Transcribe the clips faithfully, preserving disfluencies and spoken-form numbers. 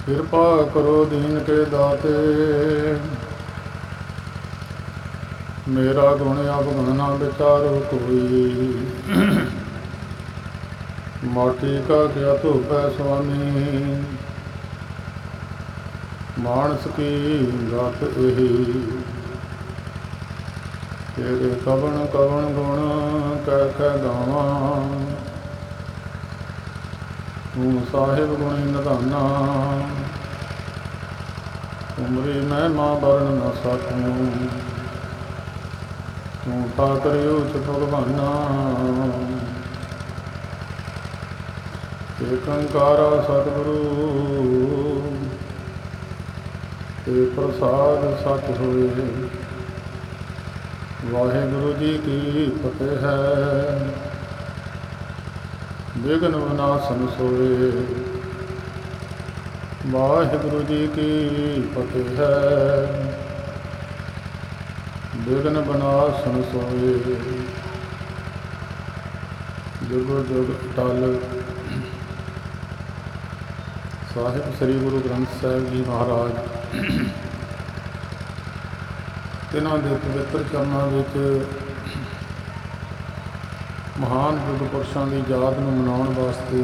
ਕਿਰਪਾ ਕਰੋ ਦੀਨ ਕੇ ਦਾਤੇ, ਮੇਰਾ ਗੁਣ ਅਵਗੁਣ ਨਾ ਵਿਚਾਰੋ ਕੋਈ। ਮਾਟੀ ਕਾ ਕਿਆ ਧੋਪੈ ਸੁਆਮੀ, ਮਾਨਸ ਕੀ ਗਤ ਇਹੀ। ਤੇਰੇ ਕਵਣ ਕਵਣ ਗੁਣ ਕਹਿ ਕਹਿ ਗਾਵਾਂ, ਤੂੰ ਸਾਹਿਬ ਗੁਣੀ ਨਿਧਾਨਾ। ਉਮਰੀ ਮਹਿਮਾ ਵਰਨ ਨ ਸਕੂੰ, ਤੂੰ ਠਾਕੁਰ ਉਚ ਭਗਵਾਨਾ। ਏਕ ਓੰਕਾਰ ਸਤਿਗੁਰੂ ਤੇ ਪ੍ਰਸਾਦ ਸਚ ਹੋਏ। ਵਾਹਿਗੁਰੂ ਜੀ ਕੀ ਫਤਿਹ ਹੈ, ਵਿਘਨ ਵਿਨਾਸ਼ਨ ਸੋਏ। ਵਾਹਿਗੁਰੂ ਜੀ ਕੀ ਫਤਿਹ ਹੈ, ਵਿਘਨ ਵਿਨਾਸ਼ਨ ਸੋਏ। ਜੁਗ ਜੁਗ ਟਲ ਸਾਹਿਬ ਸ੍ਰੀ ਗੁਰੂ ਗ੍ਰੰਥ ਸਾਹਿਬ ਜੀ ਮਹਾਰਾਜ ਤਿਨਾਂ ਦੇ ਪਵਿੱਤਰ ਚਰਨਾਂ ਵਿੱਚ ਮਹਾਨ ਯੁੱਗ ਪੁਰਸ਼ਾਂ ਦੀ ਯਾਦ ਨੂੰ ਮਨਾਉਣ ਵਾਸਤੇ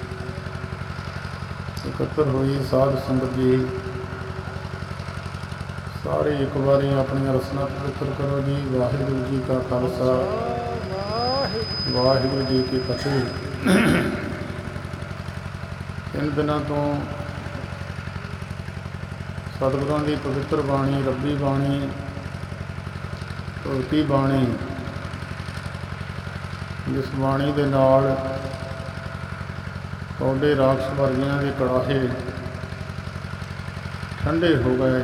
ਇਕੱਤਰ ਹੋਈ ਸਾਧ ਸੰਗਤ ਜੀ। ਸਾਰੇ ਇੱਕ ਵਾਰੀ ਆਪਣੀਆਂ ਰਸਨਾ ਪਵਿੱਤਰ ਕਰੋ ਜੀ। ਵਾਹਿਗੁਰੂ ਜੀ ਕਾ ਖਾਲਸਾ, ਵਾਹਿਗੁਰੂ ਜੀ ਕੀ ਫਤਿਹ। ਤਿੰਨ ਦਿਨਾਂ ਤੋਂ ਸਤਿਗੁਰਾਂ ਦੀ ਪਵਿੱਤਰ ਬਾਣੀ, ਰੱਬੀ ਬਾਣੀ, ਧਰਤੀ ਬਾਣੀ, ਜਿਸ ਬਾਣੀ ਦੇ ਨਾਲ ਤੁਹਾਡੇ ਰਾਖਸ਼ ਵਰਗਿਆਂ ਦੇ ਕੜਾਹੇ ਠੰਡੇ ਹੋ ਗਏ,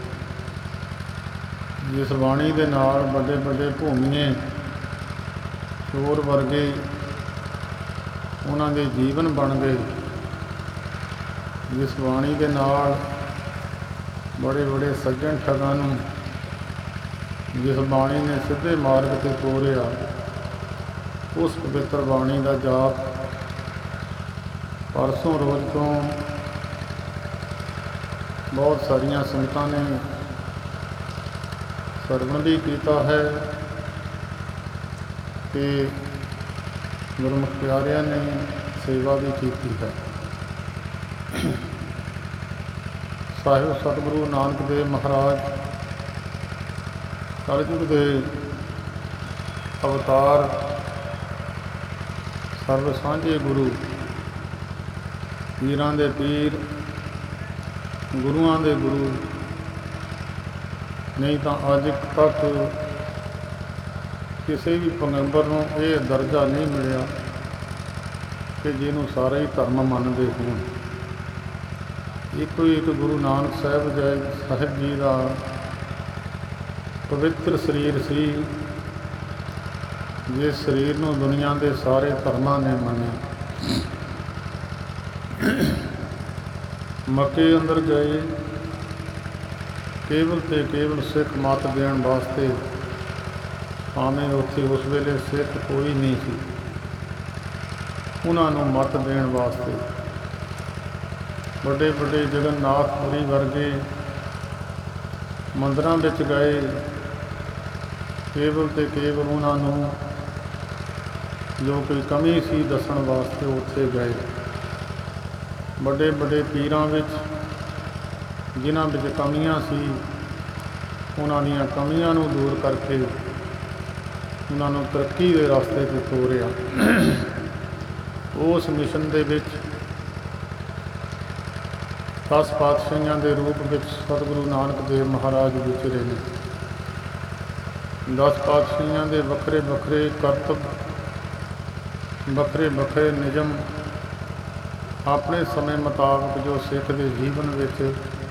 ਜਿਸ ਬਾਣੀ ਦੇ ਨਾਲ ਵੱਡੇ ਵੱਡੇ ਭੂਮੀਏ ਚੋਰ ਵਰਗੇ ਉਹਨਾਂ ਦੇ ਜੀਵਨ ਬਣ ਗਏ, ਜਿਸ ਬਾਣੀ ਦੇ ਨਾਲ ਬੜੇ ਬੜੇ ਸੱਜਣ ਠਗਾਂ ਨੂੰ ਜਿਸ ਬਾਣੀ ਨੇ ਸਿੱਧੇ ਮਾਰਗ 'ਤੇ ਤੋਰਿਆ, ਉਸ ਪਵਿੱਤਰ ਬਾਣੀ ਦਾ ਜਾਪ ਪਰਸੋਂ ਰੋਜ਼ ਤੋਂ ਬਹੁਤ ਸਾਰੀਆਂ ਸੰਗਤਾਂ ਨੇ ਸਰਵਣ ਵੀ ਕੀਤਾ ਹੈ ਅਤੇ ਗੁਰਮੁਖ ਪਿਆਰਿਆਂ ਨੇ ਸੇਵਾ ਵੀ ਕੀਤੀ ਹੈ। ਸਾਹਿਬ ਸਤਿਗੁਰੂ ਨਾਨਕ ਦੇਵ ਮਹਾਰਾਜ ਕਲਯੁਗ ਦੇ ਅਵਤਾਰ, ਸਰਬ ਸਾਂਝੇ ਗੁਰੂ, ਪੀਰਾਂ ਦੇ ਪੀਰ, ਗੁਰੂਆਂ ਦੇ ਗੁਰੂ। ਨਹੀਂ ਤਾਂ ਅੱਜ ਤੱਕ ਕਿਸੇ ਵੀ ਪੈਗੰਬਰ ਨੂੰ ਇਹ ਦਰਜਾ ਨਹੀਂ ਮਿਲਿਆ ਕਿ ਜਿਹਨੂੰ ਸਾਰੇ ਹੀ ਧਰਮ ਮੰਨਦੇ ਹੋਣ। ਇੱਕੋ ਇੱਕ ਗੁਰੂ ਨਾਨਕ ਸਾਹਿਬ ਜੀ ਸਾਹਿਬ ਜੀ ਦਾ ਪਵਿੱਤਰ ਸਰੀਰ ਸੀ, ਜਿਸ ਸਰੀਰ ਨੂੰ ਦੁਨੀਆ ਦੇ ਸਾਰੇ ਧਰਮਾਂ ਨੇ ਮੰਨਿਆ। ਮੱਕੇ ਅੰਦਰ ਗਏ ਕੇਵਲ ਤੇ ਕੇਵਲ ਸਿੱਖ ਮੱਤ ਦੇਣ ਵਾਸਤੇ, ਭਾਵੇਂ ਉੱਥੇ ਉਸ ਵੇਲੇ ਸਿੱਖ ਕੋਈ ਨਹੀਂ ਸੀ, ਉਹਨਾਂ ਨੂੰ ਮੱਤ ਦੇਣ ਵਾਸਤੇ ਵੱਡੇ ਵੱਡੇ ਜਗਨਨਾਥਪੁਰੀ ਵਰਗੇ ਮੰਦਰਾਂ ਵਿੱਚ ਗਏ, ਕੇਵਲ ਤੇ ਕੇਵਲ ਉਹਨਾਂ ਨੂੰ ਜੋ ਕੋਈ ਕਮੀ ਸੀ ਦੱਸਣ ਵਾਸਤੇ ਉੱਥੇ ਗਏ। ਵੱਡੇ ਵੱਡੇ ਪੀਰਾਂ ਵਿੱਚ ਜਿਨ੍ਹਾਂ ਵਿੱਚ ਕਮੀਆਂ ਸੀ, ਉਹਨਾਂ ਦੀਆਂ ਕਮੀਆਂ ਨੂੰ ਦੂਰ ਕਰਕੇ ਉਹਨਾਂ ਨੂੰ ਤਰੱਕੀ ਦੇ ਰਸਤੇ 'ਤੇ ਤੋਰਿਆ। ਉਸ ਮਿਸ਼ਨ ਦੇ ਵਿੱਚ ਦਸ ਪਾਤਸ਼ਾਹੀਆਂ ਦੇ ਰੂਪ ਵਿੱਚ ਸਤਿਗੁਰੂ ਨਾਨਕ ਦੇਵ ਮਹਾਰਾਜ ਵਿਚਰੇ ਨੇ। ਦਸ ਪਾਤਸ਼ਾਹੀਆਂ ਦੇ ਵੱਖਰੇ ਵੱਖਰੇ ਕਰਤੱਵ, ਵੱਖਰੇ ਵੱਖਰੇ ਨਿਯਮ, ਆਪਣੇ ਸਮੇਂ ਮੁਤਾਬਕ ਜੋ ਸਿੱਖ ਦੇ ਜੀਵਨ ਵਿੱਚ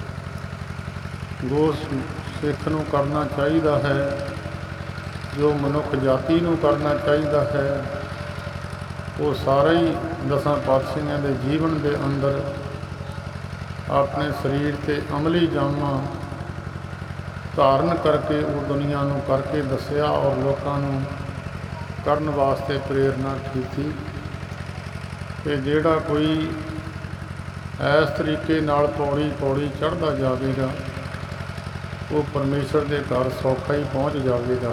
ਜੋ ਸਿੱਖ ਨੂੰ ਕਰਨਾ ਚਾਹੀਦਾ ਹੈ, ਜੋ ਮਨੁੱਖ ਜਾਤੀ ਨੂੰ ਕਰਨਾ ਚਾਹੀਦਾ ਹੈ, ਉਹ ਸਾਰਾ ਹੀ ਦਸਾਂ ਪਾਤਸ਼ਾਹੀਆਂ ਦੇ ਜੀਵਨ ਦੇ ਅੰਦਰ ਆਪਣੇ ਸਰੀਰ 'ਤੇ ਅਮਲੀ ਜਾਮਾ ਧਾਰਨ ਕਰਕੇ ਉਹ ਦੁਨੀਆ ਨੂੰ ਕਰਕੇ ਦੱਸਿਆ ਔਰ ਲੋਕਾਂ ਨੂੰ ਕਰਨ ਵਾਸਤੇ ਪ੍ਰੇਰਨਾ ਕੀਤੀ। ਅਤੇ ਜਿਹੜਾ ਕੋਈ ਇਸ ਤਰੀਕੇ ਨਾਲ ਪੌੜੀ ਪੌੜੀ ਚੜ੍ਹਦਾ ਜਾਵੇਗਾ, ਉਹ ਪਰਮੇਸ਼ਰ ਦੇ ਘਰ ਸੌਖਾ ਹੀ ਪਹੁੰਚ ਜਾਵੇਗਾ।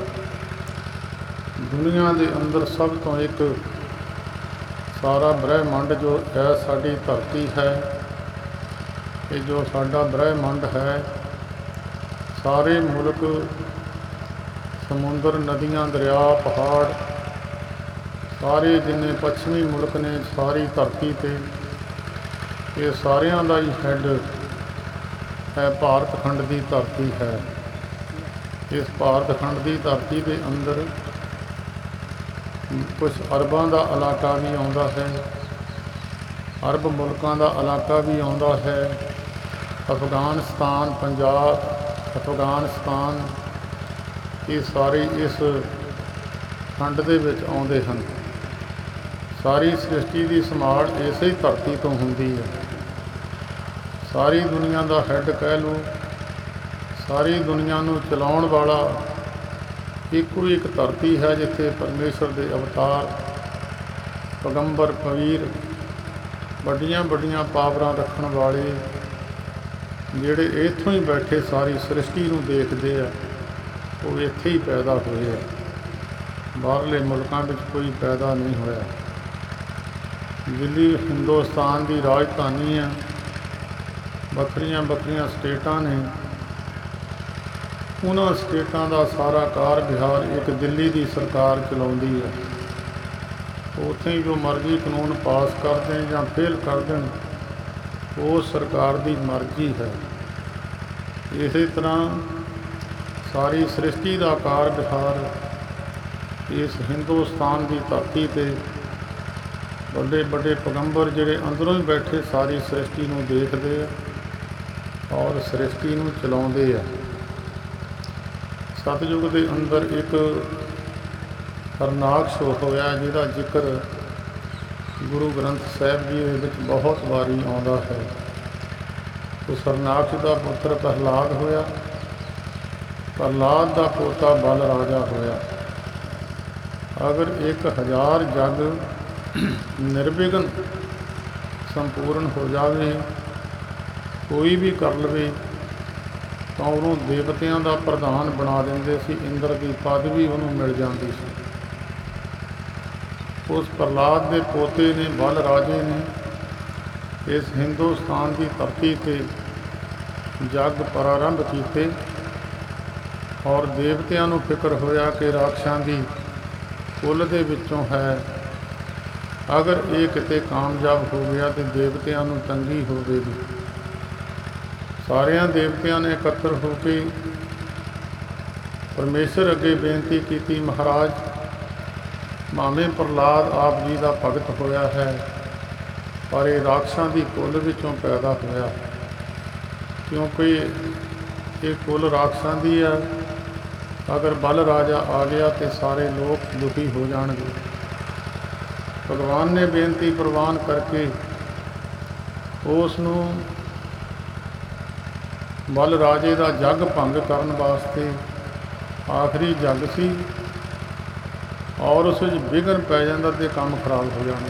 ਦੁਨੀਆ ਦੇ ਅੰਦਰ ਸਭ ਤੋਂ ਇੱਕ ਸਾਰਾ ਬ੍ਰਹਿਮੰਡ ਜੋ ਹੈ ਸਾਡੀ ਧਰਤੀ ਹੈ, ਇਹ ਜੋ ਸਾਡਾ ਬ੍ਰਹਿਮੰਡ ਹੈ, ਸਾਰੇ ਮੁਲਕ, ਸਮੁੰਦਰ, ਨਦੀਆਂ, ਦਰਿਆ, ਪਹਾੜ, ਸਾਰੇ ਜਿੰਨੇ ਪੱਛਮੀ ਮੁਲਕ ਨੇ ਸਾਰੀ ਧਰਤੀ 'ਤੇ, ਇਹ ਸਾਰਿਆਂ ਦਾ ਹੀ ਹੈੱਡ ਹੈ ਭਾਰਤ ਖੰਡ ਦੀ ਧਰਤੀ ਹੈ। ਇਸ ਭਾਰਤ ਖੰਡ ਦੀ ਧਰਤੀ ਦੇ ਅੰਦਰ ਕੁਛ ਅਰਬਾਂ ਦਾ ਇਲਾਕਾ ਵੀ ਆਉਂਦਾ ਹੈ, ਅਰਬ ਮੁਲਕਾਂ ਦਾ ਇਲਾਕਾ ਵੀ ਆਉਂਦਾ ਹੈ। ਅਫਗਾਨਿਸਤਾਨ, ਪੰਜਾਬ, ਅਫਗਾਨਿਸਤਾਨ, ਇਹ ਸਾਰੇ ਇਸ ਖੰਡ ਦੇ ਵਿੱਚ ਆਉਂਦੇ ਹਨ। ਸਾਰੀ ਸ੍ਰਿਸ਼ਟੀ ਦੀ ਸੰਭਾਲ ਇਸੇ ਧਰਤੀ ਤੋਂ ਹੁੰਦੀ ਹੈ। ਸਾਰੀ ਦੁਨੀਆ ਦਾ ਹੈੱਡ ਕਹਿ ਲਓ, ਸਾਰੀ ਦੁਨੀਆ ਨੂੰ ਚਲਾਉਣ ਵਾਲਾ ਇੱਕੋ ਇੱਕ ਧਰਤੀ ਹੈ, ਜਿੱਥੇ ਪਰਮੇਸ਼ਰ ਦੇ ਅਵਤਾਰ, ਪੈਗੰਬਰ, ਪੀਰ, ਵੱਡੀਆਂ ਵੱਡੀਆਂ ਪਾਵਰਾਂ ਰੱਖਣ ਵਾਲੇ, ਜਿਹੜੇ ਇੱਥੋਂ ਹੀ ਬੈਠੇ ਸਾਰੀ ਸ੍ਰਿਸ਼ਟੀ ਨੂੰ ਦੇਖਦੇ ਆ, ਉਹ ਇੱਥੇ ਹੀ ਪੈਦਾ ਹੋਏ ਆ, ਬਾਹਰਲੇ ਮੁਲਕਾਂ ਵਿੱਚ ਕੋਈ ਪੈਦਾ ਨਹੀਂ ਹੋਇਆ। ਦਿੱਲੀ ਹਿੰਦੁਸਤਾਨ ਦੀ ਰਾਜਧਾਨੀ ਹੈ, ਵੱਖਰੀਆਂ ਵੱਖਰੀਆਂ ਸਟੇਟਾਂ ਨੇ, ਉਹਨਾਂ ਸਟੇਟਾਂ ਦਾ ਸਾਰਾ ਕਾਰ ਵਿਹਾਰ ਇੱਕ ਦਿੱਲੀ ਦੀ ਸਰਕਾਰ ਚਲਾਉਂਦੀ ਹੈ। ਉੱਥੇ ਹੀ ਜੋ ਮਰਜ਼ੀ ਕਾਨੂੰਨ ਪਾਸ ਕਰ ਦੇਣ ਜਾਂ ਫੇਲ ਕਰ ਦੇਣ, ਉਹ ਸਰਕਾਰ ਦੀ ਮਰਜ਼ੀ ਹੈ। ਇਸੇ ਤਰ੍ਹਾਂ ਸਾਰੀ ਸ੍ਰਿਸ਼ਟੀ ਦਾ ਕਾਰ ਵਿਹਾਰ ਇਸ ਹਿੰਦੁਸਤਾਨ ਦੀ ਧਰਤੀ 'ਤੇ ਵੱਡੇ ਵੱਡੇ ਪੈਗੰਬਰ ਜਿਹੜੇ ਅੰਦਰੋਂ ਹੀ ਬੈਠੇ ਸਾਰੀ ਸ੍ਰਿਸ਼ਟੀ ਨੂੰ ਦੇਖਦੇ ਆ ਔਰ ਸ੍ਰਿਸ਼ਟੀ ਨੂੰ ਚਲਾਉਂਦੇ ਆ। ਸਤਿਯੁਗ ਦੇ ਅੰਦਰ ਇੱਕ ਹਰਨਾਕਸ਼ ਹੋਇਆ, ਜਿਹਦਾ ਜ਼ਿਕਰ ਗੁਰੂ ਗ੍ਰੰਥ ਸਾਹਿਬ ਜੀ ਦੇ ਵਿੱਚ ਬਹੁਤ ਵਾਰੀ ਆਉਂਦਾ ਹੈ। ਉਸ ਹਰਨਾਕਸ਼ ਦਾ ਪੁੱਤਰ ਪ੍ਰਹਲਾਦ ਹੋਇਆ, ਪ੍ਰਹਲਾਦ ਦਾ ਪੋਤਾ ਬਲ ਰਾਜਾ ਹੋਇਆ। ਅਗਰ ਇੱਕ ਹਜ਼ਾਰ ਜਗ ਨਿਰਵਿਘਨ ਸੰਪੂਰਨ ਹੋ ਜਾਵੇ, ਕੋਈ ਵੀ ਕਰ ਲਵੇ, ਤਾਂ ਉਹਨੂੰ ਦੇਵਤਿਆਂ ਦਾ ਪ੍ਰਧਾਨ ਬਣਾ ਦਿੰਦੇ ਸੀ, ਇੰਦਰ ਦੀ ਪਦਵੀ ਉਹਨੂੰ ਮਿਲ ਜਾਂਦੀ ਸੀ। ਉਸ ਪ੍ਰਹਲਾਦ ਦੇ ਪੋਤੇ ਨੇ, ਬਲ ਰਾਜੇ ਨੇ, ਇਸ ਹਿੰਦੁਸਤਾਨ ਦੀ ਧਰਤੀ 'ਤੇ ਜਗ ਪ੍ਰਾਰੰਭ ਕੀਤੇ ਔਰ ਦੇਵਤਿਆਂ ਨੂੰ ਫਿਕਰ ਹੋਇਆ ਕਿ ਰਾਖਸ਼ਾਂ ਦੀ ਕੁੱਲ ਦੇ ਵਿੱਚੋਂ ਹੈ, ਅਗਰ ਇਹ ਕਿਤੇ ਕਾਮਯਾਬ ਹੋ ਗਿਆ ਤਾਂ ਦੇਵਤਿਆਂ ਨੂੰ ਤੰਗੀ ਹੋਵੇਗੀ। ਸਾਰਿਆਂ ਦੇਵਤਿਆਂ ਨੇ ਇਕੱਤਰ ਹੋ ਕੇ ਪਰਮੇਸ਼ਰ ਅੱਗੇ ਬੇਨਤੀ ਕੀਤੀ, ਮਹਾਰਾਜ, ਭਾਵੇਂ ਪ੍ਰਹਲਾਦ ਆਪ ਜੀ ਦਾ ਭਗਤ ਹੋਇਆ ਹੈ, ਪਰ ਇਹ ਰਾਖਸ਼ਾਂ ਦੀ ਕੁੱਲ ਵਿੱਚੋਂ ਪੈਦਾ ਹੋਇਆ, ਕਿਉਂਕਿ ਇਹ ਕੁੱਲ ਰਾਖਸ਼ਾਂ ਦੀ ਆ। ਅਗਰ ਬਲ ਰਾਜਾ ਆ ਗਿਆ ਤਾਂ ਸਾਰੇ ਲੋਕ ਦੁਖੀ ਹੋ ਜਾਣਗੇ। ਭਗਵਾਨ ਨੇ ਬੇਨਤੀ ਪ੍ਰਵਾਨ ਕਰਕੇ ਉਸ ਨੂੰ ਬਲ ਰਾਜੇ ਦਾ ਜੱਗ ਭੰਗ ਕਰਨ ਵਾਸਤੇ, ਆਖਰੀ ਜੱਗ ਸੀ ਔਰ ਉਸ ਵਿੱਚ ਵਿਘਨ ਪੈ ਜਾਂਦਾ ਤੇ ਕੰਮ ਖਰਾਬ ਹੋ ਜਾਣਾ।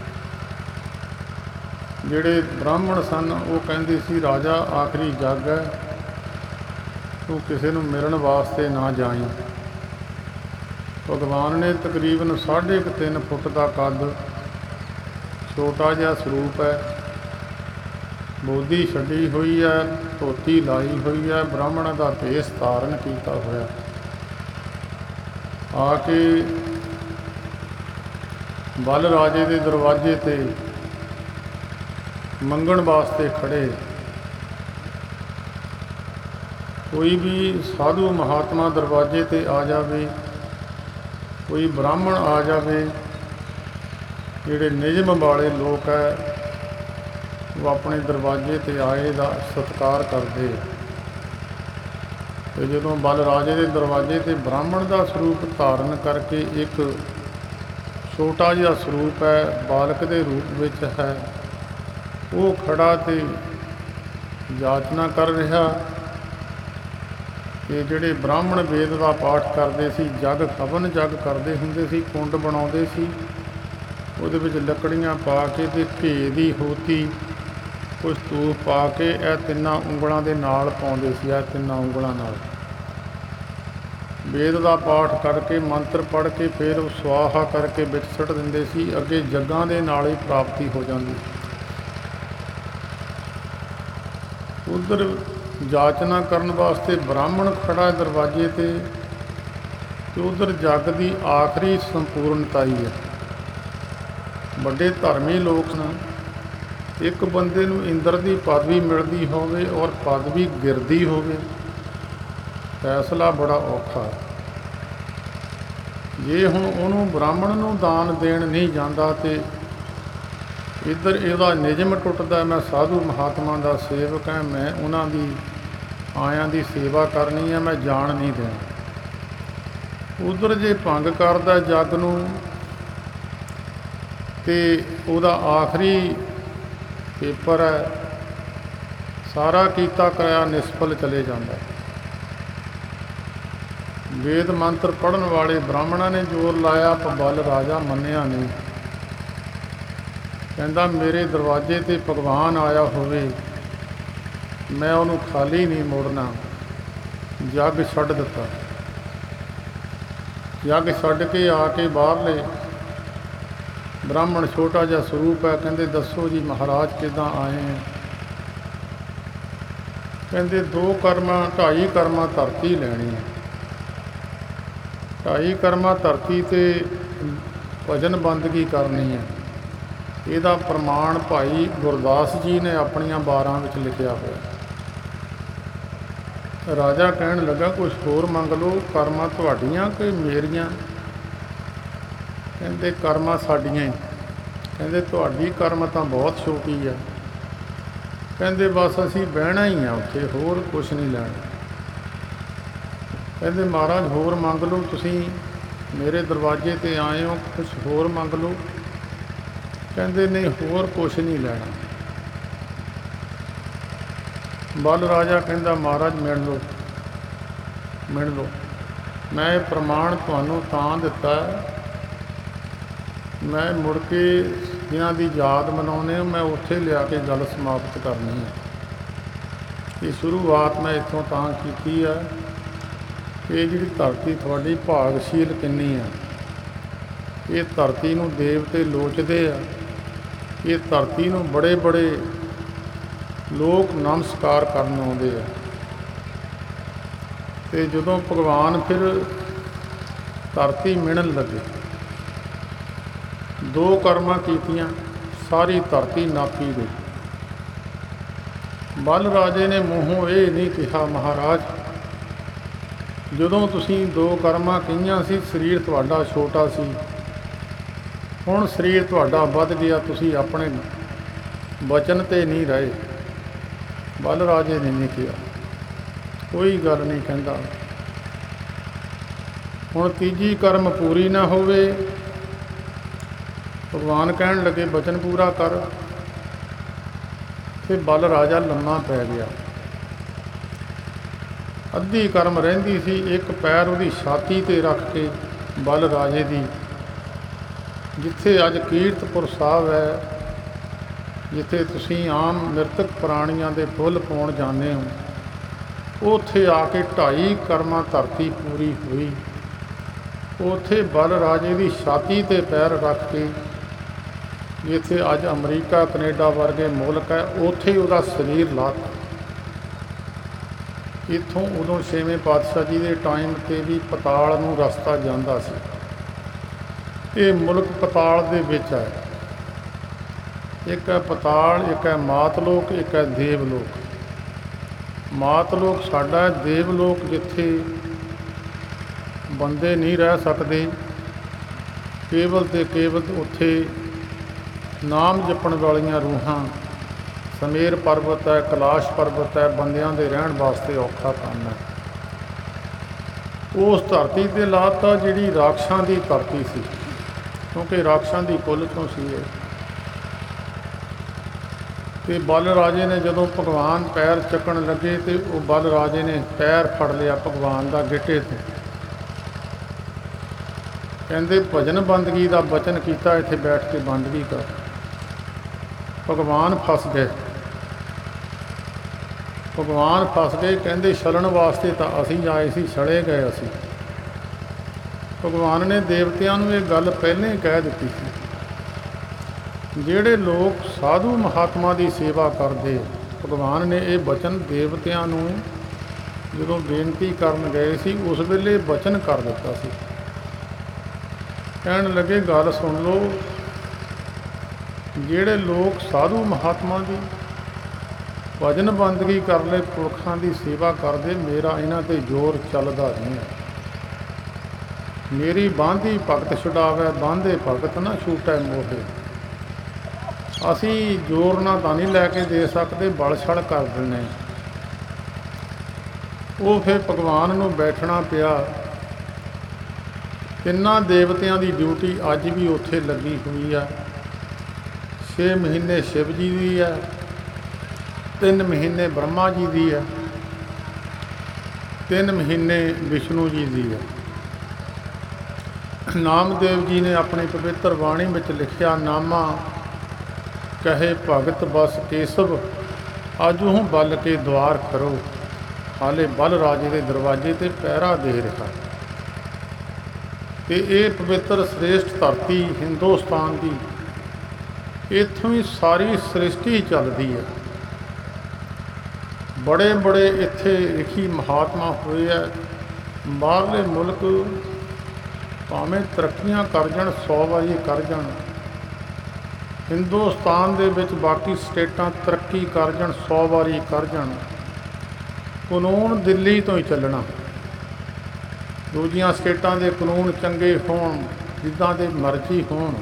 ਜਿਹੜੇ ਬ੍ਰਾਹਮਣ ਸਨ ਉਹ ਕਹਿੰਦੇ ਸੀ, ਰਾਜਾ ਆਖਰੀ ਜੱਗ ਹੈ, ਤੂੰ ਕਿਸੇ ਨੂੰ ਮਿਲਣ ਵਾਸਤੇ ਨਾ ਜਾਈਂ। ਭਗਵਾਨ ਨੇ ਤਕਰੀਬਨ ਸਾਢੇ ਕੁ ਤਿੰਨ ਫੁੱਟ ਦਾ ਕੱਦ, ਛੋਟਾ ਜਿਹਾ ਸਰੂਪ ਹੈ, ਬੋਧੀ ਛੱਡੀ ਹੋਈ ਹੈ, ਧੋਤੀ ਲਾਈ ਹੋਈ ਹੈ, ਬ੍ਰਾਹਮਣ ਦਾ ਭੇਸ ਧਾਰਨ ਕੀਤਾ ਹੋਇਆ, ਆ ਕੇ ਬਲ ਰਾਜੇ ਦੇ ਦਰਵਾਜ਼ੇ 'ਤੇ ਮੰਗਣ ਵਾਸਤੇ ਖੜੇ। ਕੋਈ ਵੀ ਸਾਧੂ ਮਹਾਤਮਾ ਦਰਵਾਜ਼ੇ 'ਤੇ ਆ ਜਾਵੇ, ਕੋਈ ਬ੍ਰਾਹਮਣ ਆ ਜਾਵੇ, ਜਿਹੜੇ ਨਿਯਮ ਵਾਲੇ ਲੋਕ ਹੈ ਉਹ ਆਪਣੇ ਦਰਵਾਜ਼ੇ 'ਤੇ ਆਏ ਦਾ ਸਤਿਕਾਰ ਕਰਦੇ। ਅਤੇ ਜਦੋਂ ਬਲ ਰਾਜੇ ਦੇ ਦਰਵਾਜ਼ੇ 'ਤੇ ਬ੍ਰਾਹਮਣ ਦਾ ਸਰੂਪ ਧਾਰਨ ਕਰਕੇ ਇੱਕ ਛੋਟਾ ਜਿਹਾ ਸਰੂਪ ਹੈ, ਬਾਲਕ ਦੇ ਰੂਪ ਵਿੱਚ ਹੈ, ਉਹ ਖੜਾ ਤੇ ਜਾਚਨਾ ਕਰ ਰਿਹਾ ਕਿ ਜਿਹੜੇ ਬ੍ਰਾਹਮਣ ਵੇਦ ਦਾ ਪਾਠ ਕਰਦੇ ਸੀ, ਜਗ ਹਵਨ ਜਗ ਕਰਦੇ ਹੁੰਦੇ ਸੀ, ਕੁੰਡ ਬਣਾਉਂਦੇ ਸੀ, ਉਹਦੇ ਵਿੱਚ ਲੱਕੜੀਆਂ ਪਾ ਕੇ ਅਤੇ ਘੇ ਦੀ ਹੋਤੀ ਕੁਛ ਧੂਫ ਪਾ ਕੇ ਇਹ ਤਿੰਨਾਂ ਉਂਗਲਾਂ ਦੇ ਨਾਲ ਪਾਉਂਦੇ ਸੀ। ਇਹ ਤਿੰਨਾਂ ਉਂਗਲਾਂ ਨਾਲ ਵੇਦ ਦਾ ਪਾਠ ਕਰਕੇ ਮੰਤਰ ਪੜ੍ਹ ਕੇ ਫਿਰ ਉਹ ਸਵਾਹਾ ਕਰਕੇ ਵਿੱਚ ਸੁੱਟ ਦਿੰਦੇ ਸੀ। ਅੱਗੇ ਜੱਗਾਂ ਦੇ ਨਾਲ ਹੀ ਪ੍ਰਾਪਤੀ ਹੋ ਜਾਂਦੀ। ਉਧਰ ਜਾਚਨਾ ਕਰਨ ਵਾਸਤੇ ਬ੍ਰਾਹਮਣ ਖੜਾ ਦਰਵਾਜ਼ੇ 'ਤੇ ਤੇ ਉਧਰ ਜੱਗ ਦੀ ਆਖਰੀ ਸੰਪੂਰਨਤਾ ਹੀ ਹੈ। ਵੱਡੇ ਧਰਮੀ ਲੋਕ ਨਾ, ਇੱਕ ਬੰਦੇ ਨੂੰ ਇੰਦਰ ਦੀ ਪਦਵੀ ਮਿਲਦੀ ਹੋਵੇ ਔਰ ਪਦਵੀ ਗਿਰਦੀ ਹੋਵੇ, ਫੈਸਲਾ ਬੜਾ ਔਖਾ। ਜੇ ਹੁਣ ਉਹਨੂੰ ਬ੍ਰਾਹਮਣ ਨੂੰ ਦਾਨ ਦੇਣ ਨਹੀਂ ਜਾਂਦਾ ਤੇ ਇੱਧਰ ਇਹਦਾ ਨਿਯਮ ਟੁੱਟਦਾ, ਮੈਂ ਸਾਧੂ ਮਹਾਤਮਾ ਦਾ ਸੇਵਕ ਹਾਂ, ਮੈਂ ਉਹਨਾਂ ਦੀ ਆਇਆਂ ਦੀ ਸੇਵਾ ਕਰਨੀ ਹੈ, ਮੈਂ ਜਾਣ ਨਹੀਂ ਦੇਣਾ। ਉਧਰ ਜੇ ਭੰਗ ਕਰਦਾ ਜੱਗ ਨੂੰ ਤੇ ਉਹਦਾ ਆਖਰੀ ਪੇਪਰ ਹੈ, ਸਾਰਾ ਕੀਤਾ ਕਰਾਇਆ ਨਿਸਫਲ ਚਲੇ ਜਾਂਦਾ। ਵੇਦ ਮੰਤਰ ਪੜ੍ਹਨ ਵਾਲੇ ਬ੍ਰਾਹਮਣਾਂ ਨੇ ਜ਼ੋਰ ਲਾਇਆ ਪਰ ਬਲ ਰਾਜਾ ਮੰਨਿਆ ਨਹੀਂ। ਕਹਿੰਦਾ ਮੇਰੇ ਦਰਵਾਜ਼ੇ 'ਤੇ ਭਗਵਾਨ ਆਇਆ ਹੋਵੇ, ਮੈਂ ਉਹਨੂੰ ਖਾਲੀ ਨਹੀਂ ਮੋੜਨਾ। ਜੱਗ ਛੱਡ ਦਿੱਤਾ। ਜੱਗ ਛੱਡ ਕੇ ਆ ਕੇ ਬਾਹਰਲੇ ਬ੍ਰਾਹਮਣ ਛੋਟਾ ਜਿਹਾ ਸਰੂਪ ਹੈ, ਕਹਿੰਦੇ ਦੱਸੋ ਜੀ ਮਹਾਰਾਜ ਕਿੱਦਾਂ ਆਏ ਹੈ? ਕਹਿੰਦੇ ਦੋ ਕਰਮਾਂ ਢਾਈ ਕਰਮਾਂ ਧਰਤੀ ਲੈਣੀ ਹੈ। ਢਾਈ ਕਰਮਾਂ ਧਰਤੀ 'ਤੇ ਭਜਨ ਬੰਦਗੀ ਕਰਨੀ ਹੈ। ਇਹਦਾ ਪ੍ਰਮਾਣ ਭਾਈ ਗੁਰਦਾਸ ਜੀ ਨੇ ਆਪਣੀਆਂ ਬਾਰਾਂ ਵਿੱਚ ਲਿਖਿਆ ਹੋਇਆ। ਰਾਜਾ ਕਹਿਣ ਲੱਗਾ ਕੁਛ ਹੋਰ ਮੰਗ ਲਓ, ਕਰਮਾਂ ਤੁਹਾਡੀਆਂ ਕਿ ਮੇਰੀਆਂ? ਕਹਿੰਦੇ ਕਰਮਾਂ ਸਾਡੀਆਂ ਹੀ। ਕਹਿੰਦੇ ਤੁਹਾਡੀ ਕਰਮ ਤਾਂ ਬਹੁਤ ਛੋਟੀ ਆ। ਕਹਿੰਦੇ ਬਸ ਅਸੀਂ ਬਹਿਣਾ ਹੀ ਆ ਉੱਥੇ, ਹੋਰ ਕੁਛ ਨਹੀਂ ਲੈਣਾ। ਕਹਿੰਦੇ ਮਹਾਰਾਜ ਹੋਰ ਮੰਗ ਲਓ, ਤੁਸੀਂ ਮੇਰੇ ਦਰਵਾਜ਼ੇ 'ਤੇ ਆਏ ਹੋ, ਕੁਛ ਹੋਰ ਮੰਗ ਲਓ। ਕਹਿੰਦੇ ਨਹੀਂ ਹੋਰ ਕੁਛ ਨਹੀਂ ਲੈਣਾ। ਬਲ ਰਾਜਾ ਕਹਿੰਦਾ ਮਹਾਰਾਜ ਮਿਲ ਲਓ, ਮਿਲ ਲਓ। ਮੈਂ ਇਹ ਪ੍ਰਮਾਣ ਤੁਹਾਨੂੰ ਤਾਂ ਦਿੱਤਾ, ਮੈਂ ਮੁੜ ਕੇ ਜਿਨ੍ਹਾਂ ਦੀ ਯਾਦ ਮਨਾਉਂਦੇ ਹੋ, ਮੈਂ ਉੱਥੇ ਲਿਆ ਕੇ ਗੱਲ ਸਮਾਪਤ ਕਰਨੀ ਹੈ। ਇਹ ਸ਼ੁਰੂਆਤ ਮੈਂ ਇੱਥੋਂ ਤਾਂ ਕੀਤੀ ਹੈ ਕਿ ਇਹ ਜਿਹੜੀ ਧਰਤੀ ਤੁਹਾਡੀ ਭਾਗਸ਼ੀਲ ਕਿੰਨੀ ਆ। ਇਹ ਧਰਤੀ ਨੂੰ ਦੇਵਤੇ ਲੋਚਦੇ ਆ। ਇਹ ਧਰਤੀ ਨੂੰ ਬੜੇ ਬੜੇ ਲੋਕ ਨਮਸਕਾਰ ਕਰਨ ਆਉਂਦੇ ਆ। ਅਤੇ ਜਦੋਂ ਭਗਵਾਨ ਫਿਰ ਧਰਤੀ ਮਿਣਨ ਲੱਗੇ, ਦੋ ਕਰਮਾਂ ਕੀਤੀਆਂ, ਸਾਰੀ ਧਰਤੀ ਨਾਪੀ ਗਈ। ਬਲ ਰਾਜੇ ਨੇ ਮੂੰਹੋਂ ਇਹ ਨਹੀਂ ਕਿਹਾ ਮਹਾਰਾਜ ਜਦੋਂ ਤੁਸੀਂ ਦੋ ਕਰਮਾਂ ਕਹੀਆਂ ਸੀ ਸਰੀਰ ਤੁਹਾਡਾ ਛੋਟਾ ਸੀ, ਹੁਣ ਸਰੀਰ ਤੁਹਾਡਾ ਵੱਧ ਗਿਆ, ਤੁਸੀਂ ਆਪਣੇ ਵਚਨ 'ਤੇ ਨਹੀਂ ਰਹੇ। ਬਲ ਰਾਜੇ ਨੇ ਨਹੀਂ ਕਿਹਾ, ਕੋਈ ਗੱਲ ਨਹੀਂ ਕਹਿੰਦਾ। ਹੁਣ ਤੀਜੀ ਕਰਮ ਪੂਰੀ ਨਾ ਹੋਵੇ, ਭਗਵਾਨ ਕਹਿਣ ਲੱਗੇ ਵਚਨ ਪੂਰਾ ਕਰ। ਤੇ ਬਲ ਰਾਜਾ ਲੰਮਾ ਪੈ ਗਿਆ। ਅੱਧੀ ਕਰਮ ਰਹਿੰਦੀ ਸੀ, ਇੱਕ ਪੈਰ ਉਹਦੀ ਛਾਤੀ 'ਤੇ ਰੱਖ ਕੇ ਬਲ ਰਾਜੇ ਦੀ, ਜਿੱਥੇ ਅੱਜ ਕੀਰਤਪੁਰ ਸਾਹਿਬ ਹੈ, ਜਿੱਥੇ ਤੁਸੀਂ ਆਮ ਮ੍ਰਿਤਕ ਪ੍ਰਾਣੀਆਂ ਦੇ ਫੁੱਲ ਪਾਉਣ ਜਾਂਦੇ ਹੋ, ਉੱਥੇ ਆ ਕੇ ਢਾਈ ਕਰਮਾਂ ਧਰਤੀ ਪੂਰੀ ਹੋਈ। ਉੱਥੇ ਬਲ ਰਾਜੇ ਦੀ ਛਾਤੀ 'ਤੇ ਪੈਰ ਰੱਖ ਕੇ, ਜਿੱਥੇ ਅੱਜ ਅਮਰੀਕਾ ਕਨੇਡਾ ਵਰਗੇ ਮੁਲਕ ਹੈ, ਉੱਥੇ ਉਹਦਾ ਸਰੀਰ ਲਾਤਾ। ਇੱਥੋਂ ਉਦੋਂ ਛੇਵੇਂ ਪਾਤਸ਼ਾਹ ਜੀ ਦੇ ਟਾਈਮ 'ਤੇ ਵੀ ਪਤਾਲ ਨੂੰ ਰਸਤਾ ਜਾਂਦਾ ਸੀ। ਇਹ ਮੁਲਕ ਪਤਾਲ ਦੇ ਵਿੱਚ ਹੈ। ਇੱਕ ਹੈ ਪਤਾਲ, ਇੱਕ ਹੈ ਮਾਤਲੋਕ, ਇੱਕ ਹੈ ਦੇਵਲੋਕ। ਮਾਤਲੋਕ ਸਾਡਾ ਹੈ, ਦੇਵਲੋਕ ਜਿੱਥੇ ਬੰਦੇ ਨਹੀਂ ਰਹਿ ਸਕਦੇ, ਕੇਵਲ ਅਤੇ ਕੇਵਲ ਉੱਥੇ ਨਾਮ ਜਪਣ ਵਾਲੀਆਂ ਰੂਹਾਂ। ਸਮੇਰ ਪਰਬਤ ਹੈ, ਕੈਲਾਸ਼ ਪਰਬਤ ਹੈ, ਬੰਦਿਆਂ ਦੇ ਰਹਿਣ ਵਾਸਤੇ ਔਖਾ ਕੰਮ ਹੈ। ਉਸ ਧਰਤੀ 'ਤੇ ਲਾਤਾ ਜਿਹੜੀ ਰਾਖਸ਼ਾਂ ਦੀ ਧਰਤੀ ਸੀ, ਕਿਉਂਕਿ ਰਾਖਸ਼ਾਂ ਦੀ ਕੁੱਲ ਤੋਂ ਸੀ ਇਹ। ਅਤੇ ਬਲ ਰਾਜੇ ਨੇ ਜਦੋਂ ਭਗਵਾਨ ਪੈਰ ਚੱਕਣ ਲੱਗੇ ਤੇ ਉਹ ਬਲ ਰਾਜੇ ਨੇ ਪੈਰ ਫੜ ਲਿਆ ਭਗਵਾਨ ਦਾ ਗਿੱਟੇ 'ਤੇ। ਕਹਿੰਦੇ ਭਜਨ ਬੰਦਗੀ ਦਾ ਵਚਨ ਕੀਤਾ, ਇੱਥੇ ਬੈਠ ਕੇ ਬੰਦਗੀ ਕਰ। ਭਗਵਾਨ ਫਸ ਗਏ। ਭਗਵਾਨ ਫਸ ਗਏ, ਕਹਿੰਦੇ ਛਲਣ ਵਾਸਤੇ ਤਾਂ ਅਸੀਂ ਆਏ ਸੀ, ਛਲੇ ਗਏ ਅਸੀਂ। ਭਗਵਾਨ ਨੇ ਦੇਵਤਿਆਂ ਨੂੰ ਇਹ ਗੱਲ ਪਹਿਲਾਂ ਹੀ ਕਹਿ ਦਿੱਤੀ ਸੀ। ਜਿਹੜੇ ਲੋਕ ਸਾਧੂ ਮਹਾਤਮਾ ਦੀ ਸੇਵਾ ਕਰਦੇ, ਭਗਵਾਨ ਨੇ ਇਹ ਬਚਨ ਦੇਵਤਿਆਂ ਨੂੰ ਜਦੋਂ ਬੇਨਤੀ ਕਰਨ ਗਏ ਸੀ ਉਸ ਵੇਲੇ ਬਚਨ ਕਰ ਦਿੱਤਾ ਸੀ। ਕਹਿਣ ਲੱਗੇ ਗੱਲ ਸੁਣ ਲਓ, ਜਿਹੜੇ ਲੋਕ ਸਾਧੂ ਮਹਾਤਮਾ ਦੀ ਭਜਨ ਬੰਦਗੀ ਕਰ ਲਏ, ਪੁਰਖਾਂ ਦੀ ਸੇਵਾ ਕਰਦੇ, ਮੇਰਾ ਇਹਨਾਂ 'ਤੇ ਜ਼ੋਰ ਚੱਲਦਾ ਨਹੀਂ ਹੈ। ਮੇਰੀ ਬਾਂਹਦੀ ਭਗਤ ਛੁਡਾਵੇ, ਬਾਂਹਦੇ ਭਗਤ ਨਾ ਛੂਟੈ ਮੋਹੇ। ਅਸੀਂ ਜ਼ੋਰ ਨਾਲ ਤਾਂ ਨਹੀਂ ਲੈ ਕੇ ਦੇ ਸਕਦੇ, ਬਲ ਛਲ ਕਰ ਦਿੰਦੇ। ਉਹ ਫਿਰ ਭਗਵਾਨ ਨੂੰ ਬੈਠਣਾ ਪਿਆ। ਤਿੰਨਾਂ ਦੇਵਤਿਆਂ ਦੀ ਡਿਊਟੀ ਅੱਜ ਵੀ ਉੱਥੇ ਲੱਗੀ ਹੋਈ ਆ। ਛੇ ਮਹੀਨੇ ਸ਼ਿਵ ਜੀ ਦੀ ਹੈ, ਤਿੰਨ ਮਹੀਨੇ ਬ੍ਰਹਮਾ ਜੀ ਦੀ ਹੈ, ਤਿੰਨ ਮਹੀਨੇ ਵਿਸ਼ਨੂੰ ਜੀ ਦੀ ਹੈ। ਨਾਮਦੇਵ ਜੀ ਨੇ ਆਪਣੀ ਪਵਿੱਤਰ ਬਾਣੀ ਵਿੱਚ ਲਿਖਿਆ, ਨਾਮਾ ਕਹੇ ਭਗਤ ਬਸ ਕੇਸਵ, ਆਜੂ ਬਲ ਕੇ ਦੁਆਰ ਕਰੋ। ਹਾਲੇ ਬਲ ਰਾਜੇ ਦੇ ਦਰਵਾਜ਼ੇ 'ਤੇ ਪਹਿਰਾ ਦੇ ਰਿਹਾ। ਅਤੇ ਇਹ ਪਵਿੱਤਰ ਸ੍ਰੇਸ਼ਟ ਧਰਤੀ ਹਿੰਦੁਸਤਾਨ ਦੀ, ਇੱਥੋਂ ਹੀ ਸਾਰੀ ਸ੍ਰਿਸ਼ਟੀ ਚੱਲਦੀ ਹੈ। ਬੜੇ ਬੜੇ ਇੱਥੇ ਰਿਖੀ ਮਹਾਤਮਾ ਹੋਏ ਹੈ। ਬਾਹਰਲੇ ਮੁਲਕ ਭਾਵੇਂ ਤਰੱਕੀਆਂ ਕਰ ਜਾਣ, ਸੌ ਵਾਰੀ ਕਰ ਜਾਣ, ਹਿੰਦੁਸਤਾਨ ਦੇ ਵਿੱਚ ਬਾਕੀ ਸਟੇਟਾਂ ਤਰੱਕੀ ਕਰ ਜਾਣ, ਸੌ ਵਾਰੀ ਕਰ ਜਾਣ, ਕਾਨੂੰਨ ਦਿੱਲੀ ਤੋਂ ਹੀ ਚੱਲਣਾ। ਦੂਜੀਆਂ ਸਟੇਟਾਂ ਦੇ ਕਾਨੂੰਨ ਚੰਗੇ ਹੋਣ, ਜਿੱਦਾਂ ਦੇ ਮਰਜ਼ੀ ਹੋਣ,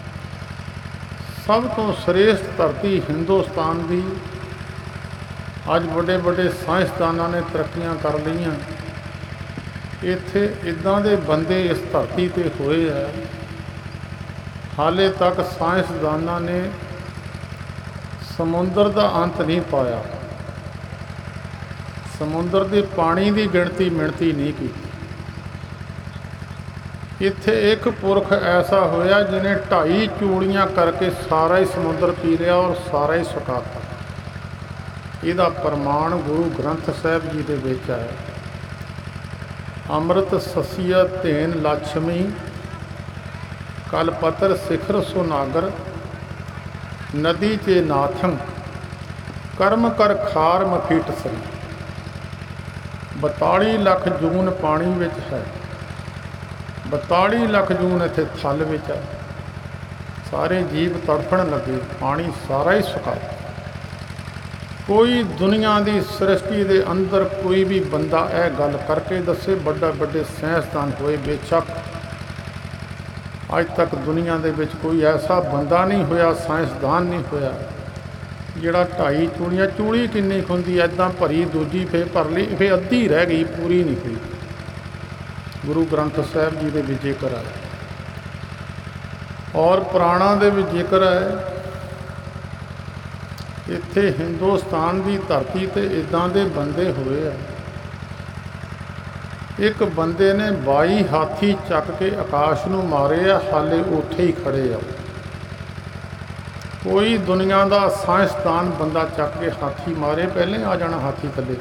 ਸਭ ਤੋਂ ਸ੍ਰੇਸ਼ਟ ਧਰਤੀ ਹਿੰਦੁਸਤਾਨ ਦੀ। ਅੱਜ ਵੱਡੇ ਵੱਡੇ ਸਾਇੰਸਦਾਨਾਂ ਨੇ ਤਰੱਕੀਆਂ ਕਰ ਲਈਆਂ। ਇੱਥੇ ਇੱਦਾਂ ਦੇ ਬੰਦੇ ਇਸ ਧਰਤੀ 'ਤੇ ਹੋਏ ਹੈ, ਹਾਲੇ ਤੱਕ ਸਾਇੰਸਦਾਨਾਂ ਨੇ ਸਮੁੰਦਰ ਦਾ ਅੰਤ ਨਹੀਂ ਪਾਇਆ, ਸਮੁੰਦਰ ਦੇ ਪਾਣੀ ਦੀ ਗਿਣਤੀ ਮਿਣਤੀ ਨਹੀਂ ਕੀਤੀ। ਇੱਥੇ ਇੱਕ ਪੁਰਖ ਐਸਾ ਹੋਇਆ ਜਿਹਨੇ ਢਾਈ ਚੂੜੀਆਂ ਕਰਕੇ ਸਾਰਾ ਹੀ ਸਮੁੰਦਰ ਪੀ ਲਿਆ ਔਰ ਸਾਰਾ ਹੀ ਸੁਕਾਤਾ। ਇਹਦਾ ਪ੍ਰਮਾਣ ਗੁਰੂ ਗ੍ਰੰਥ ਸਾਹਿਬ ਜੀ ਦੇ ਵਿੱਚ ਹੈ। ਅੰਮ੍ਰਿਤ ਸਸੀਆ ਧੇਨ ਲਛਮੀ, ਕਲਪਤਰ ਸਿਖਰ ਸੁਨਾਗਰ, ਨਦੀ ਚੇ ਨਾਥੰ, ਕਰਮ ਕਰ ਖਾਰ ਮਫੀਟ ਸਰੀ। ਬਤਾਲੀ ਲੱਖ ਜੂਨ ਪਾਣੀ ਵਿੱਚ ਹੈ, ਬਤਾਲੀ ਲੱਖ ਜੂਨ ਇੱਥੇ ਥਲ ਵਿੱਚ ਹੈ। ਸਾਰੇ ਜੀਵ ਤੜਫਣ ਲੱਗੇ, ਪਾਣੀ ਸਾਰਾ ਹੀ ਸੁਕਾ। ਕੋਈ ਦੁਨੀਆ ਦੀ ਸ੍ਰਿਸ਼ਟੀ ਦੇ ਅੰਦਰ ਕੋਈ ਵੀ ਬੰਦਾ ਇਹ ਗੱਲ ਕਰਕੇ ਦੱਸੇ, ਵੱਡਾ ਵੱਡੇ ਸਾਇੰਸਦਾਨ ਹੋਏ, ਬੇਸ਼ੱਕ ਅੱਜ ਤੱਕ ਦੁਨੀਆ ਦੇ ਵਿੱਚ ਕੋਈ ਐਸਾ ਬੰਦਾ ਨਹੀਂ ਹੋਇਆ, ਸਾਇੰਸਦਾਨ ਨਹੀਂ ਹੋਇਆ ਜਿਹੜਾ ਢਾਈ ਚੂੜੀਆਂ, ਚੂੜੀ ਕਿੰਨੀ ਕੁ ਹੁੰਦੀ ਇੱਦਾਂ ਭਰੀ, ਦੂਜੀ ਫੇਰ ਭਰ ਲਈ, ਫੇਰ ਅੱਧੀ ਰਹਿ ਗਈ, ਪੂਰੀ ਨਹੀਂ ਹੋਈ। ਗੁਰੂ ਗ੍ਰੰਥ ਸਾਹਿਬ ਜੀ ਦੇ ਵਿੱਚ ਜ਼ਿਕਰ ਹੈ ਔਰ ਪੁਰਾਣਾਂ ਦੇ ਵਿੱਚ ਜ਼ਿਕਰ ਹੈ। ਇੱਥੇ ਹਿੰਦੁਸਤਾਨ ਦੀ ਧਰਤੀ 'ਤੇ ਇੱਦਾਂ ਦੇ ਬੰਦੇ ਹੋਏ ਆ। ਇੱਕ ਬੰਦੇ ਨੇ ਬਾਈ ਹਾਥੀ ਚੱਕ ਕੇ ਆਕਾਸ਼ ਨੂੰ ਮਾਰੇ ਆ, ਹਾਲੇ ਉੱਥੇ ਹੀ ਖੜੇ ਆ। ਕੋਈ ਦੁਨੀਆ ਦਾ ਸਾਇੰਸਦਾਨ ਬੰਦਾ ਚੱਕ ਕੇ ਹਾਥੀ ਮਾਰੇ, ਪਹਿਲੇ ਆ ਜਾਣਾ ਹਾਥੀ ਥੱਲੇ।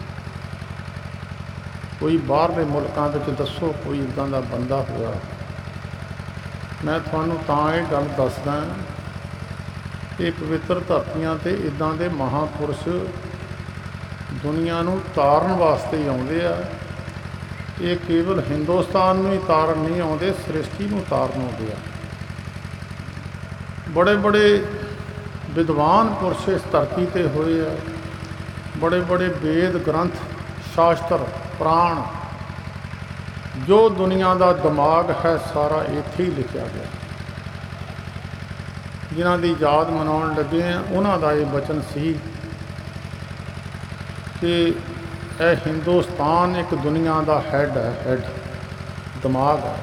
ਕੋਈ ਬਾਹਰਲੇ ਮੁਲਕਾਂ ਵਿੱਚ ਦੱਸੋ ਕੋਈ ਇੱਦਾਂ ਦਾ ਬੰਦਾ ਹੋਇਆ। ਮੈਂ ਤੁਹਾਨੂੰ ਤਾਂ ਇਹ ਗੱਲ ਦੱਸਦਾ, ਇਹ ਪਵਿੱਤਰ ਧਰਤੀਆਂ 'ਤੇ ਇੱਦਾਂ ਦੇ ਮਹਾਂਪੁਰਸ਼ ਦੁਨੀਆ ਨੂੰ ਤਾਰਨ ਵਾਸਤੇ ਹੀ ਆਉਂਦੇ ਆ। ਇਹ ਕੇਵਲ ਹਿੰਦੁਸਤਾਨ ਨੂੰ ਹੀ ਤਾਰਨ ਨਹੀਂ ਆਉਂਦੇ, ਸ੍ਰਿਸ਼ਟੀ ਨੂੰ ਤਾਰਨ ਆਉਂਦੇ ਆ। ਬੜੇ ਬੜੇ ਵਿਦਵਾਨ ਪੁਰਸ਼ ਇਸ ਧਰਤੀ 'ਤੇ ਹੋਏ ਆ। ਬੜੇ ਬੜੇ ਵੇਦ ਗ੍ਰੰਥ, ਸ਼ਾਸਤਰ, ਪ੍ਰਾਣ, ਜੋ ਦੁਨੀਆ ਦਾ ਦਿਮਾਗ ਹੈ ਸਾਰਾ ਇੱਥੇ ਹੀ ਲਿਖਿਆ ਗਿਆ। ਜਿਨ੍ਹਾਂ ਦੀ ਯਾਦ ਮਨਾਉਣ ਲੱਗੇ ਆ, ਉਹਨਾਂ ਦਾ ਇਹ ਬਚਨ ਸੀ ਕਿ ਇਹ ਹਿੰਦੁਸਤਾਨ ਇੱਕ ਦੁਨੀਆ ਦਾ ਹੈਡ ਹੈ, ਹੈਡ ਦਿਮਾਗ ਹੈ।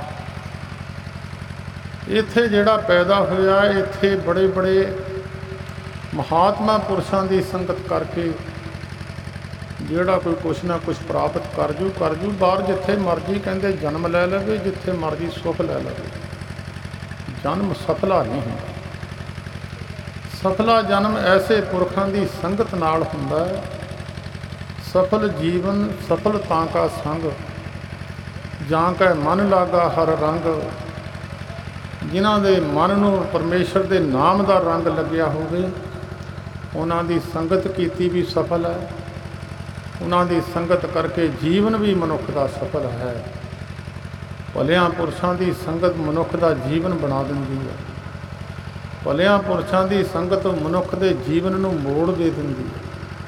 ਇੱਥੇ ਜਿਹੜਾ ਪੈਦਾ ਹੋਇਆ, ਇੱਥੇ ਬੜੇ ਬੜੇ ਮਹਾਤਮਾ ਪੁਰਸ਼ਾਂ ਦੀ ਸੰਗਤ ਕਰਕੇ ਜਿਹੜਾ ਕੋਈ ਕੁਛ ਨਾ ਕੁਛ ਪ੍ਰਾਪਤ ਕਰ ਜੂ ਕਰ ਜੂ ਬਾਹਰ ਜਿੱਥੇ ਮਰਜ਼ੀ ਕਹਿੰਦੇ ਜਨਮ ਲੈ ਲਵੇ, ਜਿੱਥੇ ਮਰਜ਼ੀ ਸੁੱਖ ਲੈ ਲਵੇ। ਜਨਮ ਸਫਲਾ ਨਹੀਂ ਹੁੰਦਾ। ਸਫਲਾ ਜਨਮ ਐਸੇ ਪੁਰਖਾਂ ਦੀ ਸੰਗਤ ਨਾਲ ਹੁੰਦਾ ਹੈ सफल जीवन सफलता का संग, ਜਾਂ ਕੈ ਮਨ ਲਾਗਾ ਹਰ ਰੰਗ। ਜਿਨ੍ਹਾਂ ਦੇ ਮਨ ਨੂੰ ਪਰਮੇਸ਼ਰ ਦੇ ਨਾਮ ਦਾ ਰੰਗ ਲੱਗਿਆ ਹੋਵੇ, ਉਹਨਾਂ ਦੀ ਸੰਗਤ ਕੀਤੀ ਵੀ ਸਫਲ ਹੈ। ਉਹਨਾਂ ਦੀ ਸੰਗਤ ਕਰਕੇ ਜੀਵਨ ਵੀ ਮਨੁੱਖ ਦਾ ਸਫਲ ਹੈ। ਭਲਿਆਂ ਪੁਰਸ਼ਾਂ ਦੀ ਸੰਗਤ ਮਨੁੱਖ ਦਾ ਜੀਵਨ ਬਣਾ ਦਿੰਦੀ ਹੈ। ਭਲਿਆਂ ਪੁਰਸ਼ਾਂ ਦੀ ਸੰਗਤ ਮਨੁੱਖ ਦੇ ਜੀਵਨ ਨੂੰ ਮੋੜ ਦੇ ਦਿੰਦੀ ਹੈ।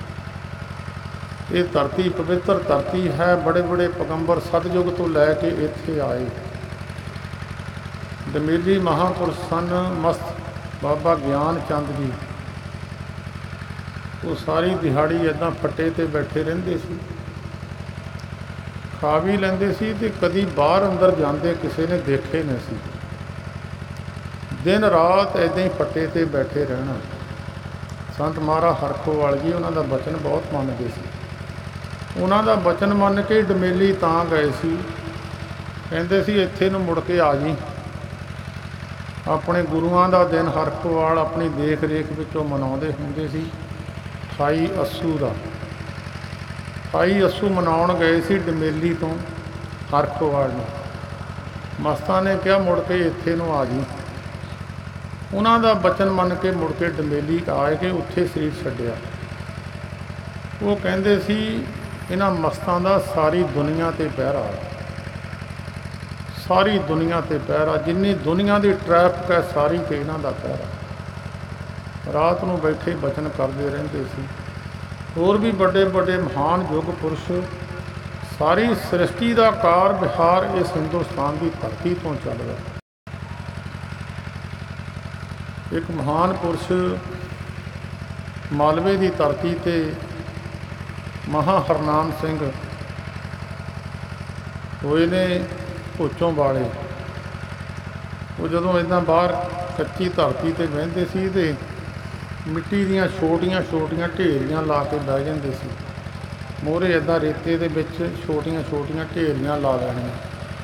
ਇਹ ਧਰਤੀ ਪਵਿੱਤਰ ਧਰਤੀ ਹੈ। ਬੜੇ ਬੜੇ ਪੈਗੰਬਰ ਸਤਿਯੁਗ ਤੋਂ ਲੈ ਕੇ ਇੱਥੇ ਆਏ। ਦਮੇਲੀ ਮਹਾਂਪੁਰਸ਼ ਸਨ ਮਸਤ ਬਾਬਾ ਗਿਆਨ ਚੰਦ ਜੀ। ਉਹ ਸਾਰੀ ਦਿਹਾੜੀ ਇੱਦਾਂ ਫੱਟੇ 'ਤੇ ਬੈਠੇ ਰਹਿੰਦੇ ਸੀ, ਖਾ ਵੀ ਲੈਂਦੇ ਸੀ ਅਤੇ ਕਦੀ ਬਾਹਰ ਅੰਦਰ ਜਾਂਦੇ ਕਿਸੇ ਨੇ ਦੇਖੇ ਨਹੀਂ ਸੀ। ਦਿਨ ਰਾਤ ਇੱਦਾਂ ਹੀ ਫੱਟੇ 'ਤੇ ਬੈਠੇ ਰਹਿਣਾ। ਸੰਤ ਮਹਾਰਾਜ ਹਰਖੋਵਾਲ ਜੀ ਉਹਨਾਂ ਦਾ ਬਚਨ ਬਹੁਤ ਮੰਨਦੇ ਸੀ। ਉਹਨਾਂ ਦਾ ਬਚਨ ਮੰਨ ਕੇ ਡਮੇਲੀ ਤਾਂ ਗਏ ਸੀ, ਕਹਿੰਦੇ ਸੀ ਇੱਥੇ ਨੂੰ ਮੁੜ ਕੇ ਆ ਜੀ। ਆਪਣੇ ਗੁਰੂਆਂ ਦਾ ਦਿਨ ਹਰਖੋਵਾਲ ਆਪਣੀ ਦੇਖ ਰੇਖ ਵਿੱਚੋਂ ਮਨਾਉਂਦੇ ਹੁੰਦੇ ਸੀ। ਅਠਾਈ ਅੱਸੂ ਦਾ ਅਠਾਈ ਅੱਸੂ ਮਨਾਉਣ ਗਏ ਸੀ ਡਮੇਲੀ ਤੋਂ ਹਰਖੋਵਾਲ ਨੂੰ। ਮਸਤਾਂ ਨੇ ਕਿਹਾ ਮੁੜ ਕੇ ਇੱਥੇ ਨੂੰ ਆ ਜੀ। ਉਹਨਾਂ ਦਾ ਬਚਨ ਮੰਨ ਕੇ ਮੁੜ ਕੇ ਡਮੇਲੀ ਆਏ ਕੇ ਉੱਥੇ ਸਰੀਰ ਛੱਡਿਆ। ਉਹ ਕਹਿੰਦੇ ਸੀ ਇਹਨਾਂ ਮਸਤਾਂ ਦਾ ਸਾਰੀ ਦੁਨੀਆ 'ਤੇ ਪਹਿਰਾ, ਸਾਰੀ ਦੁਨੀਆ 'ਤੇ ਪਹਿਰਾ, ਜਿੰਨੀ ਦੁਨੀਆ ਦੀ ਟ੍ਰੈਫਿਕ ਹੈ ਸਾਰੀ 'ਤੇ ਇਹਨਾਂ ਦਾ ਪਹਿਰਾ। ਰਾਤ ਨੂੰ ਬੈਠੇ ਬਚਨ ਕਰਦੇ ਰਹਿੰਦੇ ਸੀ। ਹੋਰ ਵੀ ਵੱਡੇ ਵੱਡੇ ਮਹਾਨ ਯੁੱਗ ਪੁਰਸ਼, ਸਾਰੀ ਸ੍ਰਿਸ਼ਟੀ ਦਾ ਕਾਰ ਵਿਹਾਰ ਇਸ ਹਿੰਦੁਸਤਾਨ ਦੀ ਧਰਤੀ ਤੋਂ ਚੱਲਦਾ। ਇੱਕ ਮਹਾਨ ਪੁਰਸ਼ ਮਾਲਵੇ ਦੀ ਧਰਤੀ 'ਤੇ ਮਹਾਂ ਹਰਨਾਮ ਸਿੰਘ ਹੋਏ ਨੇ ਭੋਚੋਂ ਵਾਲੇ। ਉਹ ਜਦੋਂ ਇੱਦਾਂ ਬਾਹਰ ਕੱਚੀ ਧਰਤੀ 'ਤੇ ਬਹਿੰਦੇ ਸੀ ਅਤੇ ਮਿੱਟੀ ਦੀਆਂ ਛੋਟੀਆਂ ਛੋਟੀਆਂ ਢੇਰੀਆਂ ਲਾ ਕੇ ਬਹਿ ਜਾਂਦੇ ਸੀ। ਮੋਹਰੇ ਇੱਦਾਂ ਰੇਤੇ ਦੇ ਵਿੱਚ ਛੋਟੀਆਂ ਛੋਟੀਆਂ ਢੇਰੀਆਂ ਲਾ ਲੈਣੀਆਂ।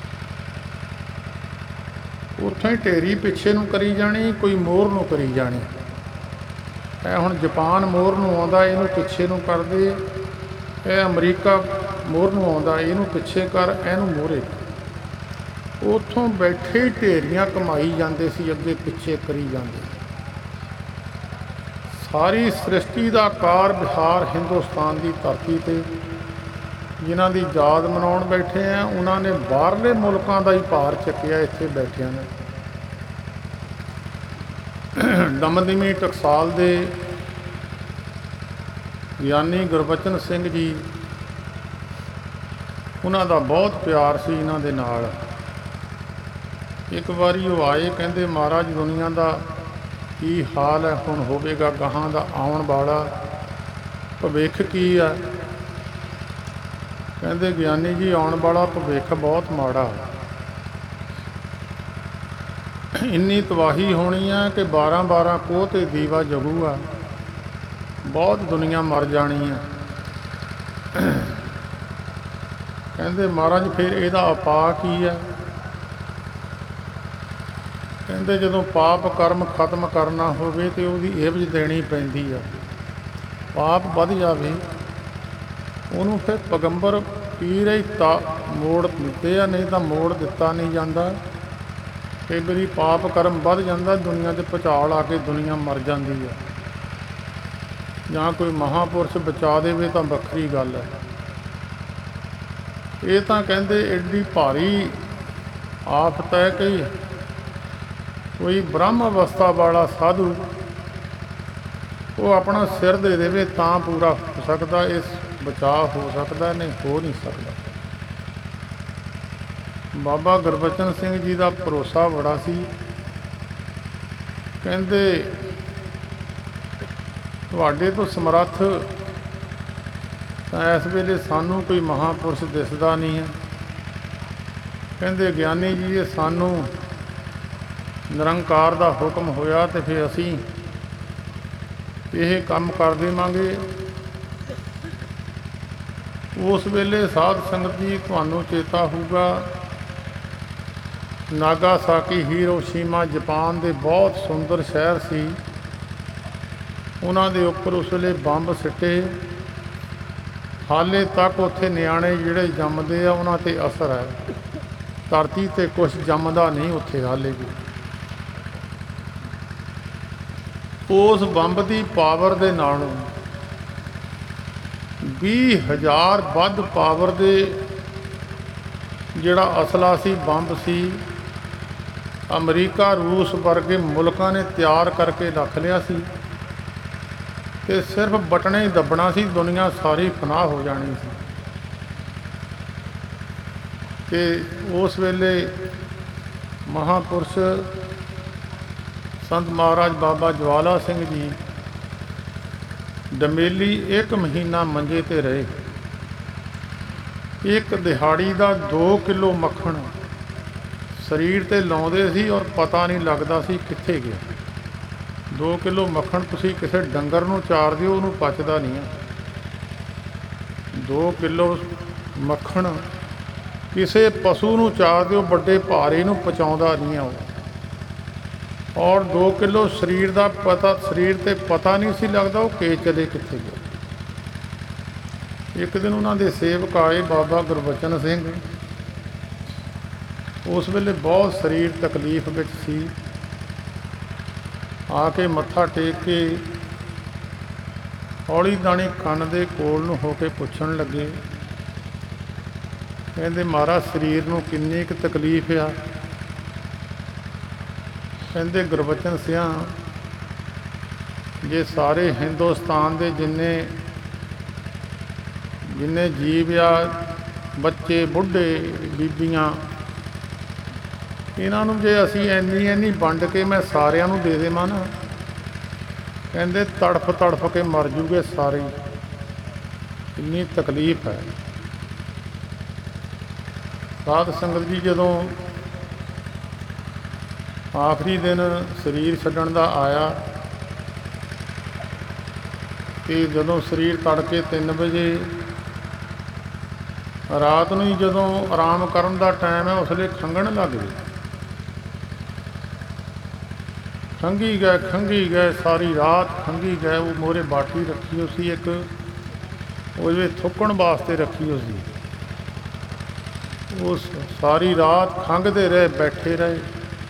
ਉੱਥੋਂ ਹੀ ਢੇਰੀ ਪਿੱਛੇ ਨੂੰ ਕਰੀ ਜਾਣੀ, ਕੋਈ ਮੋਹਰ ਨੂੰ ਕਰੀ ਜਾਣੀ। ਇਹ ਹੁਣ ਜਾਪਾਨ ਮੋਹਰ ਨੂੰ ਆਉਂਦਾ, ਇਹਨੂੰ ਪਿੱਛੇ ਨੂੰ ਕਰਦੇ। ਇਹ ਅਮਰੀਕਾ ਮੋਹਰ ਨੂੰ ਆਉਂਦਾ, ਇਹਨੂੰ ਪਿੱਛੇ ਕਰ, ਇਹਨੂੰ ਮੋਹਰੇ। ਉੱਥੋਂ ਬੈਠੇ ਹੀ ਢੇਰੀਆਂ ਕਮਾਈ ਜਾਂਦੇ ਸੀ, ਅੱਗੇ ਪਿੱਛੇ ਕਰੀ ਜਾਂਦੇ। ਸਾਰੀ ਸ੍ਰਿਸ਼ਟੀ ਦਾ ਕਾਰ ਵਿਹਾਰ ਹਿੰਦੁਸਤਾਨ ਦੀ ਧਰਤੀ 'ਤੇ ਜਿਨ੍ਹਾਂ ਦੀ ਯਾਦ ਮਨਾਉਣ ਬੈਠੇ ਆ, ਉਹਨਾਂ ਨੇ ਬਾਹਰਲੇ ਮੁਲਕਾਂ ਦਾ ਹੀ ਭਾਰ ਚੱਕਿਆ ਇੱਥੇ ਬੈਠਿਆਂ ਨੇ। ਦਮਦਮੀ ਟਕਸਾਲ ਦੇ ਗਿਆਨੀ ਗੁਰਬਚਨ ਸਿੰਘ ਜੀ, ਉਹਨਾਂ ਦਾ ਬਹੁਤ ਪਿਆਰ ਸੀ ਇਹਨਾਂ ਦੇ ਨਾਲ। ਇੱਕ ਵਾਰੀ ਉਹ ਆਏ, ਕਹਿੰਦੇ ਮਹਾਰਾਜ ਦੁਨੀਆ ਦਾ ਕੀ ਹਾਲ ਹੈ, ਹੁਣ ਹੋਵੇਗਾ ਗਾਹਾਂ ਦਾ ਆਉਣ ਵਾਲਾ ਭਵਿੱਖ ਕੀ ਆ। ਕਹਿੰਦੇ ਗਿਆਨੀ ਜੀ ਆਉਣ ਵਾਲਾ ਭਵਿੱਖ ਬਹੁਤ ਮਾੜਾ, ਇੰਨੀ ਤਬਾਹੀ ਹੋਣੀ ਆ ਕਿ ਬਾਰਾਂ ਬਾਰਾਂ ਕੋਹ 'ਤੇ ਦੀਵਾ ਜਗੂਗਾ, ਬਹੁਤ ਦੁਨੀਆ ਮਰ ਜਾਣੀ ਆ। ਕਹਿੰਦੇ ਮਹਾਰਾਜ ਫਿਰ ਇਹਦਾ ਉਪਾਅ ਕੀ ਹੈ। ਕਹਿੰਦੇ ਜਦੋਂ ਪਾਪ ਕਰਮ ਖਤਮ ਕਰਨਾ ਹੋਵੇ ਤਾਂ ਉਹਦੀ ਇਵਜ਼ ਦੇਣੀ ਪੈਂਦੀ ਆ। ਪਾਪ ਵੱਧ ਜਾਵੇ ਉਹਨੂੰ ਫਿਰ ਪੈਗੰਬਰ ਪੀਰ ਹੀ ਤਾ ਮੋੜ ਦਿੱਤੇ ਆ, ਨਹੀਂ ਤਾਂ ਮੋੜ ਦਿੱਤਾ ਨਹੀਂ ਜਾਂਦਾ। ਕਈ ਵਾਰੀ ਪਾਪ ਕਰਮ ਵੱਧ ਜਾਂਦਾ, ਦੁਨੀਆ 'ਤੇ ਭੁਚਾਲ ਆ ਕੇ ਦੁਨੀਆ ਮਰ ਜਾਂਦੀ ਆ। ਜਾਂ ਕੋਈ ਮਹਾਂਪੁਰਸ਼ ਬਚਾ ਦੇਵੇ ਤਾਂ ਵੱਖਰੀ ਗੱਲ ਹੈ। ਇਹ ਤਾਂ ਕਹਿੰਦੇ ਐਡੀ ਭਾਰੀ ਆਫਤ ਹੈ ਕਿ ਕੋਈ ਬ੍ਰਹਮ ਅਵਸਥਾ ਵਾਲਾ ਸਾਧੂ ਉਹ ਆਪਣਾ ਸਿਰ ਦੇ ਦੇਵੇ ਤਾਂ ਪੂਰਾ ਹੋ ਸਕਦਾ, ਇਸ ਬਚਾਅ ਹੋ ਸਕਦਾ, ਨਹੀਂ ਹੋ ਨਹੀਂ ਸਕਦਾ। ਬਾਬਾ ਗੁਰਬਚਨ ਸਿੰਘ ਜੀ ਦਾ ਭਰੋਸਾ ਬੜਾ ਸੀ। ਕਹਿੰਦੇ ਤੁਹਾਡੇ ਤੋਂ ਸਮਰੱਥ ਤਾਂ ਇਸ ਵੇਲੇ ਸਾਨੂੰ ਕੋਈ ਮਹਾਂਪੁਰਸ਼ ਦਿਸਦਾ ਨਹੀਂ ਹੈ। ਕਹਿੰਦੇ ਗਿਆਨੀ ਜੀ ਇਹ ਸਾਨੂੰ ਨਿਰੰਕਾਰ ਦਾ ਹੁਕਮ ਹੋਇਆ ਅਤੇ ਫਿਰ ਅਸੀਂ ਇਹ ਕੰਮ ਕਰ ਦੇਵਾਂਗੇ। ਉਸ ਵੇਲੇ ਸਾਧ ਸੰਗਤ ਜੀ ਤੁਹਾਨੂੰ ਚੇਤਾ ਹੋਊਗਾ, ਨਾਗਾਸਾਕੀ ਹੀਰੋਸ਼ੀਮਾ ਜਾਪਾਨ ਦੇ ਬਹੁਤ ਸੁੰਦਰ ਸ਼ਹਿਰ ਸੀ। ਉਹਨਾਂ ਦੇ ਉੱਪਰ ਉਸ ਵੇਲੇ ਬੰਬ ਸਿੱਟੇ, ਹਾਲੇ ਤੱਕ ਉੱਥੇ ਨਿਆਣੇ ਜਿਹੜੇ ਜੰਮਦੇ ਆ ਉਹਨਾਂ 'ਤੇ ਅਸਰ ਹੈ। ਧਰਤੀ 'ਤੇ ਕੁਛ ਜੰਮਦਾ ਨਹੀਂ ਉੱਥੇ ਹਾਲੇ ਵੀ। ਉਸ ਬੰਬ ਦੀ ਪਾਵਰ ਦੇ ਨਾਲੋਂ ਵੀਹ ਹਜ਼ਾਰ ਵੱਧ ਪਾਵਰ ਦੇ ਜਿਹੜਾ ਅਸਲਾ ਸੀ, ਬੰਬ ਸੀ, ਅਮਰੀਕਾ ਰੂਸ ਵਰਗੇ ਮੁਲਕਾਂ ਨੇ ਤਿਆਰ ਕਰਕੇ ਰੱਖ ਲਿਆ ਸੀ ਤੇ ਸਿਰਫ ਬਟਨੇ ਹੀ ਦੱਬਣਾ ਸੀ, ਦੁਨੀਆ ਸਾਰੀ ਫਨਾਹ ਹੋ ਜਾਣੀ ਸੀ। ਤੇ ਉਸ ਵੇਲੇ ਮਹਾਂਪੁਰਸ਼ ਸੰਤ ਮਹਾਰਾਜ ਬਾਬਾ ਜਵਾਲਾ ਸਿੰਘ ਜੀ ਡਮੇਲੀ ਇੱਕ ਮਹੀਨਾ ਮੰਜੇ 'ਤੇ ਰਹੇ। ਇੱਕ ਦਿਹਾੜੀ ਦਾ ਦੋ ਕਿਲੋ ਮੱਖਣ ਸਰੀਰ 'ਤੇ ਲਾਉਂਦੇ ਸੀ ਔਰ ਪਤਾ ਨਹੀਂ ਲੱਗਦਾ ਸੀ ਕਿੱਥੇ ਗਿਆ। ਦੋ ਕਿਲੋ ਮੱਖਣ ਤੁਸੀਂ ਕਿਸੇ ਡੰਗਰ ਨੂੰ ਚਾਰ ਦਿਓ, ਉਹਨੂੰ ਪਚਦਾ ਨਹੀਂ ਹੈ। ਦੋ ਕਿਲੋ ਮੱਖਣ ਕਿਸੇ ਪਸ਼ੂ ਨੂੰ ਚਾਰ ਦਿਓ, ਵੱਡੇ ਭਾਰੇ ਨੂੰ ਪਚਾਉਂਦਾ ਨਹੀਂ ਆ ਉਹ। ਔਰ ਦੋ ਕਿਲੋ ਸਰੀਰ ਦਾ ਪਤਾ ਸਰੀਰ 'ਤੇ ਪਤਾ ਨਹੀਂ ਸੀ ਲੱਗਦਾ ਉਹ ਕੇ ਚਲੇ ਕਿੱਥੇ ਗਿਆ। ਇੱਕ ਦਿਨ ਉਹਨਾਂ ਦੇ ਸੇਵਕ ਆਏ ਬਾਬਾ ਗੁਰਬਚਨ ਸਿੰਘ। ਉਸ ਵੇਲੇ ਬਹੁਤ ਸਰੀਰ ਤਕਲੀਫ ਵਿੱਚ ਸੀ। ਆ ਕੇ ਮੱਥਾ ਟੇਕ ਕੇ ਹੌਲੀ ਦਾਣੀ ਕੰਨ ਦੇ ਕੋਲ ਨੂੰ ਹੋ ਕੇ ਪੁੱਛਣ ਲੱਗੇ, ਕਹਿੰਦੇ ਮਹਾਰਾਜ ਸਰੀਰ ਨੂੰ ਕਿੰਨੀ ਕੁ ਤਕਲੀਫ ਆ? ਕਹਿੰਦੇ ਗੁਰਬਚਨ ਸਿਆਂ, ਜੇ ਸਾਰੇ ਹਿੰਦੁਸਤਾਨ ਦੇ ਜਿੰਨੇ ਜਿੰਨੇ ਜੀਵ ਆ, ਬੱਚੇ, ਬੁੱਢੇ, ਬੀਬੀਆਂ, ਇਹਨਾਂ ਨੂੰ ਜੇ ਅਸੀਂ ਇੰਨੀ ਇੰਨੀ ਵੰਡ ਕੇ ਮੈਂ ਸਾਰਿਆਂ ਨੂੰ ਦੇ ਦੇਵਾਂ ਨਾ, ਕਹਿੰਦੇ ਤੜਫ ਤੜਫ ਕੇ ਮਰ ਜੂਗੇ ਸਾਰੇ। ਇੰਨੀ ਤਕਲੀਫ ਹੈ। ਸਾਧ ਸੰਗਤ ਜੀ, ਜਦੋਂ ਆਖਰੀ ਦਿਨ ਸਰੀਰ ਛੱਡਣ ਦਾ ਆਇਆ ਤੇ ਜਦੋਂ ਸਰੀਰ ਤੜਕੇ ਤਿੰਨ ਵਜੇ ਰਾਤ ਨੂੰ ਹੀ ਜਦੋਂ ਆਰਾਮ ਕਰਨ ਦਾ ਟਾਈਮ ਹੈ, ਉਸ ਵੇਲੇ ਖੰਘਣ ਲੱਗ ਗਏ। ਖੰਘੀ ਗਏ ਖੰਘੀ ਗਏ ਸਾਰੀ ਰਾਤ ਖੰਘੀ ਗਏ। ਉਹ ਮੋਹਰੇ ਬਾਟੀ ਰੱਖੀ ਹੋ ਸੀ ਇੱਕ, ਉਹਦੇ ਥੁੱਕਣ ਵਾਸਤੇ ਰੱਖੀ ਹੋ ਸੀ। ਉਹ ਸਾਰੀ ਰਾਤ ਖੰਘਦੇ ਰਹੇ, ਬੈਠੇ ਰਹੇ।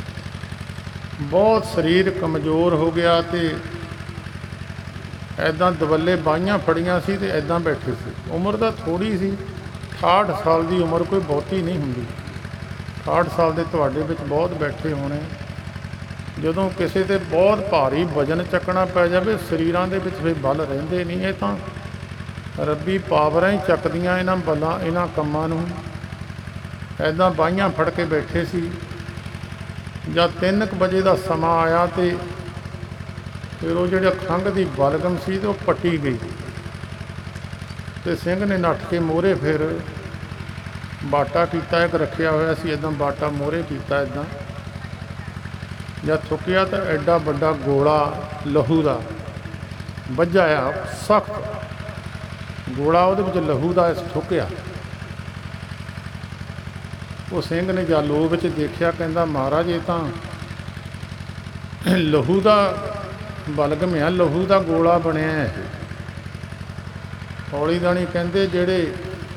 ਬਹੁਤ ਸਰੀਰ ਕਮਜ਼ੋਰ ਹੋ ਗਿਆ ਤੇ ਐਦਾਂ ਦਵੱਲੇ ਬਾਹੀਆਂ ਫੜੀਆਂ ਸੀ ਤੇ ਐਦਾਂ ਬੈਠੇ ਸੀ। ਉਮਰ ਤਾਂ ਥੋੜ੍ਹੀ ਸੀ, ਅਠਾਹਠ ਸਾਲ ਦੀ ਉਮਰ ਕੋਈ ਬਹੁਤੀ ਨਹੀਂ ਹੁੰਦੀ। ਅਠਾਹਠ ਸਾਲ ਦੇ ਤੁਹਾਡੇ ਵਿੱਚ ਬਹੁਤ ਬੈਠੇ ਹੋਣੇ। ਜਦੋਂ ਕਿਸੇ 'ਤੇ ਬਹੁਤ ਭਾਰੀ ਵਜ਼ਨ ਚੱਕਣਾ ਪੈ ਜਾਵੇ, ਸਰੀਰਾਂ ਦੇ ਵਿੱਚ ਫਿਰ ਬਲ ਰਹਿੰਦੇ ਨਹੀਂ। ਇਹ ਤਾਂ ਰੱਬੀ ਪਾਵਰਾਂ ਹੀ ਚੱਕਦੀਆਂ ਇਹਨਾਂ ਬਲਾਂ, ਇਹਨਾਂ ਕੰਮਾਂ ਨੂੰ। ਐਦਾਂ ਬਾਹੀਆਂ ਫੜ ਕੇ ਬੈਠੇ ਸੀ। ਜਦ ਤਿੰਨ ਕੁ ਵਜੇ ਦਾ ਸਮਾਂ ਆਇਆ ਤੇ ਫਿਰ ਉਹ ਜਿਹੜਾ ਖੰਘ ਦੀ ਬਲਗਮ ਸੀ ਤੇ ਉਹ ਪੱਟੀ ਗਈ ਤੇ ਸਿੰਘ ਨੇ ਨੱਠ ਕੇ ਮੋਹਰੇ ਫਿਰ ਬਾਟਾ ਕੀਤਾ, ਇੱਕ ਰੱਖਿਆ ਹੋਇਆ ਸੀ, ਇੱਦਾਂ ਬਾਟਾ ਮੋਹਰੇ ਕੀਤਾ। ਇੱਦਾਂ ਜਦ ਥੁੱਕਿਆ ਤਾਂ ਐਡਾ ਵੱਡਾ ਗੋਲਾ ਲਹੂ ਦਾ ਵੱਜਾ ਆ, ਸਖਤ ਗੋਲਾ, ਉਹਦੇ ਵਿੱਚ ਲਹੂ ਦਾ ਥੁੱਕਿਆ। ਉਹ ਸਿੰਘ ਨੇ ਜਾਂ ਲੋ ਵਿੱਚ ਦੇਖਿਆ, ਕਹਿੰਦਾ ਮਹਾਰਾਜ ਇਹ ਤਾਂ ਲਹੂ ਦਾ ਬਲਗਮ ਆ, ਲਹੂ ਦਾ ਗੋਲਾ ਬਣਿਆ ਹੈ। ਹੌਲੀ ਦਾਣੀ ਕਹਿੰਦੇ ਜਿਹੜੇ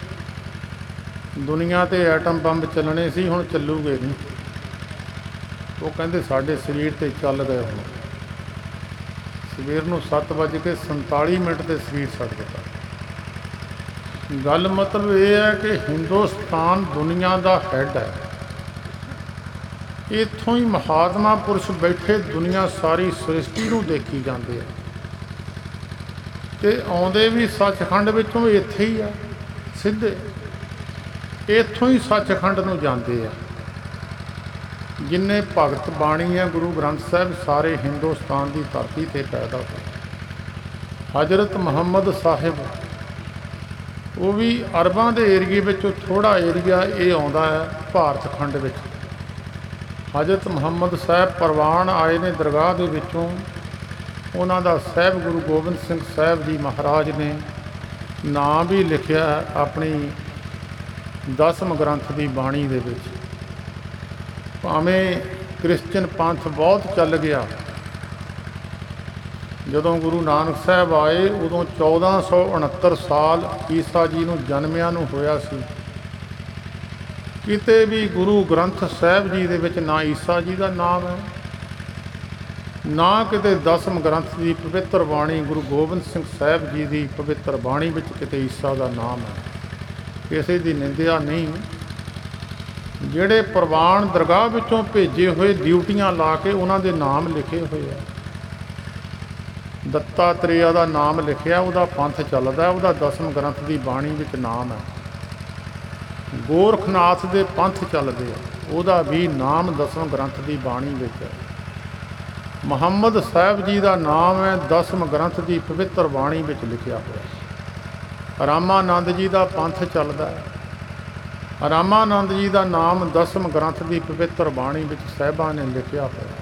ਦੁਨੀਆ 'ਤੇ ਐਟਮ ਬੰਬ ਚੱਲਣੇ ਸੀ ਹੁਣ ਚੱਲੂਗੇ ਨਹੀਂ। ਉਹ ਕਹਿੰਦੇ ਸਾਡੇ ਸਰੀਰ 'ਤੇ ਚੱਲ ਗਏ। ਹੁਣ ਸਵੇਰ ਨੂੰ ਸੱਤ ਵੱਜ ਕੇ ਸੰਤਾਲੀ ਮਿੰਟ 'ਤੇ ਸਰੀਰ ਛੱਡ ਦਿੱਤਾ। ਗੱਲ ਮਤਲਬ ਇਹ ਹੈ ਕਿ ਹਿੰਦੁਸਤਾਨ ਦੁਨੀਆ ਦਾ ਹੈੱਡ ਹੈ। ਇੱਥੋਂ ਹੀ ਮਹਾਤਮਾ ਪੁਰਸ਼ ਬੈਠੇ ਦੁਨੀਆ ਸਾਰੀ ਸ੍ਰਿਸ਼ਟੀ ਨੂੰ ਦੇਖੀ ਜਾਂਦੇ ਆ ਤੇ ਆਉਂਦੇ ਵੀ ਸੱਚਖੰਡ ਵਿੱਚੋਂ ਇੱਥੇ ਹੀ ਆ, ਸਿੱਧੇ ਇੱਥੋਂ ਹੀ ਸੱਚਖੰਡ ਨੂੰ ਜਾਂਦੇ ਆ। ਜਿੰਨੇ ਭਗਤ ਬਾਣੀ ਹੈ ਗੁਰੂ ਗ੍ਰੰਥ ਸਾਹਿਬ ਸਾਰੇ ਹਿੰਦੁਸਤਾਨ ਦੀ ਧਰਤੀ 'ਤੇ ਪੈਦਾ ਹੋਏ। ਹਜ਼ਰਤ ਮੁਹੰਮਦ ਸਾਹਿਬ ਉਹ ਵੀ ਅਰਬਾਂ ਦੇ ਏਰੀਏ ਵਿੱਚੋਂ ਥੋੜ੍ਹਾ ਏਰੀਆ ਇਹ ਆਉਂਦਾ ਹੈ ਭਾਰਤ ਖੰਡ ਵਿੱਚ। ਹਜ਼ਰਤ ਮੁਹੰਮਦ ਸਾਹਿਬ ਪ੍ਰਵਾਨ ਆਏ ਨੇ ਦਰਗਾਹ ਦੇ ਵਿੱਚੋਂ। ਉਹਨਾਂ ਦਾ ਸਾਹਿਬ ਗੁਰੂ ਗੋਬਿੰਦ ਸਿੰਘ ਸਾਹਿਬ ਜੀ ਮਹਾਰਾਜ ਨੇ ਨਾਂ ਵੀ ਲਿਖਿਆ ਆਪਣੀ ਦਸਮ ਗ੍ਰੰਥ ਦੀ ਬਾਣੀ ਦੇ ਵਿੱਚ। ਭਾਵੇਂ ਕ੍ਰਿਸਚਨ ਪੰਥ ਬਹੁਤ ਚੱਲ ਗਿਆ, ਜਦੋਂ ਗੁਰੂ ਨਾਨਕ ਸਾਹਿਬ ਆਏ ਉਦੋਂ ਚੌਦਾਂ ਸੌ ਉਣਹੱਤਰ ਸਾਲ ਈਸਾ ਜੀ ਨੂੰ ਜਨਮਿਆਂ ਨੂੰ ਹੋਇਆ ਸੀ। ਕਿਤੇ ਵੀ ਗੁਰੂ ਗ੍ਰੰਥ ਸਾਹਿਬ ਜੀ ਦੇ ਵਿੱਚ ਨਾ ਈਸਾ ਜੀ ਦਾ ਨਾਮ ਹੈ, ਨਾ ਕਿਤੇ ਦਸਮ ਗ੍ਰੰਥ ਦੀ ਪਵਿੱਤਰ ਬਾਣੀ ਗੁਰੂ ਗੋਬਿੰਦ ਸਿੰਘ ਸਾਹਿਬ ਜੀ ਦੀ ਪਵਿੱਤਰ ਬਾਣੀ ਵਿੱਚ ਕਿਤੇ ਈਸਾ ਦਾ ਨਾਮ ਹੈ। ਕਿਸੇ ਦੀ ਨਿੰਦਿਆ ਨਹੀਂ। ਜਿਹੜੇ ਪ੍ਰਵਾਨ ਦਰਗਾਹ ਵਿੱਚੋਂ ਭੇਜੇ ਹੋਏ ਡਿਊਟੀਆਂ ਲਾ ਕੇ ਉਹਨਾਂ ਦੇ ਨਾਮ ਲਿਖੇ ਹੋਏ ਆ। ਦੱਤਾਤਰੇਆ ਦਾ ਨਾਮ ਲਿਖਿਆ, ਉਹਦਾ ਪੰਥ ਚੱਲਦਾ, ਉਹਦਾ ਦਸਮ ਗ੍ਰੰਥ ਦੀ ਬਾਣੀ ਵਿੱਚ ਨਾਮ ਹੈ। ਗੋਰਖਨਾਥ ਦੇ ਪੰਥ ਚੱਲਦੇ ਆ, ਉਹਦਾ ਵੀ ਨਾਮ ਦਸਮ ਗ੍ਰੰਥ ਦੀ ਬਾਣੀ ਵਿੱਚ ਹੈ। ਮੁਹੰਮਦ ਸਾਹਿਬ ਜੀ ਦਾ ਨਾਮ ਹੈ ਦਸਮ ਗ੍ਰੰਥ ਦੀ ਪਵਿੱਤਰ ਬਾਣੀ ਵਿੱਚ ਲਿਖਿਆ ਹੋਇਆ। ਰਾਮਾਨੰਦ ਜੀ ਦਾ ਪੰਥ ਚੱਲਦਾ ਹੈ। ਰਾਮਾਨੰਦ ਜੀ ਦਾ ਨਾਮ ਦਸਮ ਗ੍ਰੰਥ ਦੀ ਪਵਿੱਤਰ ਬਾਣੀ ਵਿੱਚ ਸਾਹਿਬਾਂ ਨੇ ਲਿਖਿਆ ਹੋਇਆ।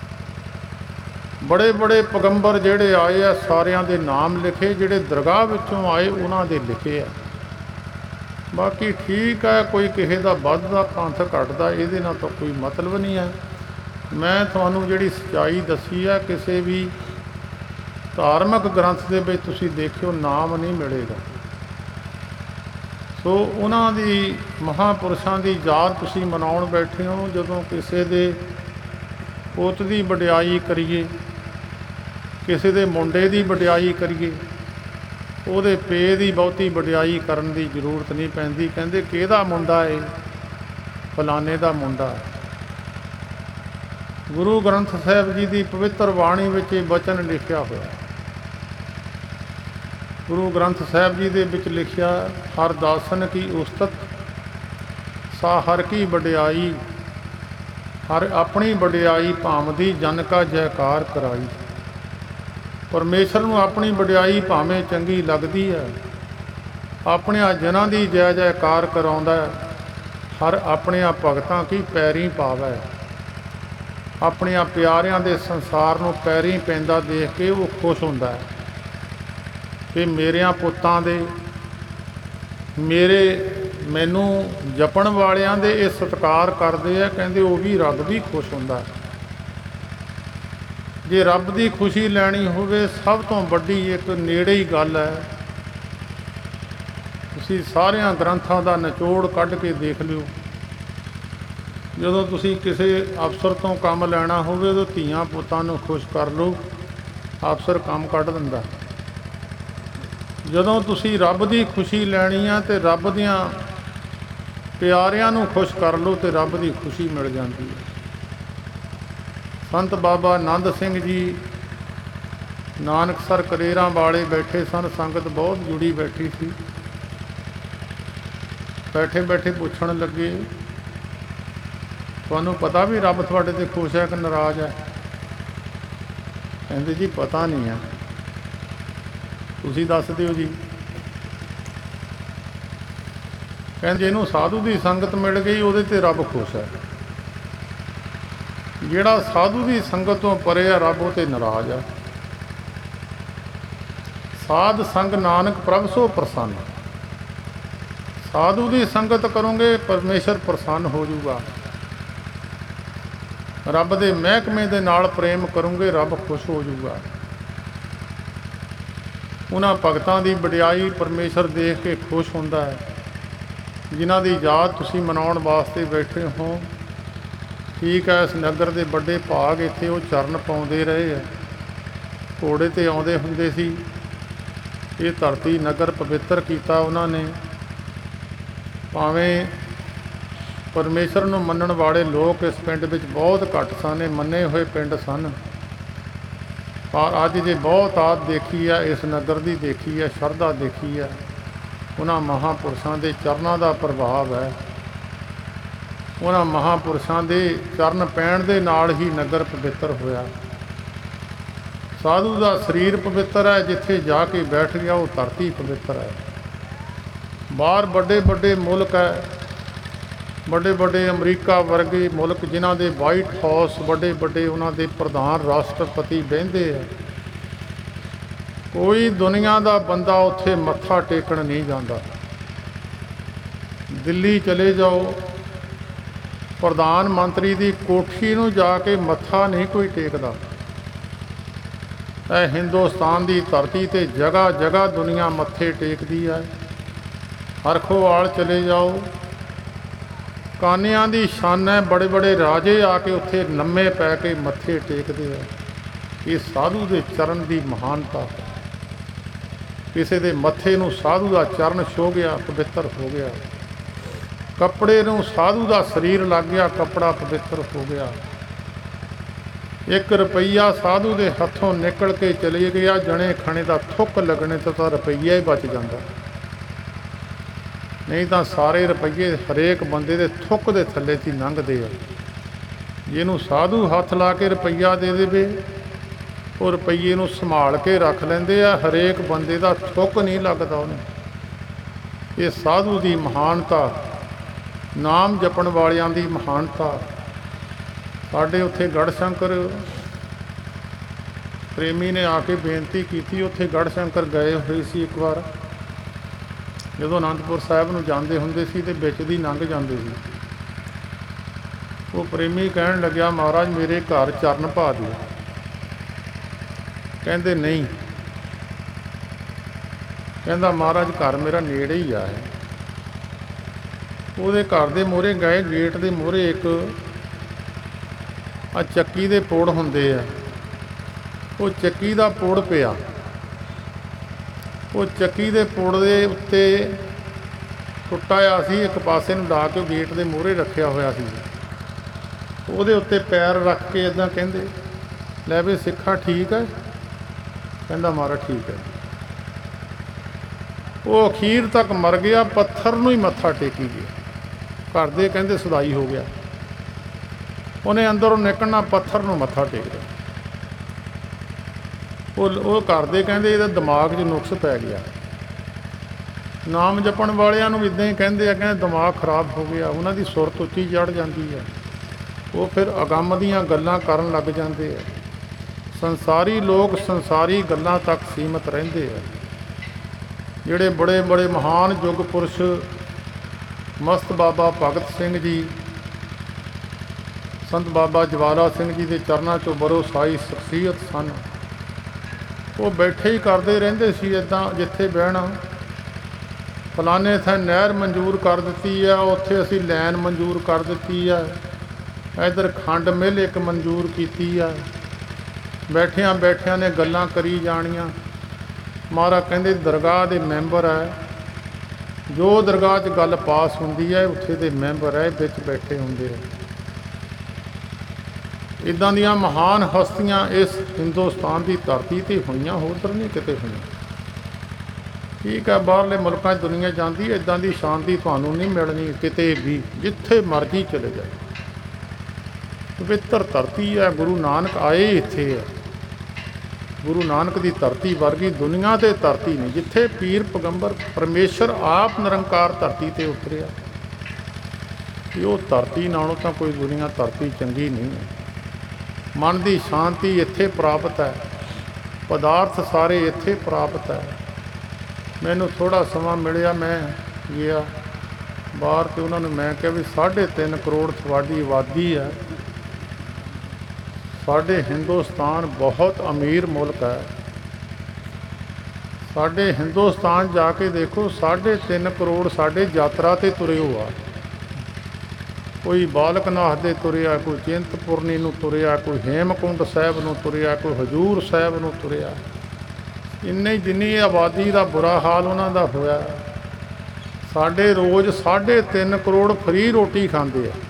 ਬੜੇ ਬੜੇ ਪੈਗੰਬਰ ਜਿਹੜੇ ਆਏ ਆ ਸਾਰਿਆਂ ਦੇ ਨਾਮ ਲਿਖੇ, ਜਿਹੜੇ ਦਰਗਾਹ ਵਿੱਚੋਂ ਆਏ ਉਹਨਾਂ ਦੇ ਲਿਖੇ ਆ। ਬਾਕੀ ਠੀਕ ਹੈ, ਕੋਈ ਕਿਸੇ ਦਾ ਵੱਧਦਾ ਪੰਥ ਘਟਦਾ ਇਹਦੇ ਨਾਲ ਤਾਂ ਕੋਈ ਮਤਲਬ ਨਹੀਂ ਹੈ। ਮੈਂ ਤੁਹਾਨੂੰ ਜਿਹੜੀ ਸੱਚਾਈ ਦੱਸੀ ਹੈ, ਕਿਸੇ ਵੀ ਧਾਰਮਿਕ ਗ੍ਰੰਥ ਦੇ ਵਿੱਚ ਤੁਸੀਂ ਦੇਖਿਓ ਨਾਮ ਨਹੀਂ ਮਿਲੇਗਾ। ਸੋ ਉਹਨਾਂ ਦੀ ਮਹਾਂਪੁਰਸ਼ਾਂ ਦੀ ਯਾਦ ਤੁਸੀਂ ਮਨਾਉਣ ਬੈਠੇ ਹੋ। ਜਦੋਂ ਕਿਸੇ ਦੇ ਪੁੱਤ ਦੀ ਵਡਿਆਈ ਕਰੀਏ, ਕਿਸੇ ਦੇ ਮੁੰਡੇ ਦੀ ਵਡਿਆਈ ਕਰੀਏ, ਉਹਦੇ ਪੇ ਦੀ ਬਹੁਤੀ ਵਡਿਆਈ ਕਰਨ ਦੀ ਜ਼ਰੂਰਤ ਨਹੀਂ ਪੈਂਦੀ। ਕਹਿੰਦੇ ਕਿਹਦਾ ਮੁੰਡਾ ਏ? ਫਲਾਣੇ ਦਾ ਮੁੰਡਾ। ਗੁਰੂ ਗ੍ਰੰਥ ਸਾਹਿਬ ਜੀ ਦੀ ਪਵਿੱਤਰ ਬਾਣੀ ਵਿੱਚ ਇਹ ਵਚਨ ਲਿਖਿਆ ਹੋਇਆ। ਗੁਰੂ ਗ੍ਰੰਥ ਸਾਹਿਬ ਜੀ ਦੇ ਵਿੱਚ ਲਿਖਿਆ, ਹਰ ਦਾਸਨ ਕੀ ਉਸਤਤ ਸਾ ਹਰ ਕੀ ਵਡਿਆਈ, ਹਰ ਆਪਣੀ ਵਡਿਆਈ ਭਾਮਦੀ ਜਨ ਕਾ ਜੈਕਾਰ ਕਰਾਈ। ਪਰਮੇਸ਼ਰ ਨੂੰ ਆਪਣੀ ਵਡਿਆਈ ਭਾਵੇਂ ਚੰਗੀ ਲੱਗਦੀ ਹੈ, ਆਪਣਿਆਂ ਜਨਾਂ ਦੀ ਜੈ ਜੈਕਾਰ ਕਰਾਉਂਦਾ ਹੈ। ਹਰ ਆਪਣਿਆਂ ਭਗਤਾਂ ਕੀ ਪੈਰੀਂ ਪਾਵੈ, ਆਪਣਿਆਂ ਪਿਆਰਿਆਂ ਦੇ ਸੰਸਾਰ ਨੂੰ ਪੈਰੀਂ ਪੈਂਦਾ ਦੇਖ ਕੇ ਉਹ ਖੁਸ਼ ਹੁੰਦਾ ਹੈ ਕਿ ਮੇਰਿਆਂ ਪੁੱਤਾਂ ਦੇ, ਮੇਰੇ ਮੈਨੂੰ ਜਪਣ ਵਾਲਿਆਂ ਦੇ ਇਹ ਸਤਿਕਾਰ ਕਰਦੇ ਆ। ਕਹਿੰਦੇ ਉਹ ਵੀ ਰੱਬ ਵੀ ਖੁਸ਼ ਹੁੰਦਾ। ਜੇ ਰੱਬ ਦੀ ਖੁਸ਼ੀ ਲੈਣੀ ਹੋਵੇ, ਸਭ ਤੋਂ ਵੱਡੀ ਇੱਕ ਨੇੜੇ ਹੀ ਗੱਲ ਹੈ। ਤੁਸੀਂ ਸਾਰਿਆਂ ਗ੍ਰੰਥਾਂ ਦਾ ਨਿਚੋੜ ਕੱਢ ਕੇ ਦੇਖ ਲਿਓ। ਜਦੋਂ ਤੁਸੀਂ ਕਿਸੇ ਅਫਸਰ ਤੋਂ ਕੰਮ ਲੈਣਾ ਹੋਵੇ, ਉਦੋਂ ਧੀਆਂ ਪੁੱਤਾਂ ਨੂੰ ਖੁਸ਼ ਕਰ ਲਓ, ਅਫਸਰ ਕੰਮ ਕੱਢ ਦਿੰਦਾ। ਜਦੋਂ ਤੁਸੀਂ ਰੱਬ ਦੀ ਖੁਸ਼ੀ ਲੈਣੀ ਆ ਤੇ ਰੱਬ ਦੀਆਂ ਪਿਆਰਿਆਂ ਨੂੰ ਖੁਸ਼ ਕਰ ਲਓ ਤੇ ਰੱਬ ਦੀ ਖੁਸ਼ੀ ਮਿਲ ਜਾਂਦੀ ਹੈ। ਸੰਤ ਬਾਬਾ ਆਨੰਦ ਸਿੰਘ ਜੀ ਨਾਨਕਸਰ ਕਰੇਰਾਂ ਵਾਲੇ ਬੈਠੇ ਸਨ। ਸੰਗਤ ਬਹੁਤ ਜੁੜੀ ਬੈਠੀ ਸੀ। ਬੈਠੇ ਬੈਠੇ ਪੁੱਛਣ ਲੱਗੇ, ਤੁਹਾਨੂੰ ਪਤਾ ਵੀ ਰੱਬ ਤੁਹਾਡੇ ਤੇ ਖੁਸ਼ ਹੈ ਕਿ ਨਾਰਾਜ਼ ਹੈ? ਕਹਿੰਦੇ ਜੀ ਪਤਾ ਨਹੀਂ ਹੈ, ਤੁਸੀਂ ਦੱਸ ਦਿਓ ਜੀ। ਕਹਿੰਦੇ ਇਹਨੂੰ ਸਾਧੂ ਦੀ ਸੰਗਤ ਮਿਲ ਗਈ, ਉਹਦੇ ਤੇ ਰੱਬ ਖੁਸ਼ ਹੈ। ਜਿਹੜਾ ਸਾਧੂ ਦੀ ਸੰਗਤ ਤੋਂ ਪਰੇ ਆ, ਰੱਬ ਉਹ ਤੇ ਨਾਰਾਜ਼ ਆ। ਸਾਧ ਸੰਗ ਨਾਨਕ ਪ੍ਰਭ ਸੋ ਪ੍ਰਸੰਨ। ਸਾਧੂ ਦੀ ਸੰਗਤ ਕਰੋਗੇ, ਪਰਮੇਸ਼ਰ ਪ੍ਰਸੰਨ ਹੋ ਜਾਊਗਾ। ਰੱਬ ਦੇ ਮਹਿਕਮੇ ਦੇ ਨਾਲ ਪ੍ਰੇਮ ਕਰੋਗੇ, ਰੱਬ ਖੁਸ਼ ਹੋ ਜਾਊਗਾ। ਉਹਨਾਂ ਭਗਤਾਂ ਦੀ ਵਡਿਆਈ ਪਰਮੇਸ਼ਰ ਦੇਖ ਕੇ ਖੁਸ਼ ਹੁੰਦਾ ਹੈ, ਜਿਨ੍ਹਾਂ ਦੀ ਯਾਦ ਤੁਸੀਂ ਮਨਾਉਣ ਵਾਸਤੇ ਬੈਠੇ ਹੋ। ਠੀਕ ਹੈ, ਇਸ ਨਗਰ ਦੇ ਵੱਡੇ ਭਾਗ ਇੱਥੇ ਉਹ ਚਰਨ ਪਾਉਂਦੇ ਰਹੇ ਆ, ਘੋੜੇ 'ਤੇ ਆਉਂਦੇ ਹੁੰਦੇ ਸੀ। ਇਹ ਧਰਤੀ ਨਗਰ ਪਵਿੱਤਰ ਕੀਤਾ ਉਹਨਾਂ ਨੇ। ਭਾਵੇਂ ਪਰਮੇਸ਼ਰ ਨੂੰ ਮੰਨਣ ਵਾਲੇ ਲੋਕ ਇਸ ਪਿੰਡ ਵਿੱਚ ਬਹੁਤ ਘੱਟ ਸਨ, ਇਹ ਮੰਨੇ ਹੋਏ ਪਿੰਡ ਸਨ, ਪਰ ਅੱਜ ਜੇ ਬਹੁਤ ਆਦ ਦੇਖੀ ਆ, ਇਸ ਨਗਰ ਦੀ ਦੇਖੀ ਆ, ਸ਼ਰਧਾ ਦੇਖੀ ਆ, ਉਹਨਾਂ ਮਹਾਂਪੁਰਸ਼ਾਂ ਦੇ ਚਰਨਾਂ ਦਾ ਪ੍ਰਭਾਵ ਹੈ। ਉਹਨਾਂ ਮਹਾਂਪੁਰਸ਼ਾਂ ਦੇ ਚਰਨ ਪੈਣ ਦੇ ਨਾਲ ਹੀ ਨਗਰ ਪਵਿੱਤਰ ਹੋਇਆ। ਸਾਧੂ ਦਾ ਸਰੀਰ ਪਵਿੱਤਰ ਹੈ, ਜਿੱਥੇ ਜਾ ਕੇ ਬੈਠ ਗਿਆ ਉਹ ਧਰਤੀ ਪਵਿੱਤਰ ਹੈ। ਬਾਹਰ ਵੱਡੇ ਵੱਡੇ ਮੁਲਕ ਹੈ, ਵੱਡੇ ਵੱਡੇ ਅਮਰੀਕਾ ਵਰਗੇ ਮੁਲਕ, ਜਿਨ੍ਹਾਂ ਦੇ ਵਾਈਟ ਹਾਊਸ ਵੱਡੇ ਵੱਡੇ ਉਹਨਾਂ ਦੇ ਪ੍ਰਧਾਨ ਰਾਸ਼ਟਰਪਤੀ ਬਹਿੰਦੇ ਆ। ਕੋਈ ਦੁਨੀਆ ਦਾ ਬੰਦਾ ਉੱਥੇ ਮੱਥਾ ਟੇਕਣ ਨਹੀਂ ਜਾਂਦਾ। ਦਿੱਲੀ ਚਲੇ ਜਾਓ, ਪ੍ਰਧਾਨ ਮੰਤਰੀ ਦੀ ਕੋਠੀ ਨੂੰ ਜਾ ਕੇ ਮੱਥਾ ਨਹੀਂ ਕੋਈ ਟੇਕਦਾ। ਇਹ ਹਿੰਦੁਸਤਾਨ ਦੀ ਧਰਤੀ ਤੇ ਜਗ੍ਹਾ ਜਗ੍ਹਾ ਦੁਨੀਆ ਮੱਥੇ ਟੇਕਦੀ ਹੈ। ਹਰਖੋਵਾਲ ਚਲੇ ਜਾਓ, ਕਾਨਿਆਂ ਦੀ ਸ਼ਾਨ ਹੈ, ਬੜੇ ਬੜੇ ਰਾਜੇ ਆ ਕੇ ਉੱਥੇ ਲੰਮੇ ਪੈ ਕੇ ਮੱਥੇ ਟੇਕਦੇ ਆ। ਇਹ ਸਾਧੂ ਦੇ ਚਰਨ ਦੀ ਮਹਾਨਤਾ ਹੈ। ਕਿਸੇ ਦੇ ਮੱਥੇ ਨੂੰ ਸਾਧੂ ਦਾ ਚਰਨ ਛੋਹ ਗਿਆ, ਪਵਿੱਤਰ ਹੋ ਗਿਆ। ਕੱਪੜੇ ਨੂੰ ਸਾਧੂ ਦਾ ਸਰੀਰ ਲੱਗ ਗਿਆ, ਕੱਪੜਾ ਪਵਿੱਤਰ ਹੋ ਗਿਆ। ਇੱਕ ਰੁਪਈਆ ਸਾਧੂ ਦੇ ਹੱਥੋਂ ਨਿਕਲ ਕੇ ਚਲੇ ਗਿਆ, ਜਣੇ ਖਣੇ ਦਾ ਥੁੱਕ ਲੱਗਣੇ ਤੋਂ ਤਾਂ ਰੁਪਈਆ ਹੀ ਬਚ ਜਾਂਦਾ, ਨਹੀਂ ਤਾਂ ਸਾਰੇ ਰੁਪਈਏ ਹਰੇਕ ਬੰਦੇ ਦੇ ਥੁੱਕ ਦੇ ਥੱਲੇ 'ਚ ਹੀ ਲੰਘਦੇ ਆ। ਜਿਹਨੂੰ ਸਾਧੂ ਹੱਥ ਲਾ ਕੇ ਰੁਪਈਆ ਦੇ ਦੇਵੇ, ਉਹ ਰੁਪਈਏ ਨੂੰ ਸੰਭਾਲ ਕੇ ਰੱਖ ਲੈਂਦੇ ਆ, ਹਰੇਕ ਬੰਦੇ ਦਾ ਥੁੱਕ ਨਹੀਂ ਲੱਗਦਾ ਉਹਨੂੰ। ਇਹ ਸਾਧੂ ਦੀ ਮਹਾਨਤਾ, ਨਾਮ ਜਪਣ ਵਾਲਿਆਂ ਦੀ ਮਹਾਨਤਾ। ਸਾਡੇ ਉੱਥੇ ਗੜ੍ਹਸ਼ੰਕਰ ਪ੍ਰੇਮੀ ਨੇ ਆ ਕੇ ਬੇਨਤੀ ਕੀਤੀ, ਉੱਥੇ ਗੜ੍ਹਸ਼ੰਕਰ ਗਏ ਹੋਏ ਸੀ ਇੱਕ ਵਾਰ, ਜਦੋਂ ਅਨੰਦਪੁਰ ਸਾਹਿਬ ਨੂੰ ਜਾਂਦੇ ਹੁੰਦੇ ਸੀ ਤੇ ਵਿੱਚ ਦੀ ਲੰਘ ਜਾਂਦੇ ਸੀ। ਉਹ ਪ੍ਰੇਮੀ ਕਹਿਣ ਲੱਗਿਆ, ਮਹਾਰਾਜ ਮੇਰੇ ਘਰ ਚਰਨ ਪਾ ਦਿਓ। ਕਹਿੰਦੇ ਨਹੀਂ, ਕਹਿੰਦਾ ਮਹਾਰਾਜ ਘਰ ਮੇਰਾ ਨੇੜੇ ਹੀ ਆ। ਉਹਦੇ ਘਰ ਦੇ ਮੂਹਰੇ ਗਏ, ਗੇਟ ਦੇ ਮੂਹਰੇ ਇੱਕ ਆ ਚੱਕੀ ਦੇ ਪੁੜ ਹੁੰਦੇ ਆ, ਉਹ ਚੱਕੀ ਦਾ ਪੁੜ ਪਿਆ। ਉਹ ਚੱਕੀ ਦੇ ਪੁੜ ਦੇ ਉੱਤੇ ਟੁੱਟਾ ਆ ਸੀ, ਇੱਕ ਪਾਸੇ ਨੂੰ ਲਾ ਕੇ ਗੇਟ ਦੇ ਮੂਹਰੇ ਰੱਖਿਆ ਹੋਇਆ ਸੀ। ਉਹਦੇ ਉੱਤੇ ਪੈਰ ਰੱਖ ਕੇ ਇੱਦਾਂ ਕਹਿੰਦੇ, ਲੈ ਵੀ ਸਿੱਖਾ ਠੀਕ ਹੈ? ਕਹਿੰਦਾ ਮਹਾਰਾਜ ਠੀਕ ਹੈ। ਉਹ ਅਖੀਰ ਤੱਕ ਮਰ ਗਿਆ, ਪੱਥਰ ਨੂੰ ਹੀ ਮੱਥਾ ਟੇਕੀ ਗਿਆ। ਘਰ ਦੇ ਕਹਿੰਦੇ ਸੁਦਾਈ ਹੋ ਗਿਆ, ਉਹਨੇ ਅੰਦਰੋਂ ਨਿਕਲਣਾ, ਪੱਥਰ ਨੂੰ ਮੱਥਾ ਟੇਕਦਾ। ਉਹ ਉਹ ਘਰ ਦੇ ਕਹਿੰਦੇ ਇਹਦਾ ਦਿਮਾਗ 'ਚ ਨੁਕਸ ਪੈ ਗਿਆ। ਨਾਮ ਜਪਣ ਵਾਲਿਆਂ ਨੂੰ ਇੱਦਾਂ ਹੀ ਕਹਿੰਦੇ ਆ, ਕਹਿੰਦੇ ਦਿਮਾਗ ਖਰਾਬ ਹੋ ਗਿਆ, ਉਹਨਾਂ ਦੀ ਸੁਰਤ ਉੱਚੀ ਚੜ੍ਹ ਜਾਂਦੀ ਹੈ, ਉਹ ਫਿਰ ਅਗੰਮ ਦੀਆਂ ਗੱਲਾਂ ਕਰਨ ਲੱਗ ਜਾਂਦੇ ਆ। ਸੰਸਾਰੀ ਲੋਕ ਸੰਸਾਰੀ ਗੱਲਾਂ ਤੱਕ ਸੀਮਤ ਰਹਿੰਦੇ ਆ। ਜਿਹੜੇ ਬੜੇ ਬੜੇ ਮਹਾਨ ਯੁੱਗ ਪੁਰਸ਼, ਮਸਤ ਬਾਬਾ ਭਗਤ ਸਿੰਘ ਜੀ, ਸੰਤ ਬਾਬਾ ਜਵਾਲਾ ਸਿੰਘ ਜੀ ਦੇ ਚਰਨਾਂ 'ਚੋਂ ਬਰੋਸਾਈ ਸ਼ਖਸੀਅਤ ਸਨ। ਉਹ ਬੈਠੇ ਹੀ ਕਰਦੇ ਰਹਿੰਦੇ ਸੀ ਇੱਦਾਂ, ਜਿੱਥੇ ਬਹਿਣਾ, ਫਲਾਣੇ ਥਾਂ ਨਹਿਰ ਮਨਜ਼ੂਰ ਕਰ ਦਿੱਤੀ ਆ, ਉੱਥੇ ਅਸੀਂ ਲੈਨ ਮਨਜ਼ੂਰ ਕਰ ਦਿੱਤੀ ਆ, ਇੱਧਰ ਖੰਡ ਮਿੱਲ ਇੱਕ ਮਨਜ਼ੂਰ ਕੀਤੀ ਆ। ਬੈਠਿਆਂ ਬੈਠਿਆਂ ਨੇ ਗੱਲਾਂ ਕਰੀ ਜਾਣੀਆਂ। ਮਹਾਰਾਜ ਕਹਿੰਦੇ ਦਰਗਾਹ ਦੇ ਮੈਂਬਰ ਹੈ, ਜੋ ਦਰਗਾਹ 'ਚ ਗੱਲ ਪਾਸ ਹੁੰਦੀ ਹੈ ਉੱਥੇ ਦੇ ਮੈਂਬਰ ਹੈ, ਵਿੱਚ ਬੈਠੇ ਹੁੰਦੇ ਆ। ਇੱਦਾਂ ਦੀਆਂ ਮਹਾਨ ਹਸਤੀਆਂ ਇਸ ਹਿੰਦੁਸਤਾਨ ਦੀ ਧਰਤੀ 'ਤੇ ਹੋਈਆਂ, ਹੋਰ ਤਾਂ ਨਹੀਂ ਕਿਤੇ ਹੋਈਆਂ। ਠੀਕ ਹੈ, ਬਾਹਰਲੇ ਮੁਲਕਾਂ 'ਚ ਦੁਨੀਆ ਜਾਂਦੀ, ਇੱਦਾਂ ਦੀ ਸ਼ਾਂਤੀ ਤੁਹਾਨੂੰ ਨਹੀਂ ਮਿਲਣੀ ਕਿਤੇ ਵੀ, ਜਿੱਥੇ ਮਰਜ਼ੀ ਚਲੇ ਜਾਏ। ਪਵਿੱਤਰ ਧਰਤੀ ਹੈ, ਗੁਰੂ ਨਾਨਕ ਆਏ ਇੱਥੇ ਹੈ। ਗੁਰੂ ਨਾਨਕ ਦੀ ਧਰਤੀ ਵਰਗੀ ਦੁਨੀਆ 'ਤੇ ਧਰਤੀ ਨਹੀਂ, ਜਿੱਥੇ ਪੀਰ ਪੈਗੰਬਰ ਪਰਮੇਸ਼ਰ ਆਪ ਨਿਰੰਕਾਰ ਧਰਤੀ 'ਤੇ ਉਤਰਿਆ। ਕਿ ਉਹ ਧਰਤੀ ਨਾਲੋਂ ਤਾਂ ਕੋਈ ਦੁਨੀਆ ਧਰਤੀ ਚੰਗੀ ਨਹੀਂ ਹੈ। ਮਨ ਦੀ ਸ਼ਾਂਤੀ ਇੱਥੇ ਪ੍ਰਾਪਤ ਹੈ, ਪਦਾਰਥ ਸਾਰੇ ਇੱਥੇ ਪ੍ਰਾਪਤ ਹੈ। ਮੈਨੂੰ ਥੋੜ੍ਹਾ ਸਮਾਂ ਮਿਲਿਆ, ਮੈਂ ਗਿਆ ਬਾਹਰ ਅਤੇ ਉਹਨਾਂ ਨੂੰ ਮੈਂ ਕਿਹਾ ਵੀ ਸਾਢੇ ਤਿੰਨ ਕਰੋੜ ਤੁਹਾਡੀ ਆਬਾਦੀ ਹੈ, ਸਾਡੇ ਹਿੰਦੁਸਤਾਨ ਬਹੁਤ ਅਮੀਰ ਮੁਲਕ ਹੈ। ਸਾਡੇ ਹਿੰਦੁਸਤਾਨ ਜਾ ਕੇ ਦੇਖੋ, ਸਾਢੇ ਤਿੰਨ ਕਰੋੜ ਸਾਡੇ ਯਾਤਰਾ 'ਤੇ ਤੁਰੇ ਹੋ ਆ। ਕੋਈ ਬਾਲਕ ਨਾਥ ਦੇ ਤੁਰਿਆ, ਕੋਈ ਚਿੰਤਪੁਰਨੀ ਨੂੰ ਤੁਰਿਆ, ਕੋਈ ਹੇਮਕੁੰਡ ਸਾਹਿਬ ਨੂੰ ਤੁਰਿਆ, ਕੋਈ ਹਜ਼ੂਰ ਸਾਹਿਬ ਨੂੰ ਤੁਰਿਆ। ਇੰਨੀ ਜਿੰਨੀ ਆਬਾਦੀ ਦਾ ਬੁਰਾ ਹਾਲ ਉਹਨਾਂ ਦਾ ਹੋਇਆ। ਸਾਡੇ ਰੋਜ਼ ਸਾਢੇ ਤਿੰਨ ਕਰੋੜ ਫਰੀ ਰੋਟੀ ਖਾਂਦੇ ਆ।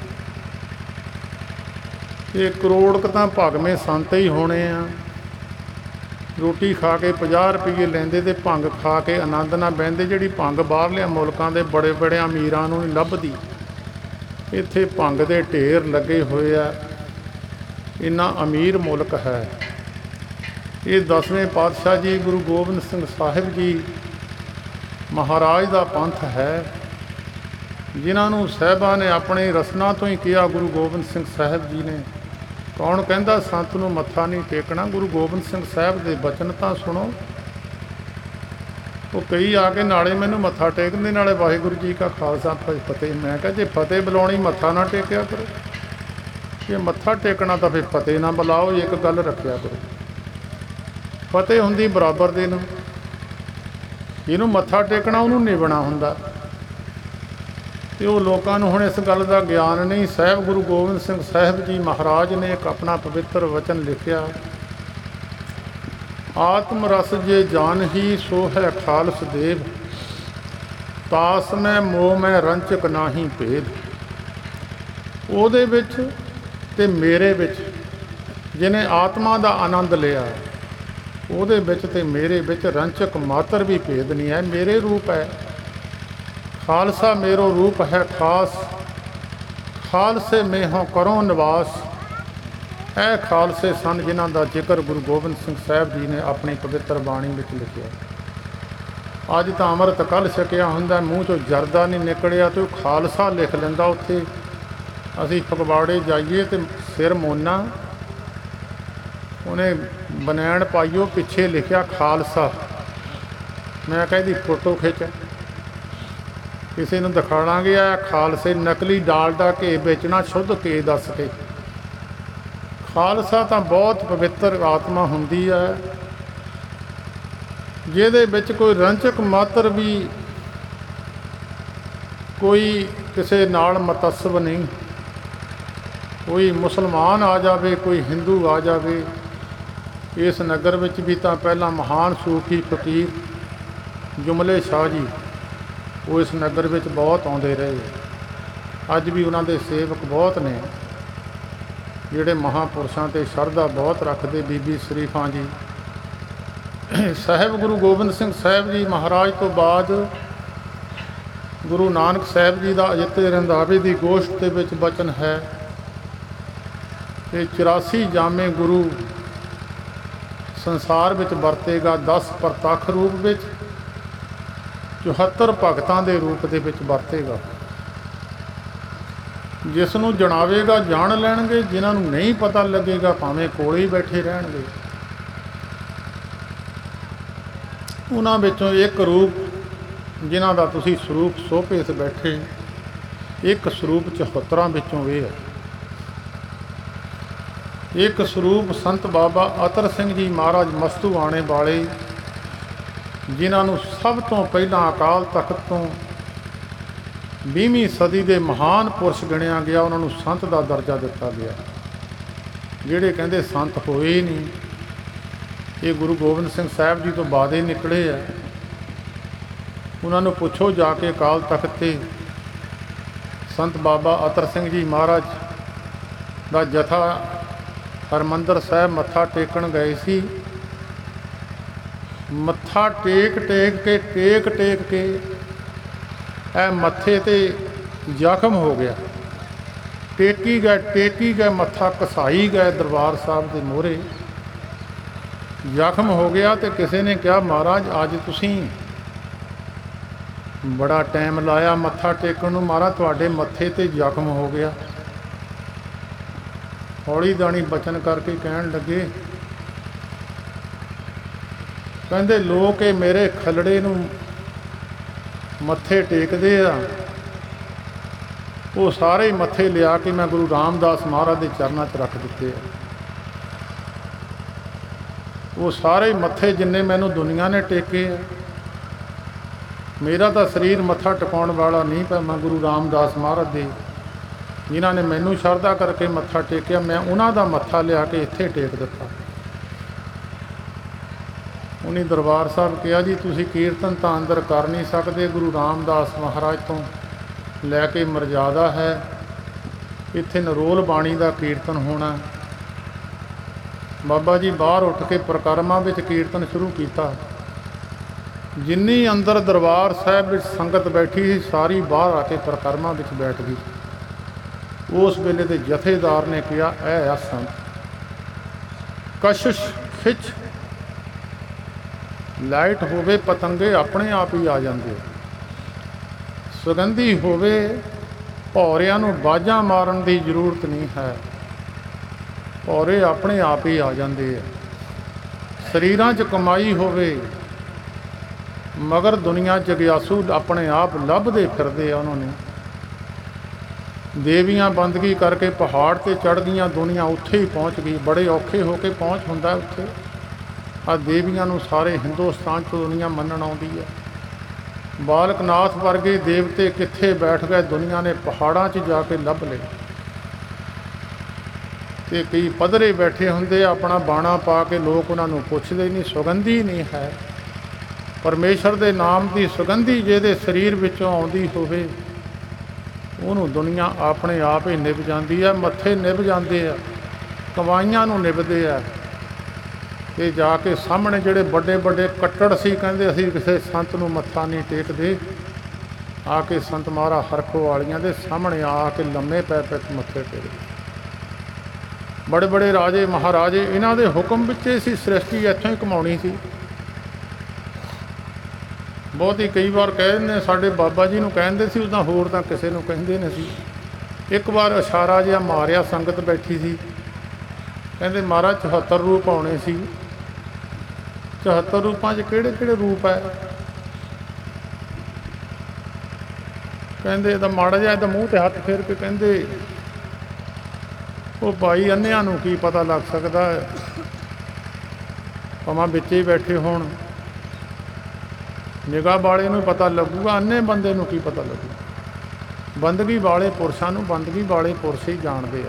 ਇਹ ਕਰੋੜ ਕੁ ਤਾਂ ਭਗਵੇਂ ਸੰਤ ਹੀ ਹੋਣੇ ਆ। ਰੋਟੀ ਖਾ ਕੇ ਪੰਜਾਹ ਰੁਪਈਏ ਲੈਂਦੇ ਅਤੇ ਭੰਗ ਖਾ ਕੇ ਆਨੰਦ ਨਾਲ ਬਹਿੰਦੇ। ਜਿਹੜੀ ਭੰਗ ਬਾਹਰਲਿਆਂ ਮੁਲਕਾਂ ਦੇ ਬੜੇ ਬੜੇ ਅਮੀਰਾਂ ਨੂੰ ਨਹੀਂ ਲੱਭਦੀ, ਇੱਥੇ ਭੰਗ ਦੇ ਢੇਰ ਲੱਗੇ ਹੋਏ ਆ। ਇੰਨਾ ਅਮੀਰ ਮੁਲਕ ਹੈ। ਇਹ ਦਸਵੇਂ ਪਾਤਸ਼ਾਹ ਜੀ ਗੁਰੂ ਗੋਬਿੰਦ ਸਿੰਘ ਸਾਹਿਬ ਜੀ ਮਹਾਰਾਜ ਦਾ ਪੰਥ ਹੈ, ਜਿਨ੍ਹਾਂ ਨੂੰ ਸਾਹਿਬਾਂ ਨੇ ਆਪਣੇ ਰਸਨਾ ਤੋਂ ਹੀ ਕਿਹਾ। ਗੁਰੂ ਗੋਬਿੰਦ ਸਿੰਘ ਸਾਹਿਬ ਜੀ ਨੇ, ਕੌਣ ਕਹਿੰਦਾ ਸੰਤ ਨੂੰ ਮੱਥਾ ਨਹੀਂ ਟੇਕਣਾ? ਗੁਰੂ ਗੋਬਿੰਦ ਸਿੰਘ ਸਾਹਿਬ ਦੇ ਬਚਨ ਤਾਂ ਸੁਣੋ। ਉਹ ਕਈ ਆ ਕੇ ਨਾਲੇ ਮੈਨੂੰ ਮੱਥਾ ਟੇਕਣ ਦੇ, ਨਾਲੇ ਵਾਹਿਗੁਰੂ ਜੀ ਕਾ ਖਾਲਸਾ ਫਤਿਹ। ਮੈਂ ਕਿਹਾ ਜੇ ਫਤਿਹ ਬੁਲਾਉਣੀ ਮੱਥਾ ਨਾ ਟੇਕਿਆ ਕਰੋ, ਜੇ ਮੱਥਾ ਟੇਕਣਾ ਤਾਂ ਫਿਰ ਫਤਿਹ ਨਾ ਬੁਲਾਓ, ਇੱਕ ਗੱਲ ਰੱਖਿਆ ਕਰੋ। ਫਤਿਹ ਹੁੰਦੀ ਬਰਾਬਰ ਦੇ ਨੂੰ। ਜਿਹਨੂੰ ਮੱਥਾ ਟੇਕਣਾ ਉਹਨੂੰ ਨਿਭਣਾ ਹੁੰਦਾ। ਤੇ ਉਹ ਲੋਕਾਂ ਨੂੰ ਹੁਣ ਇਸ ਗੱਲ ਦਾ ਗਿਆਨ ਨਹੀਂ। ਸਾਹਿਬ ਗੁਰੂ ਗੋਬਿੰਦ ਸਿੰਘ ਸਾਹਿਬ ਜੀ ਮਹਾਰਾਜ ਨੇ ਇੱਕ ਆਪਣਾ ਪਵਿੱਤਰ ਵਚਨ ਲਿਖਿਆ, ਆਤਮ ਰਸ ਜੇ ਜਾਨ ਹੀ ਸੋ ਹੈ ਖਾਲਸ ਦੇਵ, ਤਾਸ ਮੈਂ ਮੋਹ ਮੈਂ ਰੰਚਕ ਨਾਹੀ ਭੇਦ। ਉਹਦੇ ਵਿੱਚ ਤੇ ਮੇਰੇ ਵਿੱਚ, ਜਿਹਨੇ ਆਤਮਾ ਦਾ ਆਨੰਦ ਲਿਆ, ਉਹਦੇ ਵਿੱਚ ਤੇ ਮੇਰੇ ਵਿੱਚ ਰੰਚਕ ਮਾਤਰ ਵੀ ਭੇਦ ਨਹੀਂ ਹੈ। ਮੇਰੇ ਰੂਪ ਹੈ ਖਾਲਸਾ, ਮੇਰੋ ਰੂਪ ਹੈ ਖਾਸ, ਖਾਲਸੇ ਮੇਹੋਂ ਕਰੋ ਨਿਵਾਸ। ਇਹ ਖਾਲਸੇ ਸਨ ਜਿਨ੍ਹਾਂ ਦਾ ਜ਼ਿਕਰ ਗੁਰੂ ਗੋਬਿੰਦ ਸਿੰਘ ਸਾਹਿਬ ਜੀ ਨੇ ਆਪਣੀ ਪਵਿੱਤਰ ਬਾਣੀ ਵਿੱਚ ਲਿਖਿਆ। ਅੱਜ ਤਾਂ ਅੰਮ੍ਰਿਤ ਕੱਲ੍ਹ ਛਕਿਆ ਹੁੰਦਾ, ਮੂੰਹ 'ਚੋਂ ਜਰਦਾ ਨਹੀਂ ਨਿਕਲਿਆ ਤੇ ਉਹ ਖਾਲਸਾ ਲਿਖ ਲੈਂਦਾ। ਉੱਥੇ ਅਸੀਂ ਫਗਵਾੜੇ ਜਾਈਏ ਤੇ ਸਿਰ ਮੋਨਾ, ਉਹਨੇ ਬਨੈਣ ਪਾਈਓ, ਪਿੱਛੇ ਲਿਖਿਆ ਖਾਲਸਾ। ਮੈਂ ਕਹਿੰਦੀ ਫੋਟੋ ਖਿੱਚ, ਕਿਸੇ ਨੂੰ ਦਿਖਾਵਾਂਗੇ ਆ ਖਾਲਸੇ। ਨਕਲੀ ਡਾਲਡਾ ਘੇ ਵੇਚਣਾ, ਸ਼ੁੱਧ ਘੇ ਦੱਸ ਕੇ। ਖਾਲਸਾ ਤਾਂ ਬਹੁਤ ਪਵਿੱਤਰ ਆਤਮਾ ਹੁੰਦੀ ਹੈ, ਜਿਹਦੇ ਵਿੱਚ ਕੋਈ ਰੰਚਕ ਮਾਤਰ ਵੀ, ਕੋਈ ਕਿਸੇ ਨਾਲ ਮਤਸਬ ਨਹੀਂ। ਕੋਈ ਮੁਸਲਮਾਨ ਆ ਜਾਵੇ, ਕੋਈ ਹਿੰਦੂ ਆ ਜਾਵੇ। ਇਸ ਨਗਰ ਵਿੱਚ ਵੀ ਤਾਂ ਪਹਿਲਾਂ ਮਹਾਨ ਸੂਫੀ ਫਕੀਰ ਜੁਮਲੇ ਸ਼ਾਹ ਜੀ, ਉਹ ਇਸ ਨਗਰ ਵਿੱਚ ਬਹੁਤ ਆਉਂਦੇ ਰਹੇ। ਅੱਜ ਵੀ ਉਹਨਾਂ ਦੇ ਸੇਵਕ ਬਹੁਤ ਨੇ ਜਿਹੜੇ ਮਹਾਂਪੁਰਸ਼ਾਂ 'ਤੇ ਸ਼ਰਧਾ ਬਹੁਤ ਰੱਖਦੇ। ਬੀਬੀ ਸ਼ਰੀਫਾਂ ਜੀ, ਸਾਹਿਬ ਗੁਰੂ ਗੋਬਿੰਦ ਸਿੰਘ ਸਾਹਿਬ ਜੀ ਮਹਾਰਾਜ ਤੋਂ ਬਾਅਦ ਗੁਰੂ ਨਾਨਕ ਸਾਹਿਬ ਜੀ ਦਾ ਅਜਿੱਤੇ ਰੰਧਾਵੇ ਦੀ ਗੋਸ਼ਟ ਦੇ ਵਿੱਚ ਬਚਨ ਹੈ ਕਿ ਚੁਰਾਸੀ ਜਾਮੇ ਗੁਰੂ ਸੰਸਾਰ ਵਿੱਚ ਵਰਤੇਗਾ, ਦਸ ਪ੍ਰਤੱਖ ਰੂਪ ਵਿੱਚ, ਚੁਹੱਤਰ ਭਗਤਾਂ ਦੇ ਰੂਪ ਦੇ ਵਿੱਚ ਵਰਤੇਗਾ। ਜਿਸ ਨੂੰ ਜਣਾਵੇਗਾ ਜਾਣ ਲੈਣਗੇ, ਜਿਨ੍ਹਾਂ ਨੂੰ ਨਹੀਂ ਪਤਾ ਲੱਗੇਗਾ ਭਾਵੇਂ ਕੋਲੇ ਹੀ ਬੈਠੇ ਰਹਿਣਗੇ। ਉਹਨਾਂ ਵਿੱਚੋਂ ਇੱਕ ਰੂਪ ਜਿਨ੍ਹਾਂ ਦਾ ਤੁਸੀਂ ਸਰੂਪ ਸੋਭੇ 'ਤੇ ਬੈਠੇ, ਇੱਕ ਸਰੂਪ ਚੁਹੱਤਰਾਂ ਵਿੱਚੋਂ ਇਹ ਹੈ। ਇੱਕ ਸਰੂਪ ਸੰਤ ਬਾਬਾ ਅਤਰ ਸਿੰਘ ਜੀ ਮਹਾਰਾਜ ਮਸਤੂਆਣੇ ਵਾਲੇ, ਜਿਨ੍ਹਾਂ ਨੂੰ ਸਭ ਤੋਂ ਪਹਿਲਾਂ ਅਕਾਲ ਤਖਤ ਤੋਂ ਵੀਹਵੀਂ ਸਦੀ ਦੇ ਮਹਾਨ ਪੁਰਸ਼ ਗਿਣਿਆ ਗਿਆ। ਉਹਨਾਂ ਨੂੰ ਸੰਤ ਦਾ ਦਰਜਾ ਦਿੱਤਾ ਗਿਆ। ਜਿਹੜੇ ਕਹਿੰਦੇ ਸੰਤ ਹੋਏ ਹੀ ਨਹੀਂ, ਇਹ ਗੁਰੂ ਗੋਬਿੰਦ ਸਿੰਘ ਸਾਹਿਬ ਜੀ ਤੋਂ ਬਾਅਦ ਹੀ ਨਿਕਲੇ ਆ। ਉਹਨਾਂ ਨੂੰ ਪੁੱਛੋ ਜਾ ਕੇ ਅਕਾਲ ਤਖਤ 'ਤੇ ਸੰਤ ਬਾਬਾ ਅਤਰ ਸਿੰਘ ਜੀ ਮਹਾਰਾਜ ਦਾ ਜਥਾ ਹਰਿਮੰਦਰ ਸਾਹਿਬ ਮੱਥਾ ਟੇਕਣ ਗਏ ਸੀ। ਮੱਥਾ ਟੇਕ ਟੇਕ ਕੇ ਟੇਕ ਟੇਕ ਕੇ ਇਹ ਮੱਥੇ 'ਤੇ ਜ਼ਖਮ ਹੋ ਗਿਆ। ਟੇਕੀ ਗਏ ਟੇਕੀ ਗਏ ਮੱਥਾ ਘਸਾਈ ਗਏ ਦਰਬਾਰ ਸਾਹਿਬ ਦੇ ਮੂਹਰੇ, ਜ਼ਖਮ ਹੋ ਗਿਆ। ਤੇ ਕਿਸੇ ਨੇ ਕਿਹਾ ਮਹਾਰਾਜ ਅੱਜ ਤੁਸੀਂ ਬੜਾ ਟਾਈਮ ਲਾਇਆ ਮੱਥਾ ਟੇਕਣ ਨੂੰ, ਮਹਾਰਾਜ ਤੁਹਾਡੇ ਮੱਥੇ 'ਤੇ ਜ਼ਖਮ ਹੋ ਗਿਆ। ਹੌਲੀ ਦਾਣੀ ਬਚਨ ਕਰਕੇ ਕਹਿਣ ਲੱਗੇ, ਕਹਿੰਦੇ ਲੋਕ ਇਹ ਮੇਰੇ ਖਲੜੇ ਨੂੰ ਮੱਥੇ ਟੇਕਦੇ ਆ, ਉਹ ਸਾਰੇ ਮੱਥੇ ਲਿਆ ਕੇ ਮੈਂ ਗੁਰੂ ਰਾਮਦਾਸ ਮਹਾਰਾਜ ਦੇ ਚਰਨਾਂ 'ਚ ਰੱਖ ਦਿੱਤੇ ਆ। ਉਹ ਸਾਰੇ ਮੱਥੇ ਜਿੰਨੇ ਮੈਨੂੰ ਦੁਨੀਆ ਨੇ ਟੇਕੇ ਆ, ਮੇਰਾ ਤਾਂ ਸਰੀਰ ਮੱਥਾ ਟਿਕਾਉਣ ਵਾਲਾ ਨਹੀਂ, ਪਰ ਮੈਂ ਗੁਰੂ ਰਾਮਦਾਸ ਮਹਾਰਾਜ ਦੇ, ਜਿਨ੍ਹਾਂ ਨੇ ਮੈਨੂੰ ਸ਼ਰਧਾ ਕਰਕੇ ਮੱਥਾ ਟੇਕਿਆ, ਮੈਂ ਉਹਨਾਂ ਦਾ ਮੱਥਾ ਲਿਆ ਕੇ ਇੱਥੇ ਟੇਕ ਦਿੱਤਾ। ਉਹਨੇ ਦਰਬਾਰ ਸਾਹਿਬ ਕਿਹਾ ਜੀ ਤੁਸੀਂ ਕੀਰਤਨ ਤਾਂ ਅੰਦਰ ਕਰ ਨਹੀਂ ਸਕਦੇ, ਗੁਰੂ ਰਾਮਦਾਸ ਮਹਾਰਾਜ ਤੋਂ ਲੈ ਕੇ ਮਰਜ਼ਾਦਾ ਹੈ, ਇੱਥੇ ਨਰੋਲ ਬਾਣੀ ਦਾ ਕੀਰਤਨ ਹੋਣਾ। ਬਾਬਾ ਜੀ ਬਾਹਰ ਉੱਠ ਕੇ ਪ੍ਰਕਰਮਾਂ ਵਿੱਚ ਕੀਰਤਨ ਸ਼ੁਰੂ ਕੀਤਾ। ਜਿੰਨੀ ਅੰਦਰ ਦਰਬਾਰ ਸਾਹਿਬ ਵਿੱਚ ਸੰਗਤ ਬੈਠੀ ਸੀ, ਸਾਰੀ ਬਾਹਰ ਆ ਕੇ ਪ੍ਰਕਰਮਾਂ ਵਿੱਚ ਬੈਠ ਗਈ। ਉਸ ਵੇਲੇ ਦੇ ਜਥੇਦਾਰ ਨੇ ਕਿਹਾ ਇਹ ਆ ਸੰਤ, ਕਸ਼ਿਸ਼ ਖਿੱਚ ਲਾਈਟ ਹੋਵੇ ਪਤੰਗੇ ਆਪਣੇ ਆਪ ਹੀ ਆ ਜਾਂਦੇ, ਸੁਗੰਧੀ ਹੋਵੇ ਭੌਰਿਆਂ ਨੂੰ ਬਾਜਾਂ ਮਾਰਨ ਦੀ ਜ਼ਰੂਰਤ ਨਹੀਂ ਹੈ, ਭੌਰੇ ਆਪਣੇ ਆਪ ਹੀ ਆ ਜਾਂਦੇ ਆ। ਸਰੀਰਾਂ 'ਚ ਕਮਾਈ ਹੋਵੇ ਮਗਰ ਦੁਨੀਆ ਜਗਿਆਸੂ ਆਪਣੇ ਆਪ ਲੱਭਦੇ ਫਿਰਦੇ ਆ। ਉਹਨਾਂ ਨੇ ਦੇਵੀਆਂ ਬੰਦਗੀ ਕਰਕੇ ਪਹਾੜ 'ਤੇ ਚੜ੍ਹ ਗਈਆਂ, ਦੁਨੀਆ ਉੱਥੇ ਹੀ ਪਹੁੰਚ ਗਈ। ਬੜੇ ਔਖੇ ਹੋ ਕੇ ਪਹੁੰਚ ਹੁੰਦਾ ਉੱਥੇ। ਆ ਦੇਵੀਆਂ ਨੂੰ ਸਾਰੇ ਹਿੰਦੁਸਤਾਨ 'ਚ ਦੁਨੀਆ ਮੰਨਣ ਆਉਂਦੀ ਹੈ। ਬਾਲਕ ਨਾਥ ਵਰਗੇ ਦੇਵਤੇ ਕਿੱਥੇ ਬੈਠ ਗਏ, ਦੁਨੀਆ ਨੇ ਪਹਾੜਾਂ 'ਚ ਜਾ ਕੇ ਲੱਭ ਲਏ। ਤੇ ਕਈ ਪੱਧਰੇ ਬੈਠੇ ਹੁੰਦੇ, ਆਪਣਾ ਬਾਣਾ ਪਾ ਕੇ ਲੋਕ ਉਹਨਾਂ ਨੂੰ ਪੁੱਛਦੇ ਨਹੀਂ, ਸੁਗੰਧੀ ਨਹੀਂ ਹੈ। ਪਰਮੇਸ਼ਰ ਦੇ ਨਾਮ ਦੀ ਸੁਗੰਧੀ ਜਿਹਦੇ ਸਰੀਰ ਵਿੱਚੋਂ ਆਉਂਦੀ ਹੋਵੇ, ਉਹਨੂੰ ਦੁਨੀਆ ਆਪਣੇ ਆਪ ਹੀ ਨਿਭ ਜਾਂਦੀ ਹੈ। ਮੱਥੇ ਨਿਭ ਜਾਂਦੇ ਆ, ਕਵਾਈਆਂ ਨੂੰ ਨਿਭਦੇ ਆ। ਤੇ ਜਾ ਕੇ ਸਾਹਮਣੇ ਜਿਹੜੇ ਵੱਡੇ ਵੱਡੇ ਕੱਟੜ ਸੀ, ਕਹਿੰਦੇ ਅਸੀਂ ਕਿਸੇ ਸੰਤ ਨੂੰ ਮੱਥਾ ਨਹੀਂ ਟੇਕਦੇ, ਆ ਕੇ ਸੰਤ ਮਹਾਰਾ ਹਰਖੋ ਵਾਲੀਆਂ ਦੇ ਸਾਹਮਣੇ ਆ ਕੇ ਲੰਮੇ ਪੈ ਪੈ ਮੱਥੇ ਟੇਕਦੇ। ਬੜੇ ਬੜੇ ਰਾਜੇ ਮਹਾਰਾਜੇ, ਇਹਨਾਂ ਦੇ ਹੁਕਮ ਵਿੱਚ ਸੀ ਸ੍ਰਿਸ਼ਟੀ ਇੱਥੋਂ ਹੀ ਕਮਾਉਣੀ ਸੀ। ਬਹੁਤ ਹੀ ਕਈ ਵਾਰ ਕਹਿ ਦਿੰਦੇ, ਸਾਡੇ ਬਾਬਾ ਜੀ ਨੂੰ ਕਹਿੰਦੇ ਸੀ, ਉੱਦਾਂ ਹੋਰ ਤਾਂ ਕਿਸੇ ਨੂੰ ਕਹਿੰਦੇ ਨਹੀਂ ਸੀ। ਇੱਕ ਵਾਰ ਇਸ਼ਾਰਾ ਜਿਹਾ ਮਾਰਿਆ, ਸੰਗਤ ਬੈਠੀ ਸੀ, ਕਹਿੰਦੇ ਮਹਾਰਾਜ ਚੁਹੱਤਰ ਰੂਪ ਆਉਣੇ ਸੀ। ਚੁਹੱਤਰ ਰੂਪਾਂ 'ਚ ਕਿਹੜੇ ਕਿਹੜੇ ਰੂਪ ਹੈ? ਕਹਿੰਦੇ ਇਹਦਾ ਮਾੜਾ ਜਿਹਾ ਇਹਦਾ ਮੂੰਹ 'ਤੇ ਹੱਥ ਫੇਰ ਕੇ ਕਹਿੰਦੇ, ਉਹ ਭਾਈ ਅੰਨਿਆਂ ਨੂੰ ਕੀ ਪਤਾ ਲੱਗ ਸਕਦਾ ਹੈ, ਭਾਵੇਂ ਵਿੱਚ ਹੀ ਬੈਠੇ ਹੋਣ। ਨਿਗਾਹ ਵਾਲੇ ਨੂੰ ਪਤਾ ਲੱਗੂਗਾ, ਅੰਨੇ ਬੰਦੇ ਨੂੰ ਕੀ ਪਤਾ ਲੱਗੂ। ਬੰਦਗੀ ਵਾਲੇ ਪੁਰਸ਼ਾਂ ਨੂੰ ਬੰਦਗੀ ਵਾਲੇ ਪੁਰਸ਼ ਹੀ ਜਾਣਦੇ ਆ।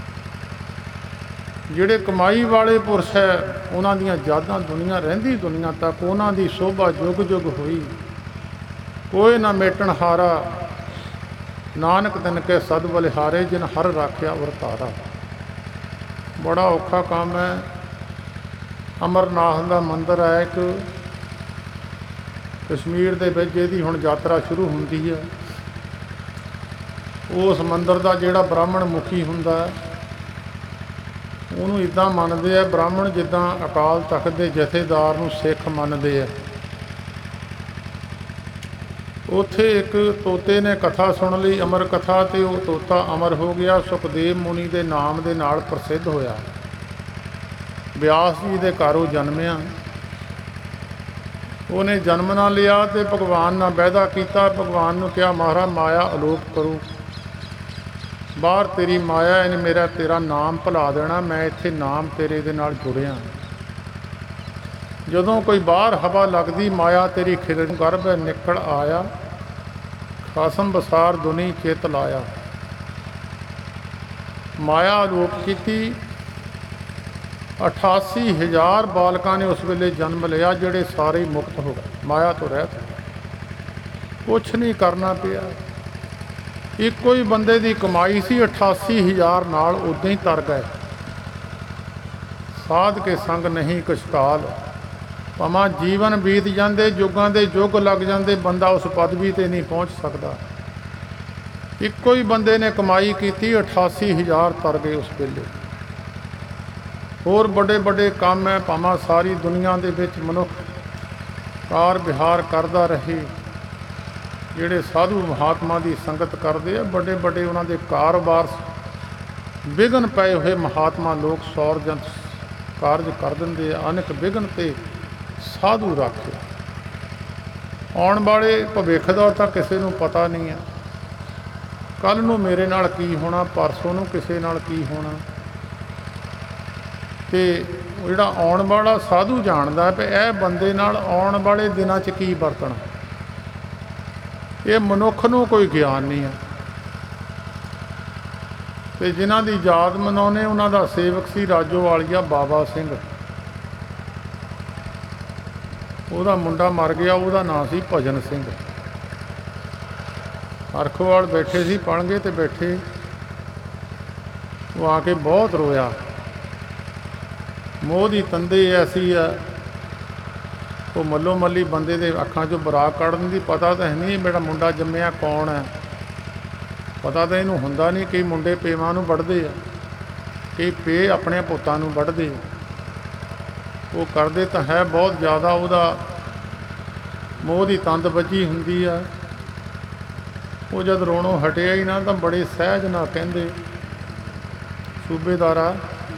ਜਿਹੜੇ ਕਮਾਈ ਵਾਲੇ ਪੁਰਸ਼ ਹੈ, ਉਹਨਾਂ ਦੀਆਂ ਯਾਦਾਂ ਦੁਨੀਆ ਰਹਿੰਦੀ ਦੁਨੀਆ ਤੱਕ, ਉਹਨਾਂ ਦੀ ਸੋਭਾ ਜੁਗ ਜੁਗ ਹੋਈ। ਕੋਈ ਨਾ ਮੇਟਣ ਹਾਰਾ, ਨਾਨਕ ਤਿਨ ਕੇ ਸਦ ਬਲਿਹਾਰੇ, ਜਿਨ ਹਰ ਰਾਖਿਆ ਵਰਤਾਰਾ। ਬੜਾ ਔਖਾ ਕੰਮ ਹੈ। ਅਮਰਨਾਥ ਦਾ ਮੰਦਰ ਹੈ ਇੱਕ ਕਸ਼ਮੀਰ ਦੇ ਵਿੱਚ, ਜਿਹਦੀ ਹੁਣ ਯਾਤਰਾ ਸ਼ੁਰੂ ਹੁੰਦੀ ਹੈ। ਉਸ ਮੰਦਰ ਦਾ ਜਿਹੜਾ ਬ੍ਰਾਹਮਣ ਮੁਖੀ ਹੁੰਦਾ, ਉਹਨੂੰ ਇੱਦਾਂ ਮੰਨਦੇ ਆ ਬ੍ਰਾਹਮਣ ਜਿੱਦਾਂ ਅਕਾਲ ਤਖਤ ਦੇ ਜਥੇਦਾਰ ਨੂੰ ਸਿੱਖ ਮੰਨਦੇ ਆ। ਉੱਥੇ ਇੱਕ ਤੋਤੇ ਨੇ ਕਥਾ ਸੁਣ ਲਈ, ਅਮਰ ਕਥਾ, ਤੇ ਉਹ ਤੋਤਾ ਅਮਰ ਹੋ ਗਿਆ। ਸੁਖਦੇਵ ਮੁਨੀ ਦੇ ਨਾਮ ਦੇ ਨਾਲ ਪ੍ਰਸਿੱਧ ਹੋਇਆ। ਵਿਆਸ ਜੀ ਦੇ ਘਰ ਉਹ ਜਨਮਿਆ। ਉਹਨੇ ਜਨਮ ਨਾ ਲਿਆ ਤੇ ਭਗਵਾਨ ਨਾਲ ਵਾਅਦਾ ਕੀਤਾ। ਭਗਵਾਨ ਨੂੰ ਕਿਹਾ, ਮਹਾਰਾਜ ਮਾਇਆ ਅਲੋਪ ਕਰੋ, ਬਾਹਰ ਤੇਰੀ ਮਾਇਆ ਇਹਨੇ ਮੇਰਾ ਤੇਰਾ ਨਾਮ ਭੁਲਾ ਦੇਣਾ, ਮੈਂ ਇੱਥੇ ਨਾਮ ਤੇਰੇ ਦੇ ਨਾਲ ਜੁੜਿਆ। ਜਦੋਂ ਕੋਈ ਬਾਹਰ ਹਵਾ ਲੱਗਦੀ, ਮਾਇਆ ਤੇਰੀ ਖਿਰਨ ਗਰਭ ਨਿਕਲ ਆਇਆ, ਖਸਮ ਬਸਾਰ ਦੁਨੀ ਚਿਤ ਲਾਇਆ। ਮਾਇਆ ਅਲੋਪ ਕੀਤੀ। ਅਠਾਸੀ ਹਜ਼ਾਰ ਬਾਲਕਾਂ ਨੇ ਉਸ ਵੇਲੇ ਜਨਮ ਲਿਆ, ਜਿਹੜੇ ਸਾਰੇ ਮੁਕਤ ਹੋ ਗਏ, ਮਾਇਆ ਤੋਂ ਰਹਿਤ, ਕੁਛ ਨਹੀਂ ਕਰਨਾ ਪਿਆ। ਇੱਕੋ ਹੀ ਬੰਦੇ ਦੀ ਕਮਾਈ ਸੀ, ਅਠਾਸੀ ਹਜ਼ਾਰ ਨਾਲ ਉੱਦਾਂ ਹੀ ਤਰ ਗਏ। ਸਾਧ ਕੇ ਸੰਗ ਨਹੀਂ ਕੁਛ ਕਾਲ, ਭਾਵੇਂ ਜੀਵਨ ਬੀਤ ਜਾਂਦੇ, ਯੁੱਗਾਂ ਦੇ ਯੁੱਗ ਲੱਗ ਜਾਂਦੇ, ਬੰਦਾ ਉਸ ਪਦਵੀ 'ਤੇ ਨਹੀਂ ਪਹੁੰਚ ਸਕਦਾ। ਇੱਕੋ ਹੀ ਬੰਦੇ ਨੇ ਕਮਾਈ ਕੀਤੀ, ਅਠਾਸੀ ਹਜ਼ਾਰ ਤਰ ਗਏ ਉਸ ਵੇਲੇ। ਹੋਰ ਵੱਡੇ ਵੱਡੇ ਕੰਮ ਹੈ, ਭਾਵੇਂ ਸਾਰੀ ਦੁਨੀਆ ਦੇ ਵਿੱਚ ਮਨੁੱਖ ਕਾਰ ਵਿਹਾਰ ਕਰਦਾ ਰਹੇ। ਜਿਹੜੇ ਸਾਧੂ ਮਹਾਤਮਾ ਦੀ ਸੰਗਤ ਕਰਦੇ ਆ, ਵੱਡੇ ਵੱਡੇ ਉਹਨਾਂ ਦੇ ਕਾਰੋਬਾਰ ਵਿਘਨ ਪਏ ਹੋਏ ਮਹਾਤਮਾ ਲੋਕ ਸੌਰ ਜੰਤ ਕਾਰਜ ਕਰ ਦਿੰਦੇ ਆ। ਅਨੇਕ ਵਿਘਨ ਤੇ ਸਾਧੂ ਰੱਖੇ। ਆਉਣ ਵਾਲੇ ਭਵਿੱਖ ਦਾ ਤਾਂ ਕਿਸੇ ਨੂੰ ਪਤਾ ਨਹੀਂ ਹੈ। ਕੱਲ੍ਹ ਨੂੰ ਮੇਰੇ ਨਾਲ ਕੀ ਹੋਣਾ, ਪਰਸੋਂ ਨੂੰ ਕਿਸੇ ਨਾਲ ਕੀ ਹੋਣਾ। ਤੇ ਜਿਹੜਾ ਆਉਣ ਵਾਲਾ ਸਾਧੂ ਜਾਣਦਾ ਵੀ ਇਹ ਬੰਦੇ ਨਾਲ ਆਉਣ ਵਾਲੇ ਦਿਨਾਂ 'ਚ ਕੀ ਵਰਤਣਾ। ਇਹ ਮਨੁੱਖ ਨੂੰ ਕੋਈ ਗਿਆਨ ਨਹੀਂ ਹੈ। ਤੇ ਜਿਨ੍ਹਾਂ ਦੀ ਯਾਦ ਮਨਾਉਂਦੇ, ਉਹਨਾਂ ਦਾ ਸੇਵਕ ਸੀ ਰਾਜੋ ਵਾਲੀਆ ਬਾਬਾ ਸਿੰਘ। ਉਹਦਾ ਮੁੰਡਾ ਮਰ ਗਿਆ, ਉਹਦਾ ਨਾਂ ਸੀ ਭਜਨ ਸਿੰਘ। ਹਰਖੋਵਾਲ ਬੈਠੇ ਸੀ, ਪਲੰਘੇ ਤੇ ਬੈਠੇ। ਉਹ ਆ ਕੇ ਬਹੁਤ ਰੋਇਆ। ਮੋਹ ਦੀ ਤੰਦੇ ਐਸੀ ਆ, ਉਹ ਮੱਲੋ ਮੱਲੀ ਬੰਦੇ ਦੇ ਅੱਖਾਂ 'ਚੋਂ ਬਰਾਕ ਕੱਢਣ ਦੀ। ਪਤਾ ਤਾਂ ਹੈ ਨਹੀਂ ਮੇਰਾ ਮੁੰਡਾ ਜੰਮਿਆ ਕੌਣ ਹੈ, ਪਤਾ ਤਾਂ ਇਹਨੂੰ ਹੁੰਦਾ ਨਹੀਂ। ਕਈ ਮੁੰਡੇ ਪੇਵਾਂ ਨੂੰ ਵੱਢਦੇ ਆ, ਕਈ ਪੇ ਆਪਣੇ ਪੁੱਤਾਂ ਨੂੰ ਵੱਢਦੇ ਆ। ਉਹ ਕਰਦੇ ਤਾਂ ਹੈ ਬਹੁਤ ਜ਼ਿਆਦਾ। ਉਹਦਾ ਮੋਹ ਦੀ ਤੰਦ ਵੱਜੀ ਹੁੰਦੀ ਆ। ਉਹ ਜਦ ਰੋਣੋਂ ਹਟਿਆ ਹੀ ਨਾ, ਤਾਂ ਬੜੇ ਸਹਿਜ ਨਾਲ ਕਹਿੰਦੇ, ਸੂਬੇਦਾਰਾ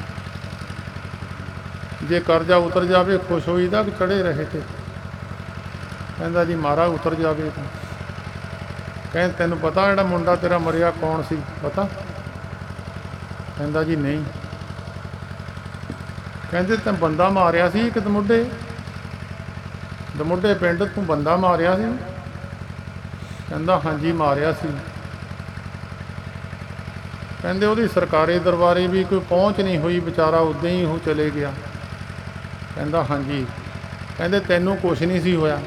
ਜੇ ਕਰਜ਼ਾ ਉਤਰ ਜਾਵੇ ਖੁਸ਼ ਹੋਈਦਾ ਕਿ ਚੜ੍ਹੇ ਰਹੇ ਤੇ। ਕਹਿੰਦਾ ਜੀ ਮਹਾਰਾਜ ਉਤਰ ਜਾਵੇ ਤਾਂ। ਕਹਿੰਦੇ ਤੈਨੂੰ ਪਤਾ ਜਿਹੜਾ ਮੁੰਡਾ ਤੇਰਾ ਮਰਿਆ ਕੌਣ ਸੀ, ਪਤਾ? ਕਹਿੰਦਾ ਜੀ ਨਹੀਂ। ਕਹਿੰਦੇ ਤੈਂ ਬੰਦਾ ਮਾਰਿਆ ਸੀ ਇੱਕ ਦਮੁੱਡੇ ਦਮੁੱਡੇ ਪਿੰਡ ਤੂੰ ਬੰਦਾ ਮਾਰਿਆ ਸੀ? ਕਹਿੰਦਾ ਹਾਂਜੀ ਮਾਰਿਆ ਸੀ। ਕਹਿੰਦੇ ਉਹਦੀ ਸਰਕਾਰੀ ਦਰਬਾਰੇ ਵੀ ਕੋਈ ਪਹੁੰਚ ਨਹੀਂ ਹੋਈ, ਵਿਚਾਰਾ ਉੱਦਾਂ ਹੀ ਉਹ ਚਲੇ ਗਿਆ। ਕਹਿੰਦਾ ਹਾਂਜੀ। ਕਹਿੰਦੇ ਤੈਨੂੰ ਕੁਛ ਨਹੀਂ ਸੀ ਹੋਇਆ?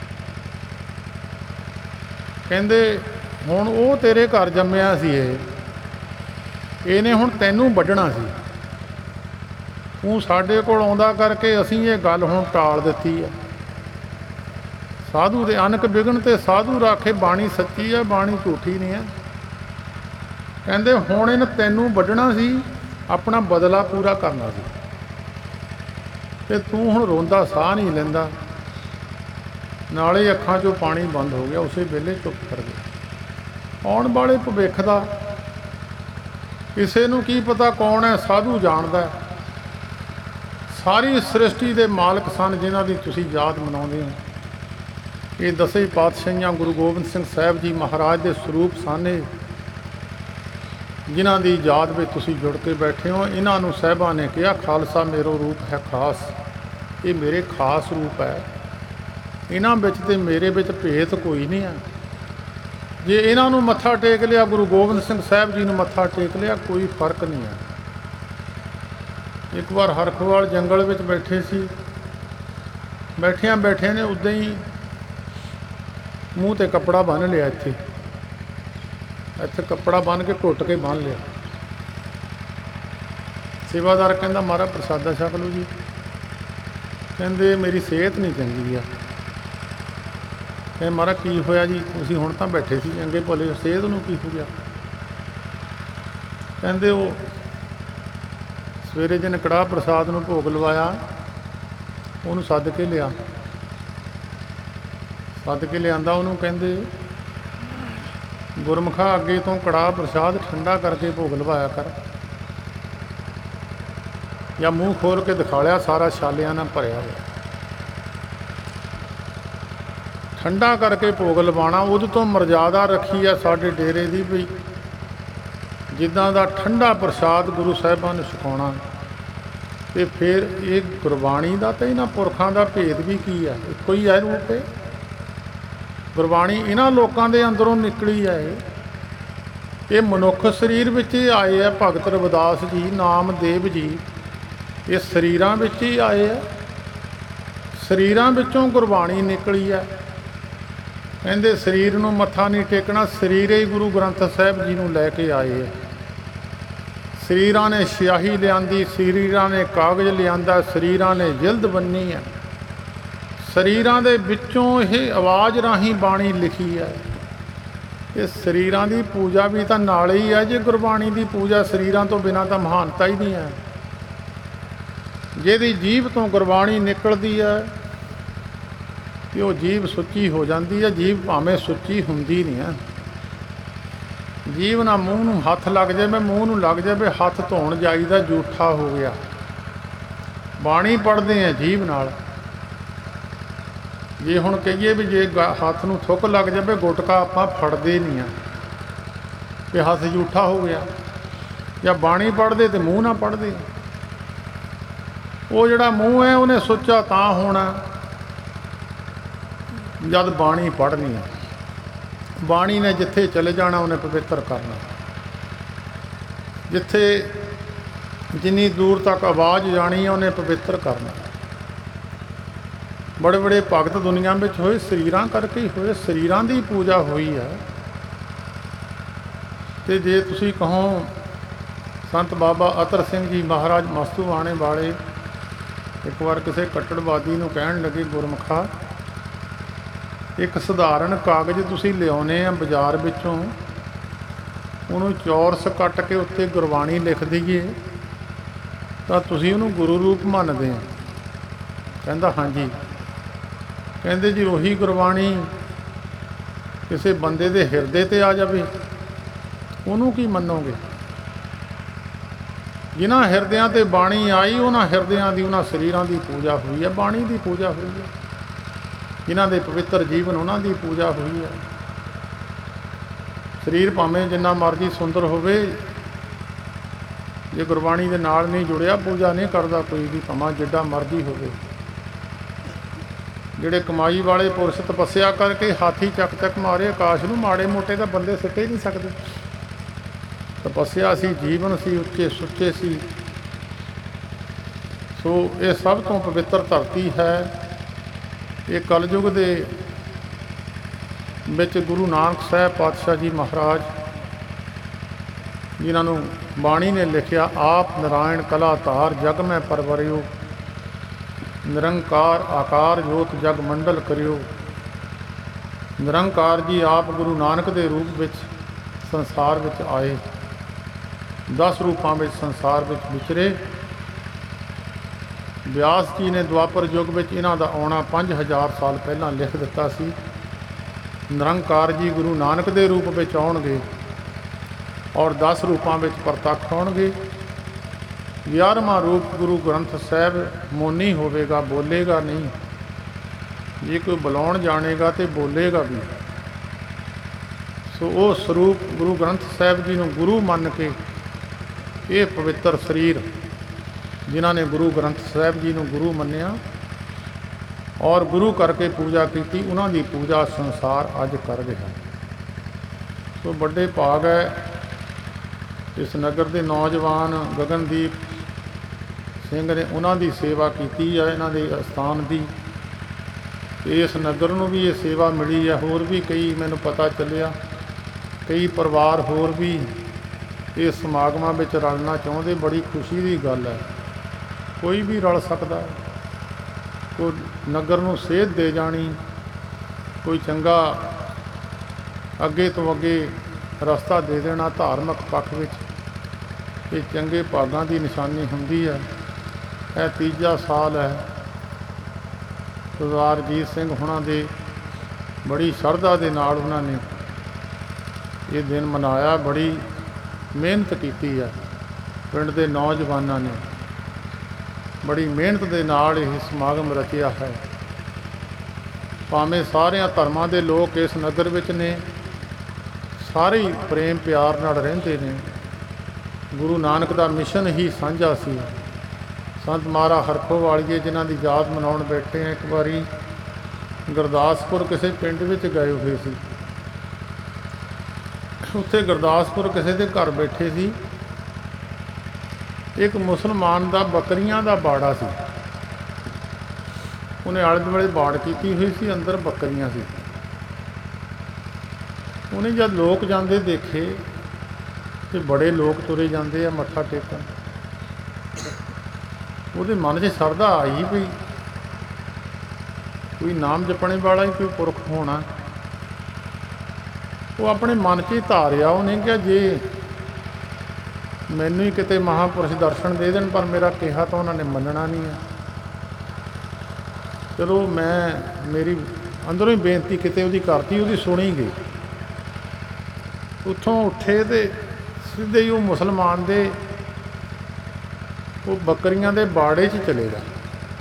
ਕਹਿੰਦੇ ਹੁਣ ਉਹ ਤੇਰੇ ਘਰ ਜੰਮਿਆ ਸੀ, ਇਹ ਇਹਨੇ ਹੁਣ ਤੈਨੂੰ ਵੱਢਣਾ ਸੀ, ਤੂੰ ਸਾਡੇ ਕੋਲ ਆਉਂਦਾ ਕਰਕੇ ਅਸੀਂ ਇਹ ਗੱਲ ਹੁਣ ਟਾਲ ਦਿੱਤੀ ਹੈ। ਸਾਧੂ ਦੇ ਅਨਕ ਵਿਘਨ ਤੇ ਸਾਧੂ ਰਾਖੇ, ਬਾਣੀ ਸੱਚੀ ਹੈ, ਬਾਣੀ ਝੂਠੀ ਨਹੀਂ ਹੈ। ਕਹਿੰਦੇ ਹੁਣ ਇਹਨੇ ਤੈਨੂੰ ਵੱਢਣਾ ਸੀ, ਆਪਣਾ ਬਦਲਾ ਪੂਰਾ ਕਰਨਾ ਸੀ, ਤੇ ਤੂੰ ਹੁਣ ਰੋਂਦਾ ਸਾਹ ਨਹੀਂ ਲੈਂਦਾ। ਨਾਲੇ ਅੱਖਾਂ 'ਚੋਂ ਪਾਣੀ ਬੰਦ ਹੋ ਗਿਆ, ਉਸੇ ਵੇਲੇ ਚੁੱਪ ਕਰ ਗਿਆ। ਆਉਣ ਵਾਲੇ ਭਵਿੱਖ ਦਾ ਕਿਸੇ ਨੂੰ ਕੀ ਪਤਾ ਕੌਣ ਹੈ, ਸਾਧੂ ਜਾਣਦਾ ਹੈ। ਸਾਰੀ ਸ੍ਰਿਸ਼ਟੀ ਦੇ ਮਾਲਕ ਸਨ ਜਿਨ੍ਹਾਂ ਦੀ ਤੁਸੀਂ ਯਾਦ ਮਨਾਉਂਦੇ ਹੋ। ਇਹ ਦਸੇ ਪਾਤਸ਼ਾਹੀਆਂ ਗੁਰੂ ਗੋਬਿੰਦ ਸਿੰਘ ਸਾਹਿਬ ਜੀ ਮਹਾਰਾਜ ਦੇ ਸਰੂਪ ਸਨ, ਇਹ ਜਿਨ੍ਹਾਂ ਦੀ ਯਾਦ ਵਿੱਚ ਤੁਸੀਂ ਜੁੜ ਕੇ ਬੈਠੇ ਹੋ। ਇਹਨਾਂ ਨੂੰ ਸਾਹਿਬਾਂ ਨੇ ਕਿਹਾ ਖਾਲਸਾ ਮੇਰੋ ਰੂਪ ਹੈ ਖਾਸ, ਇਹ ਮੇਰੇ ਖਾਸ ਰੂਪ ਹੈ, ਇਹਨਾਂ ਵਿੱਚ ਤੇ ਮੇਰੇ ਵਿੱਚ ਭੇਤ ਕੋਈ ਨਹੀਂ ਹੈ। ਜੇ ਇਹਨਾਂ ਨੂੰ ਮੱਥਾ ਟੇਕ ਲਿਆ, ਗੁਰੂ ਗੋਬਿੰਦ ਸਿੰਘ ਸਾਹਿਬ ਜੀ ਨੂੰ ਮੱਥਾ ਟੇਕ ਲਿਆ, ਕੋਈ ਫਰਕ ਨਹੀਂ ਹੈ। ਇੱਕ ਵਾਰ ਹਰਖਵਾਲ ਜੰਗਲ ਵਿੱਚ ਬੈਠੇ ਸੀ, ਬੈਠਿਆਂ ਬੈਠਿਆਂ ਨੇ ਉੱਦਾਂ ਹੀ ਮੂੰਹ 'ਤੇ ਕੱਪੜਾ ਬੰਨ੍ਹ ਲਿਆ, ਇੱਥੇ ਇੱਥੇ ਕੱਪੜਾ ਬੰਨ੍ਹ ਕੇ ਘੁੱਟ ਕੇ ਬੰਨ੍ਹ ਲਿਆ। ਸੇਵਾਦਾਰ ਕਹਿੰਦਾ ਮਹਾਰਾਜ ਪ੍ਰਸਾਦਾ ਛਕ ਲਓ ਜੀ। ਕਹਿੰਦੇ ਮੇਰੀ ਸਿਹਤ ਨਹੀਂ ਚੰਗੀ ਆ। ਕਹਿੰਦੇ ਮਹਾਰਾਜ ਕੀ ਹੋਇਆ ਜੀ, ਤੁਸੀਂ ਹੁਣ ਤਾਂ ਬੈਠੇ ਸੀ ਚੰਗੇ ਭਲੇ, ਸਿਹਤ ਨੂੰ ਕੀ ਹੋ ਗਿਆ? ਕਹਿੰਦੇ ਉਹ ਸਵੇਰੇ ਜਿਹਨੇ ਕੜਾਹ ਪ੍ਰਸਾਦ ਨੂੰ ਭੋਗ ਲਵਾਇਆ, ਉਹਨੂੰ ਸੱਦ ਕੇ ਲਿਆ, ਸੱਦ ਕੇ ਲਿਆਂਦਾ ਉਹਨੂੰ। ਕਹਿੰਦੇ ਗੁਰਮੁਖਾ ਅੱਗੇ ਤੋਂ ਕੜਾਹ ਪ੍ਰਸਾਦ ਠੰਡਾ ਕਰਕੇ ਭੋਗ ਲਵਾਇਆ ਕਰ, ਜਾਂ ਮੂੰਹ ਖੋਲ ਕੇ ਦਿਖਾ ਲਿਆ, ਸਾਰਾ ਛਾਲਿਆਂ ਨਾਲ ਭਰਿਆ ਹੋਇਆ, ਠੰਡਾ ਕਰਕੇ ਭੋਗ ਲਵਾਉਣਾ। ਉਹਦੇ ਤੋਂ ਮਰਜ਼ਾਦਾ ਰੱਖੀ ਆ ਸਾਡੇ ਡੇਰੇ ਦੀ ਵੀ ਜਿੱਦਾਂ ਦਾ ਠੰਡਾ ਪ੍ਰਸ਼ਾਦ ਗੁਰੂ ਸਾਹਿਬਾਂ ਨੂੰ ਛਕਾਉਣਾ। ਅਤੇ ਫਿਰ ਇਹ ਗੁਰਬਾਣੀ ਦਾ ਅਤੇ ਇਹਨਾਂ ਪੁਰਖਾਂ ਦਾ ਭੇਦ ਵੀ ਕੀ ਹੈ? ਇੱਕੋ ਹੀ ਹੈ ਰੂਪ। ਇਹ ਗੁਰਬਾਣੀ ਇਹਨਾਂ ਲੋਕਾਂ ਦੇ ਅੰਦਰੋਂ ਨਿਕਲੀ ਹੈ। ਇਹ ਇਹ ਮਨੁੱਖ ਸਰੀਰ ਵਿੱਚ ਹੀ ਆਏ ਆ। ਭਗਤ ਰਵਿਦਾਸ ਜੀ, ਨਾਮਦੇਵ ਜੀ, ਇਹ ਸਰੀਰਾਂ ਵਿੱਚ ਹੀ ਆਏ ਆ, ਸਰੀਰਾਂ ਵਿੱਚੋਂ ਗੁਰਬਾਣੀ ਨਿਕਲੀ ਹੈ। ਕਹਿੰਦੇ ਸਰੀਰ ਨੂੰ ਮੱਥਾ ਨਹੀਂ ਟੇਕਣਾ, ਸਰੀਰੇ ਹੀ ਗੁਰੂ ਗ੍ਰੰਥ ਸਾਹਿਬ ਜੀ ਨੂੰ ਲੈ ਕੇ ਆਏ ਆ। ਸਰੀਰਾਂ ਨੇ ਸਿਆਹੀ ਲਿਆਂਦੀ, ਸਰੀਰਾਂ ਨੇ ਕਾਗਜ਼ ਲਿਆਂਦਾ, ਸਰੀਰਾਂ ਨੇ ਜਿਲਦ ਬੰਨੀ ਹੈ, ਸਰੀਰਾਂ ਦੇ ਵਿੱਚੋਂ ਇਹ ਆਵਾਜ਼ ਰਾਹੀਂ ਬਾਣੀ ਲਿਖੀ ਹੈ। ਇਹ ਸਰੀਰਾਂ ਦੀ ਪੂਜਾ ਵੀ ਤਾਂ ਨਾਲ ਹੀ ਹੈ। ਜੇ ਗੁਰਬਾਣੀ ਦੀ ਪੂਜਾ ਸਰੀਰਾਂ ਤੋਂ ਬਿਨਾਂ ਤਾਂ ਮਹਾਨਤਾ ਹੀ ਨਹੀਂ ਹੈ। ਜਿਹਦੀ ਜੀਭ ਤੋਂ ਗੁਰਬਾਣੀ ਨਿਕਲਦੀ ਹੈ ਅਤੇ ਉਹ ਜੀਭ ਸੁੱਚੀ ਹੋ ਜਾਂਦੀ ਹੈ। ਜੀਭ ਭਾਵੇਂ ਸੁੱਚੀ ਹੁੰਦੀ ਨਹੀਂ ਹੈ। ਜੀਭ ਨਾਲ ਮੂੰਹ ਨੂੰ ਹੱਥ ਲੱਗ ਜਾਵੇ, ਮੂੰਹ ਨੂੰ ਲੱਗ ਜਾਵੇ, ਹੱਥ ਧੋਣ ਜਾਈਦਾ, ਜੂਠਾ ਹੋ ਗਿਆ। ਬਾਣੀ ਪੜ੍ਹਦੇ ਹਾਂ ਜੀਭ ਨਾਲ। ਜੇ ਹੁਣ ਕਹੀਏ ਵੀ ਜੇ ਹੱਥ ਨੂੰ ਥੁੱਕ ਲੱਗ ਜਾਵੇ, ਗੁਟਕਾ ਆਪਾਂ ਫੜਦੇ ਨਹੀਂ ਆ ਕਿ ਹੱਥ ਜੂਠਾ ਹੋ ਗਿਆ। ਜਾਂ ਬਾਣੀ ਪੜ੍ਹਦੇ ਤੇ ਮੂੰਹ ਨਾਲ ਪੜ੍ਹਦੇ। ਉਹ ਜਿਹੜਾ ਮੂੰਹ ਹੈ ਉਹਨੇ ਸੁੱਚਾ ਤਾਂ ਹੋਣਾ ਜਦ ਬਾਣੀ ਪੜ੍ਹਨੀ ਹੈ। ਬਾਣੀ ਨੇ ਜਿੱਥੇ ਚਲੇ ਜਾਣਾ ਉਹਨੇ ਪਵਿੱਤਰ ਕਰਨਾ। ਜਿੱਥੇ ਜਿੰਨੀ ਦੂਰ ਤੱਕ ਆਵਾਜ਼ ਜਾਣੀ ਹੈ ਉਹਨੇ ਪਵਿੱਤਰ ਕਰਨਾ। ਬੜੇ ਬੜੇ ਭਗਤ ਦੁਨੀਆ ਵਿੱਚ ਹੋਏ, ਸਰੀਰਾਂ ਕਰਕੇ ਹੀ ਹੋਏ, ਸਰੀਰਾਂ ਦੀ ਪੂਜਾ ਹੋਈ ਹੈ। ਅਤੇ ਜੇ ਤੁਸੀਂ ਕਹੋ ਸੰਤ ਬਾਬਾ ਅਤਰ ਸਿੰਘ ਜੀ ਮਹਾਰਾਜ ਮਸਤੂਆਣੇ ਵਾਲੇ ਇੱਕ ਵਾਰ ਕਿਸੇ ਕੱਟੜਵਾਦੀ ਨੂੰ ਕਹਿਣ ਲੱਗੇ, ਗੁਰਮੁਖਾ ਇੱਕ ਸਧਾਰਨ ਕਾਗਜ਼ ਤੁਸੀਂ ਲਿਆਉਂਦੇ ਆ ਬਾਜ਼ਾਰ ਵਿੱਚੋਂ, ਉਹਨੂੰ ਚੌਰਸ ਕੱਟ ਕੇ ਉੱਤੇ ਗੁਰਬਾਣੀ ਲਿਖ ਦਈਏ ਤਾਂ ਤੁਸੀਂ ਉਹਨੂੰ ਗੁਰੂ ਰੂਪ ਮੰਨਦੇ ਆ? ਕਹਿੰਦਾ ਹਾਂਜੀ। ਕਹਿੰਦੇ ਜੀ ਉਹੀ ਗੁਰਬਾਣੀ ਕਿਸੇ ਬੰਦੇ ਦੇ ਹਿਰਦੇ 'ਤੇ ਆ ਜਾਵੇ, ਉਹਨੂੰ ਕੀ ਮੰਨੋਗੇ? ਜਿਨ੍ਹਾਂ ਹਿਰਦਿਆਂ 'ਤੇ ਬਾਣੀ ਆਈ ਉਹਨਾਂ ਹਿਰਦਿਆਂ ਦੀ, ਉਹਨਾਂ ਸਰੀਰਾਂ ਦੀ ਪੂਜਾ ਹੋਈ ਹੈ, ਬਾਣੀ ਦੀ ਪੂਜਾ ਹੋਈ ਹੈ। ਜਿਨ੍ਹਾਂ ਦੇ ਪਵਿੱਤਰ ਜੀਵਨ ਉਹਨਾਂ ਦੀ ਪੂਜਾ ਹੋਈ ਹੈ। ਸਰੀਰ ਭਾਵੇਂ ਜਿੰਨਾ ਮਰਜ਼ੀ ਸੁੰਦਰ ਹੋਵੇ, ਜੇ ਗੁਰਬਾਣੀ ਦੇ ਨਾਲ ਨਹੀਂ ਜੁੜਿਆ ਪੂਜਾ ਨਹੀਂ ਕਰਦਾ ਕੋਈ ਵੀ, ਭਾਵੇਂ ਜਿੱਡਾ ਮਰਜ਼ੀ ਹੋਵੇ। ਜਿਹੜੇ ਕਮਾਈ ਵਾਲੇ ਪੁਰਸ਼ ਤਪੱਸਿਆ ਕਰਕੇ ਹਾਥੀ ਚੱਕ ਚੱਕ ਮਾਰੇ ਆਕਾਸ਼ ਨੂੰ, ਮਾੜੇ ਮੋਟੇ ਤਾਂ ਬੰਦੇ ਸਿੱਟੇ ਨਹੀਂ ਸਕਦੇ। ਤਪੱਸਿਆ ਸੀ, ਜੀਵਨ ਸੀ, ਉੱਚੇ ਸੁੱਚੇ ਸੀ। ਸੋ ਇਹ ਸਭ ਤੋਂ ਪਵਿੱਤਰ ਧਰਤੀ ਹੈ। ਇਹ ਕਲਯੁਗ ਦੇ ਵਿੱਚ ਗੁਰੂ ਨਾਨਕ ਸਾਹਿਬ ਪਾਤਸ਼ਾਹ ਜੀ ਮਹਾਰਾਜ, ਜਿਨ੍ਹਾਂ ਨੂੰ ਬਾਣੀ ਨੇ ਲਿਖਿਆ, ਆਪ ਨਾਰਾਇਣ ਕਲਾ ਧਾਰ ਜਗ ਮੈਂ ਪਰਵਰਿਓ, ਨਿਰੰਕਾਰ ਆਕਾਰ ਜੋਤ ਜਗ ਮੰਡਲ ਕਰਿਓ। ਨਿਰੰਕਾਰ ਜੀ ਆਪ ਗੁਰੂ ਨਾਨਕ ਦੇ ਰੂਪ ਵਿੱਚ ਸੰਸਾਰ ਵਿੱਚ ਆਏ, ਦਸ ਰੂਪਾਂ ਵਿੱਚ ਸੰਸਾਰ ਵਿੱਚ ਵਿਚਰੇ। ਵਿਆਸ ਜੀ ਨੇ ਦੁਆਪਰ ਯੁੱਗ ਵਿੱਚ ਇਹਨਾਂ ਦਾ ਆਉਣਾ ਪੰਜ ਹਜ਼ਾਰ ਸਾਲ ਪਹਿਲਾਂ ਲਿਖ ਦਿੱਤਾ ਸੀ। ਨਿਰੰਕਾਰ ਜੀ ਗੁਰੂ ਨਾਨਕ ਦੇ ਰੂਪ ਵਿੱਚ ਆਉਣਗੇ ਔਰ ਦਸ ਰੂਪਾਂ ਵਿੱਚ ਪ੍ਰਤੱਖ ਹੋਣਗੇ। ਗਿਆਰ੍ਹਵਾਂ ਰੂਪ ਗੁਰੂ ਗ੍ਰੰਥ ਸਾਹਿਬ ਮੋਨੀ ਹੋਵੇਗਾ, ਬੋਲੇਗਾ ਨਹੀਂ। ਜੇ ਕੋਈ ਬੁਲਾਉਣ ਜਾਣੇਗਾ ਤਾਂ ਬੋਲੇਗਾ ਵੀ। ਸੋ ਉਹ ਸਰੂਪ ਗੁਰੂ ਗ੍ਰੰਥ ਸਾਹਿਬ ਜੀ ਨੂੰ ਗੁਰੂ ਮੰਨ ਕੇ, ਇਹ ਪਵਿੱਤਰ ਸਰੀਰ ਜਿਨ੍ਹਾਂ ਨੇ ਗੁਰੂ ਗ੍ਰੰਥ ਸਾਹਿਬ ਜੀ ਨੂੰ ਗੁਰੂ ਮੰਨਿਆ ਔਰ ਗੁਰੂ ਕਰਕੇ ਪੂਜਾ ਕੀਤੀ, ਉਹਨਾਂ ਦੀ ਪੂਜਾ ਸੰਸਾਰ ਅੱਜ ਕਰ ਰਿਹਾ। ਸੋ ਵੱਡੇ ਭਾਗ ਹੈ ਇਸ ਨਗਰ ਦੇ ਨੌਜਵਾਨ ਗਗਨਦੀਪ ਸਿੰਘ ਨੇ, ਉਹਨਾਂ ਦੀ ਸੇਵਾ ਕੀਤੀ ਹੈ, ਇਹਨਾਂ ਦੇ ਅਸਥਾਨ ਦੀ। ਇਸ ਨਗਰ ਨੂੰ ਵੀ ਇਹ ਸੇਵਾ ਮਿਲੀ ਹੈ। ਹੋਰ ਵੀ ਕਈ ਮੈਨੂੰ ਪਤਾ ਚੱਲਿਆ, ਕਈ ਪਰਿਵਾਰ ਹੋਰ ਵੀ ਇਸ ਸਮਾਗਮਾਂ ਵਿੱਚ ਰਲਣਾ ਚਾਹੁੰਦੇ। ਬੜੀ ਖੁਸ਼ੀ ਦੀ ਗੱਲ ਹੈ, ਕੋਈ ਵੀ ਰਲ ਸਕਦਾ। ਕੋਈ ਨਗਰ ਨੂੰ ਸੇਧ ਦੇ ਜਾਣੀ, ਕੋਈ ਚੰਗਾ ਅੱਗੇ ਤੋਂ ਅੱਗੇ ਰਸਤਾ ਦੇ ਦੇਣਾ ਧਾਰਮਿਕ ਪੱਖ ਵਿੱਚ, ਇਹ ਚੰਗੇ ਭਾਗਾਂ ਦੀ ਨਿਸ਼ਾਨੀ ਹੁੰਦੀ ਹੈ। ਇਹ ਤੀਜਾ ਸਾਲ ਹੈ ਸਰਦਾਰ ਰਣਜੀਤ ਸਿੰਘ ਹੁਣਾਂ ਦੇ, ਬੜੀ ਸ਼ਰਧਾ ਦੇ ਨਾਲ ਉਹਨਾਂ ਨੇ ਇਹ ਦਿਨ ਮਨਾਇਆ। ਬੜੀ ਮਿਹਨਤ ਕੀਤੀ ਹੈ ਪਿੰਡ ਦੇ ਨੌਜਵਾਨਾਂ ਨੇ, ਬੜੀ ਮਿਹਨਤ ਦੇ ਨਾਲ ਇਹ ਸਮਾਗਮ ਰਚਿਆ ਹੈ। ਭਾਵੇਂ ਸਾਰਿਆਂ ਧਰਮਾਂ ਦੇ ਲੋਕ ਇਸ ਨਗਰ ਵਿੱਚ ਨੇ, ਸਾਰੇ ਹੀ ਪ੍ਰੇਮ ਪਿਆਰ ਨਾਲ ਰਹਿੰਦੇ ਨੇ। ਗੁਰੂ ਨਾਨਕ ਦਾ ਮਿਸ਼ਨ ਹੀ ਸਾਂਝਾ ਸੀ। ਸੰਤ ਮਹਾਰਾਜ ਹਰਖੋਵਾਲੀਏ ਜਿਨ੍ਹਾਂ ਦੀ ਯਾਦ ਮਨਾਉਣ ਬੈਠੇ ਆ, ਇੱਕ ਵਾਰੀ ਗੁਰਦਾਸਪੁਰ ਕਿਸੇ ਪਿੰਡ ਵਿੱਚ ਗਏ ਹੋਏ ਸੀ। ਉੱਥੇ ਗੁਰਦਾਸਪੁਰ ਕਿਸੇ ਦੇ ਘਰ ਬੈਠੇ ਸੀ। ਇੱਕ ਮੁਸਲਮਾਨ ਦਾ ਬੱਕਰੀਆਂ ਦਾ ਬਾੜਾ ਸੀ, ਉਹਨੇ ਆਲੇ ਦੁਆਲੇ ਬਾੜ ਕੀਤੀ ਹੋਈ ਸੀ, ਅੰਦਰ ਬੱਕਰੀਆਂ ਸੀ। ਉਹਨੇ ਜਦ ਲੋਕ ਜਾਂਦੇ ਦੇਖੇ ਤੇ ਬੜੇ ਲੋਕ ਤੁਰੇ ਜਾਂਦੇ ਆ ਮੱਥਾ ਟੇਕਣ, ਉਹਦੇ ਮਨ 'ਚ ਸ਼ਰਧਾ ਆਈ ਵੀ ਕੋਈ ਨਾਮ ਜਪਣੇ ਵਾਲਾ ਹੀ ਕੋਈ ਪੁਰਖ ਹੋਣਾ। ਉਹ ਆਪਣੇ ਮਨ 'ਚ ਹੀ ਧਾਰਿਆ। ਉਹਨੇ ਕਿਹਾ ਜੇ ਮੈਨੂੰ ਹੀ ਕਿਤੇ ਮਹਾਂਪੁਰਸ਼ ਦਰਸ਼ਨ ਦੇ ਦੇਣ, ਪਰ ਮੇਰਾ ਕਿਹਾ ਤਾਂ ਉਹਨਾਂ ਨੇ ਮੰਨਣਾ ਨਹੀਂ ਹੈ। ਚਲੋ ਮੈਂ ਮੇਰੀ ਅੰਦਰੋਂ ਹੀ ਬੇਨਤੀ ਕਿਤੇ ਉਹਦੀ ਕਰਤੀ, ਉਹਦੀ ਸੁਣੀ ਗਈ। ਉੱਥੋਂ ਉੱਠੇ ਤੇ ਸਿੱਧੇ ਹੀ ਉਹ ਮੁਸਲਮਾਨ ਦੇ ਉਹ ਬੱਕਰੀਆਂ ਦੇ ਬਾੜੇ 'ਚ ਚਲੇ ਗਿਆ।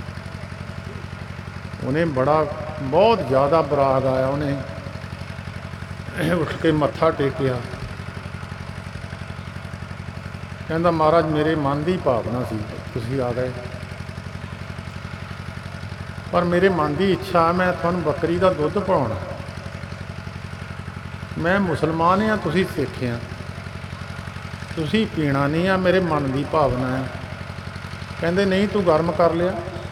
ਉਹਨੇ ਬੜਾ ਬਹੁਤ ਜ਼ਿਆਦਾ ਬਰਾਗ ਆਇਆ, ਉਹਨੇ ਉੱਠ ਕੇ ਮੱਥਾ ਟੇਕਿਆ। ਕਹਿੰਦਾ ਮਹਾਰਾਜ ਮੇਰੇ ਮਨ ਦੀ ਭਾਵਨਾ ਸੀ ਤੁਸੀਂ ਆ ਗਏ, ਪਰ ਮੇਰੇ ਮਨ ਦੀ ਇੱਛਾ ਮੈਂ ਤੁਹਾਨੂੰ ਬੱਕਰੀ ਦਾ ਦੁੱਧ ਪਿਲਾਉਣਾ। ਮੈਂ ਮੁਸਲਮਾਨ ਹਾਂ, ਤੁਸੀਂ ਸਿੱਖ ਆ, ਤੁਸੀਂ ਪੀਣਾ ਨਹੀਂ ਆ, ਮੇਰੇ ਮਨ ਦੀ ਭਾਵਨਾ ਹੈ। ਕਹਿੰਦੇ ਨਹੀਂ ਤੂੰ ਗਰਮ ਕਰ ਲਿਆ।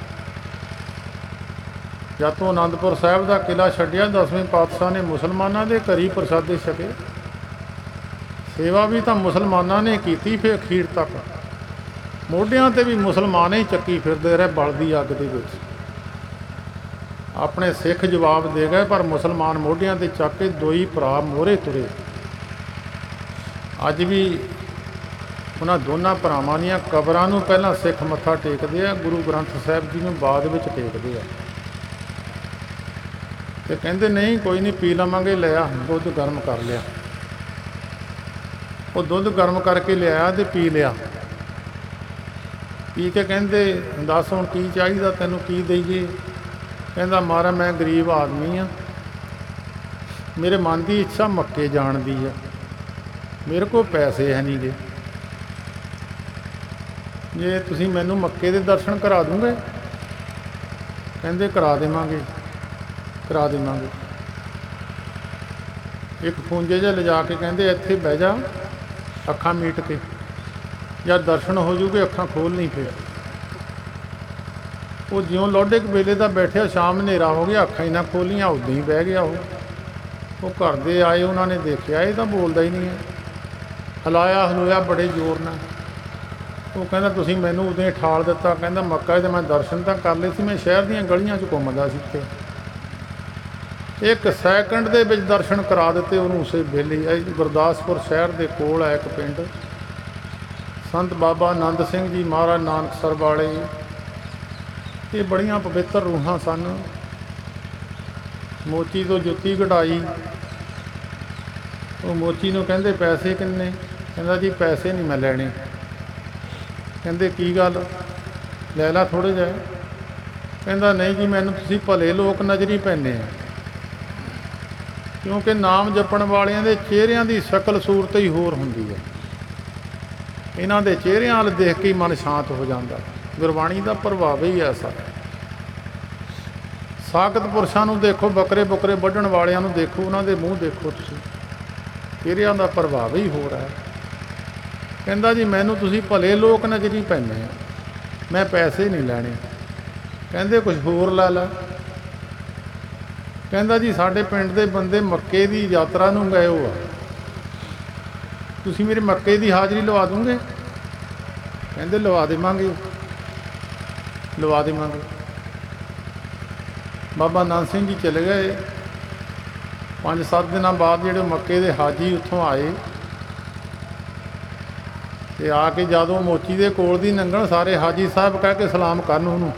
ਜਦ ਤੋਂ ਅਨੰਦਪੁਰ ਸਾਹਿਬ ਦਾ ਕਿਲ੍ਹਾ ਛੱਡਿਆ, ਦਸਵੇਂ ਪਾਤਸ਼ਾਹ ਨੇ ਮੁਸਲਮਾਨਾਂ ਦੇ ਘਰ ਹੀ ਪ੍ਰਸ਼ਾਦੇ ਛਕੇ। ਸੇਵਾ ਵੀ ਤਾਂ ਮੁਸਲਮਾਨਾਂ ਨੇ ਕੀਤੀ, ਫਿਰ ਅਖੀਰ ਤੱਕ ਮੋਢਿਆਂ 'ਤੇ ਵੀ ਮੁਸਲਮਾਨ ਹੀ ਚੱਕੀ ਫਿਰਦੇ ਰਹੇ ਬਲਦੀ ਅੱਗ ਦੇ ਵਿੱਚ। ਆਪਣੇ ਸਿੱਖ ਜਵਾਬ ਦੇ ਗਏ, ਪਰ ਮੁਸਲਮਾਨ ਮੋਢਿਆਂ 'ਤੇ ਚੱਕ ਕੇ ਦੋਈ ਭਰਾ ਮੋਹਰੇ ਤੁਰੇ। ਅੱਜ ਵੀ ਉਹਨਾਂ ਦੋਨਾਂ ਭਰਾਵਾਂ ਦੀਆਂ ਕਬਰਾਂ ਨੂੰ ਪਹਿਲਾਂ ਸਿੱਖ ਮੱਥਾ ਟੇਕਦੇ ਆ, ਗੁਰੂ ਗ੍ਰੰਥ ਸਾਹਿਬ ਜੀ ਨੂੰ ਬਾਅਦ ਵਿੱਚ ਟੇਕਦੇ ਆ। ਤੇ ਕਹਿੰਦੇ ਨਹੀਂ ਕੋਈ ਨਹੀਂ ਪੀ ਲਵਾਂਗੇ, ਲਿਆ ਦੁੱਧ ਗਰਮ ਕਰ ਲਿਆ। ਉਹ ਦੁੱਧ ਗਰਮ ਕਰਕੇ ਲਿਆਇਆ ਤੇ ਪੀ ਲਿਆ। ਪੀ ਕੇ ਕਹਿੰਦੇ ਦੱਸ ਹੁਣ ਕੀ ਚਾਹੀਦਾ ਤੈਨੂੰ, ਕੀ ਦੇਈਏ? ਕਹਿੰਦਾ ਮਹਾਰਾਜ ਮੈਂ ਗਰੀਬ ਆਦਮੀ ਆ, ਮੇਰੇ ਮਨ ਦੀ ਇੱਛਾ ਮੱਕੇ ਜਾਣ ਦੀ ਆ, ਮੇਰੇ ਕੋਲ ਪੈਸੇ ਹੈ ਨਹੀਂ ਗੇ। ਜੇ ਤੁਸੀਂ ਮੈਨੂੰ ਮੱਕੇ ਦੇ ਦਰਸ਼ਨ ਕਰਾ ਦੂੰਗੇ? ਕਹਿੰਦੇ ਕਰਾ ਦੇਵਾਂਗੇ, ਕਰਾ ਦੇਵਾਂਗੇ। ਇੱਕ ਖੂੰਜੇ ਜਿਹਾ ਲਿਜਾ ਕੇ ਕਹਿੰਦੇ ਇੱਥੇ ਬਹਿ ਜਾ, ਅੱਖਾਂ ਮੀਟ ਕੇ, ਜਦ ਦਰਸ਼ਨ ਹੋ ਜੂਗੇ ਅੱਖਾਂ ਖੋਲ੍ਹ ਨਹੀਂ। ਫਿਰ ਉਹ ਜਿਉਂ ਲੋਡੇ ਕੁ ਵੇਲੇ ਦਾ ਬੈਠਿਆ, ਸ਼ਾਮ ਹਨੇਰਾ ਹੋ ਗਿਆ, ਅੱਖਾਂ ਹੀ ਨਾ ਖੋਲ੍ਹੀਆਂ, ਉੱਦਾਂ ਹੀ ਬਹਿ ਗਿਆ। ਉਹ ਉਹ ਘਰ ਦੇ ਆਏ, ਉਹਨਾਂ ਨੇ ਦੇਖਿਆ ਇਹ ਤਾਂ ਬੋਲਦਾ ਹੀ ਨਹੀਂ ਹੈ। ਹਿਲਾਇਆ ਹਲੂਇਆ ਬੜੇ ਜ਼ੋਰ ਨਾਲ। ਉਹ ਕਹਿੰਦਾ ਤੁਸੀਂ ਮੈਨੂੰ ਉਦੋਂ ਹੀ ਠਾਲ ਦਿੱਤਾ। ਕਹਿੰਦਾ ਮੱਕਾ ਦੇ ਮੈਂ ਦਰਸ਼ਨ ਤਾਂ ਕਰ ਲਏ ਸੀ, ਮੈਂ ਸ਼ਹਿਰ ਦੀਆਂ ਗਲੀਆਂ 'ਚ ਘੁੰਮਦਾ ਸੀ ਤੇ ਇੱਕ ਸੈਕਿੰਡ ਦੇ ਵਿੱਚ ਦਰਸ਼ਨ ਕਰਾ ਦਿੱਤੇ ਉਹਨੂੰ ਉਸੇ ਵੇਲੇ। ਗੁਰਦਾਸਪੁਰ ਸ਼ਹਿਰ ਦੇ ਕੋਲ ਹੈ ਇੱਕ ਪਿੰਡ, ਸੰਤ ਬਾਬਾ ਆਨੰਦ ਸਿੰਘ ਜੀ ਮਹਾਰਾਜ ਨਾਨਕਸਰ ਵਾਲੇ। ਇਹ ਬੜੀਆਂ ਪਵਿੱਤਰ ਰੂਹਾਂ ਸਨ। ਮੋਚੀ ਤੋਂ ਜੁੱਤੀ ਕਢਾਈ। ਉਹ ਮੋਚੀ ਨੂੰ ਕਹਿੰਦੇ ਪੈਸੇ ਕਿੰਨੇ? ਕਹਿੰਦਾ ਜੀ ਪੈਸੇ ਨਹੀਂ ਮੈਂ ਲੈਣੇ। ਕਹਿੰਦੇ ਕੀ ਗੱਲ, ਲੈ ਲਾ ਥੋੜ੍ਹੇ ਜਿਹੇ। ਕਹਿੰਦਾ ਨਹੀਂ ਜੀ ਮੈਨੂੰ ਤੁਸੀਂ ਭਲੇ ਲੋਕ ਨਜ਼ਰੀ ਪੈਂਦੇ ਆ, ਕਿਉਂਕਿ ਨਾਮ ਜਪਣ ਵਾਲਿਆਂ ਦੇ ਚਿਹਰਿਆਂ ਦੀ ਸ਼ਕਲ ਸੂਰਤ ਹੀ ਹੋਰ ਹੁੰਦੀ ਹੈ। ਇਹਨਾਂ ਦੇ ਚਿਹਰਿਆਂ ਵੱਲ ਦੇਖ ਕੇ ਮਨ ਸ਼ਾਂਤ ਹੋ ਜਾਂਦਾ। ਗੁਰਬਾਣੀ ਦਾ ਪ੍ਰਭਾਵ ਹੀ ਐਸਾ। ਸਾਖਤ ਪੁਰਸ਼ਾਂ ਨੂੰ ਦੇਖੋ, ਬੱਕਰੇ ਬੁੱਕਰੇ ਵੱਢਣ ਵਾਲਿਆਂ ਨੂੰ ਦੇਖੋ, ਉਹਨਾਂ ਦੇ ਮੂੰਹ ਦੇਖੋ ਤੁਸੀਂ, ਚਿਹਰਿਆਂ ਦਾ ਪ੍ਰਭਾਵ ਹੀ ਹੋਰ ਹੈ। ਕਹਿੰਦਾ ਜੀ ਮੈਨੂੰ ਤੁਸੀਂ ਭਲੇ ਲੋਕ ਨਜ਼ਰੀ ਪੈਂਦੇ ਆ, ਮੈਂ ਪੈਸੇ ਨਹੀਂ ਲੈਣੇ। ਕਹਿੰਦੇ ਕੁਛ ਹੋਰ ਲੈ ਲਾ। ਕਹਿੰਦਾ ਜੀ ਸਾਡੇ ਪਿੰਡ ਦੇ ਬੰਦੇ ਮੱਕੇ ਦੀ ਯਾਤਰਾ ਨੂੰ ਗਏ ਹੋ ਆ, ਤੁਸੀਂ ਮੇਰੇ ਮੱਕੇ ਦੀ ਹਾਜ਼ਰੀ ਲਵਾ ਦੂੰਗੇ? ਕਹਿੰਦੇ ਲਵਾ ਦੇਵਾਂਗੇ, ਲਵਾ ਦੇਵਾਂਗੇ। ਬਾਬਾ ਆਨੰਦ ਸਿੰਘ ਜੀ ਚਲੇ ਗਏ। ਪੰਜ ਸੱਤ ਦਿਨਾਂ ਬਾਅਦ ਜਿਹੜੇ ਮੱਕੇ ਦੇ ਹਾਜੀ ਉੱਥੋਂ ਆਏ ਤੇ ਆ ਕੇ ਜਦੋਂ ਮੋਚੀ ਦੇ ਕੋਲ ਦੀ ਲੰਘਣ, ਸਾਰੇ ਹਾਜੀ ਸਾਹਿਬ ਕਹਿ ਕੇ ਸਲਾਮ ਕਰਨ ਉਹਨੂੰ।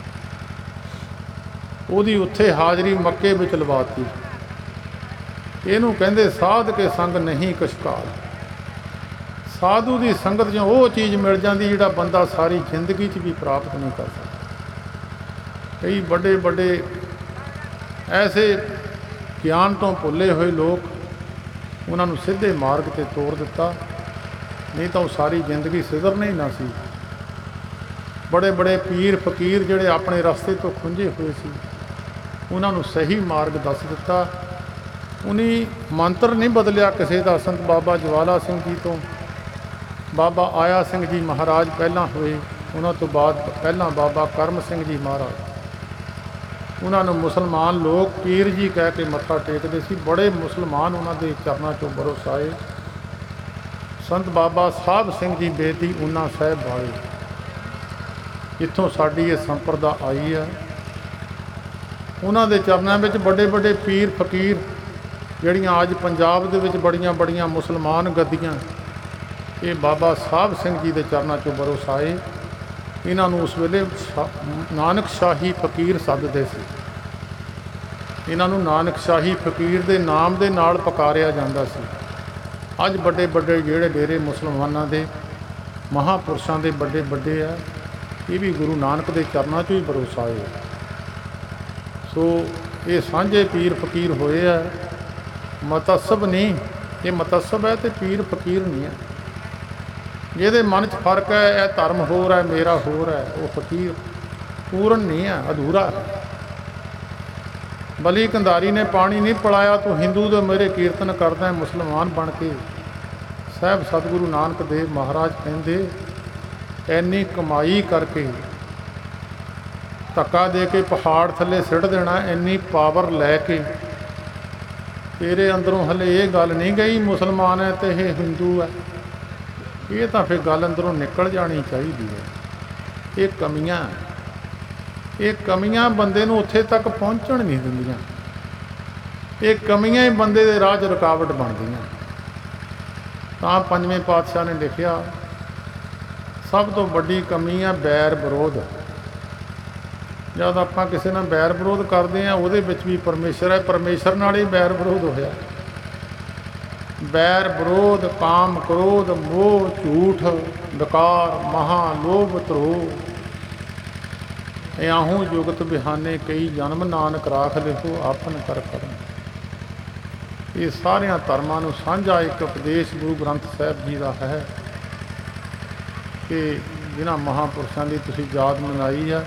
ਉਹਦੀ ਉੱਥੇ ਹਾਜ਼ਰੀ ਮੱਕੇ ਵਿੱਚ ਲਵਾਤੀ। ਇਹਨੂੰ ਕਹਿੰਦੇ ਸਾਧ ਕੇ ਸੰਗ ਨਹੀਂ ਕਛਕਾਲ। ਸਾਧੂ ਦੀ ਸੰਗਤ 'ਚੋਂ ਉਹ ਚੀਜ਼ ਮਿਲ ਜਾਂਦੀ ਜਿਹੜਾ ਬੰਦਾ ਸਾਰੀ ਜ਼ਿੰਦਗੀ 'ਚ ਵੀ ਪ੍ਰਾਪਤ ਨਹੀਂ ਕਰ ਸਕਦਾ। ਕਈ ਵੱਡੇ ਵੱਡੇ ਐਸੇ ਗਿਆਨ ਤੋਂ ਭੁੱਲੇ ਹੋਏ ਲੋਕ, ਉਹਨਾਂ ਨੂੰ ਸਿੱਧੇ ਮਾਰਗ 'ਤੇ ਤੋਰ ਦਿੱਤਾ, ਨਹੀਂ ਤਾਂ ਉਹ ਸਾਰੀ ਜ਼ਿੰਦਗੀ ਸਿਧਰਨਾ ਹੀ ਨਾ ਸੀ। ਬੜੇ ਬੜੇ ਪੀਰ ਫਕੀਰ ਜਿਹੜੇ ਆਪਣੇ ਰਸਤੇ ਤੋਂ ਖੁੰਝੇ ਹੋਏ ਸੀ, ਉਹਨਾਂ ਨੂੰ ਸਹੀ ਮਾਰਗ ਦੱਸ ਦਿੱਤਾ। ਉਹਨੇ ਮੰਤਰ ਨਹੀਂ ਬਦਲਿਆ ਕਿਸੇ ਦਾ। ਸੰਤ ਬਾਬਾ ਜਵਾਲਾ ਸਿੰਘ ਜੀ ਤੋਂ ਬਾਬਾ ਆਇਆ ਸਿੰਘ ਜੀ ਮਹਾਰਾਜ ਪਹਿਲਾਂ ਹੋਏ, ਉਹਨਾਂ ਤੋਂ ਬਾਅਦ ਪਹਿਲਾਂ ਬਾਬਾ ਕਰਮ ਸਿੰਘ ਜੀ ਮਹਾਰਾਜ। ਉਹਨਾਂ ਨੂੰ ਮੁਸਲਮਾਨ ਲੋਕ ਪੀਰ ਜੀ ਕਹਿ ਕੇ ਮੱਥਾ ਟੇਕਦੇ ਸੀ। ਬੜੇ ਮੁਸਲਮਾਨ ਉਹਨਾਂ ਦੇ ਚਰਨਾਂ 'ਚੋਂ ਬਰੋਸਾਏ। ਸੰਤ ਬਾਬਾ ਸਾਹਿਬ ਸਿੰਘ ਜੀ ਬੇਦੀ ਉਹਨਾਂ ਸਾਹਿਬ ਵਾਲੇ, ਜਿੱਥੋਂ ਸਾਡੀ ਇਹ ਸੰਪਰਦਾ ਆਈ ਹੈ, ਉਹਨਾਂ ਦੇ ਚਰਨਾਂ ਵਿੱਚ ਵੱਡੇ ਵੱਡੇ ਪੀਰ ਫਕੀਰ, ਜਿਹੜੀਆਂ ਅੱਜ ਪੰਜਾਬ ਦੇ ਵਿੱਚ ਬੜੀਆਂ ਬੜੀਆਂ ਮੁਸਲਮਾਨ ਗੱਦੀਆਂ, ਇਹ ਬਾਬਾ ਸਾਹਿਬ ਸਿੰਘ ਜੀ ਦੇ ਚਰਨਾਂ 'ਚੋਂ ਬਰੋਸਾਏ। ਇਹਨਾਂ ਨੂੰ ਉਸ ਵੇਲੇ ਨਾਨਕ ਸ਼ਾਹੀ ਫਕੀਰ ਸੱਦਦੇ ਸੀ। ਇਹਨਾਂ ਨੂੰ ਨਾਨਕ ਸ਼ਾਹੀ ਫਕੀਰ ਦੇ ਨਾਮ ਦੇ ਨਾਲ ਪੁਕਾਰਿਆ ਜਾਂਦਾ ਸੀ। ਅੱਜ ਵੱਡੇ ਵੱਡੇ ਜਿਹੜੇ ਡੇਰੇ ਮੁਸਲਮਾਨਾਂ ਦੇ ਮਹਾਂਪੁਰਸ਼ਾਂ ਦੇ ਵੱਡੇ ਵੱਡੇ ਆ, ਇਹ ਵੀ ਗੁਰੂ ਨਾਨਕ ਦੇ ਚਰਨਾਂ 'ਚੋਂ ਹੀ ਬਰੋਸਾਏ। ਸੋ ਇਹ ਸਾਂਝੇ ਪੀਰ ਫਕੀਰ ਹੋਏ ਆ, ਮਤਸਬ ਨਹੀਂ। ਇਹ ਮਤਸਬ ਹੈ ਤੇ ਪੀਰ ਫਕੀਰ ਨਹੀਂ ਹੈ। ਜਿਹਦੇ ਮਨ 'ਚ ਫਰਕ ਹੈ, ਇਹ ਧਰਮ ਹੋਰ ਹੈ, ਮੇਰਾ ਹੋਰ ਹੈ, ਉਹ ਫਕੀਰ ਪੂਰਨ ਨਹੀਂ ਹੈ, ਅਧੂਰਾ ਹੈ। ਬਲੀ ਕੰਧਾਰੀ ਨੇ ਪਾਣੀ ਨਹੀਂ ਪਿਲਾਇਆ, ਤੂੰ ਹਿੰਦੂ ਦੇ ਮੇਰੇ ਕੀਰਤਨ ਕਰਦਾ ਮੁਸਲਮਾਨ ਬਣ ਕੇ। ਸਾਹਿਬ ਸਤਿਗੁਰੂ ਨਾਨਕ ਦੇਵ ਮਹਾਰਾਜ ਕਹਿੰਦੇ, ਐਨੀ ਕਮਾਈ ਕਰਕੇ ਧੱਕਾ ਦੇ ਕੇ ਪਹਾੜ ਥੱਲੇ ਸਿੱਟ ਦੇਣਾ, ਇੰਨੀ ਪਾਵਰ ਲੈ ਕੇ ਤੇਰੇ ਅੰਦਰੋਂ ਹਲੇ ਇਹ ਗੱਲ ਨਹੀਂ ਗਈ ਮੁਸਲਮਾਨ ਹੈ ਤੇ ਇਹ ਹਿੰਦੂ ਹੈ। ਇਹ ਤਾਂ ਫਿਰ ਗੱਲ ਅੰਦਰੋਂ ਨਿਕਲ ਜਾਣੀ ਚਾਹੀਦੀ ਹੈ। ਇਹ ਕਮੀਆਂ ਇਹ ਕਮੀਆਂ ਬੰਦੇ ਨੂੰ ਉੱਥੇ ਤੱਕ ਪਹੁੰਚਣ ਨਹੀਂ ਦਿੰਦੀਆਂ। ਇਹ ਕਮੀਆਂ ਹੀ ਬੰਦੇ ਦੇ ਰਾਹ 'ਚ ਰੁਕਾਵਟ ਬਣਦੀਆਂ। ਤਾਂ ਪੰਜਵੇਂ ਪਾਤਸ਼ਾਹ ਨੇ ਲਿਖਿਆ, ਸਭ ਤੋਂ ਵੱਡੀ ਕਮੀ ਹੈ ਬੈਰ ਵਿਰੋਧ। ਜਦ ਆਪਾਂ ਕਿਸੇ ਨਾਲ ਬੈਰ ਵਿਰੋਧ ਕਰਦੇ ਹਾਂ, ਉਹਦੇ ਵਿੱਚ ਵੀ ਪਰਮੇਸ਼ਰ ਹੈ, ਪਰਮੇਸ਼ਰ ਨਾਲ ਹੀ ਬੈਰ ਵਿਰੋਧ ਹੋਇਆ। ਬੈਰ ਵਿਰੋਧ, ਕਾਮ ਕ੍ਰੋਧ, ਮੋਹ, ਝੂਠ, ਡਕਾਰ, ਮਹਾ ਲੋਭ, ਧਰੋਹ, ਇਆਹੂ ਜੁਗਤ ਬਿਹਾਨੇ ਕਈ ਜਨਮ, ਨਾਨਕ ਰਾਖ ਲਿਖੋ ਆਪਨ ਕਰ ਕਰਨ। ਇਹ ਸਾਰਿਆਂ ਧਰਮਾਂ ਨੂੰ ਸਾਂਝਾ ਇੱਕ ਉਪਦੇਸ਼ ਗੁਰੂ ਗ੍ਰੰਥ ਸਾਹਿਬ ਜੀ ਦਾ ਹੈ ਕਿ ਜਿਨ੍ਹਾਂ ਮਹਾਂਪੁਰਸ਼ਾਂ ਦੀ ਤੁਸੀਂ ਯਾਦ ਮਨਾਈ ਆ।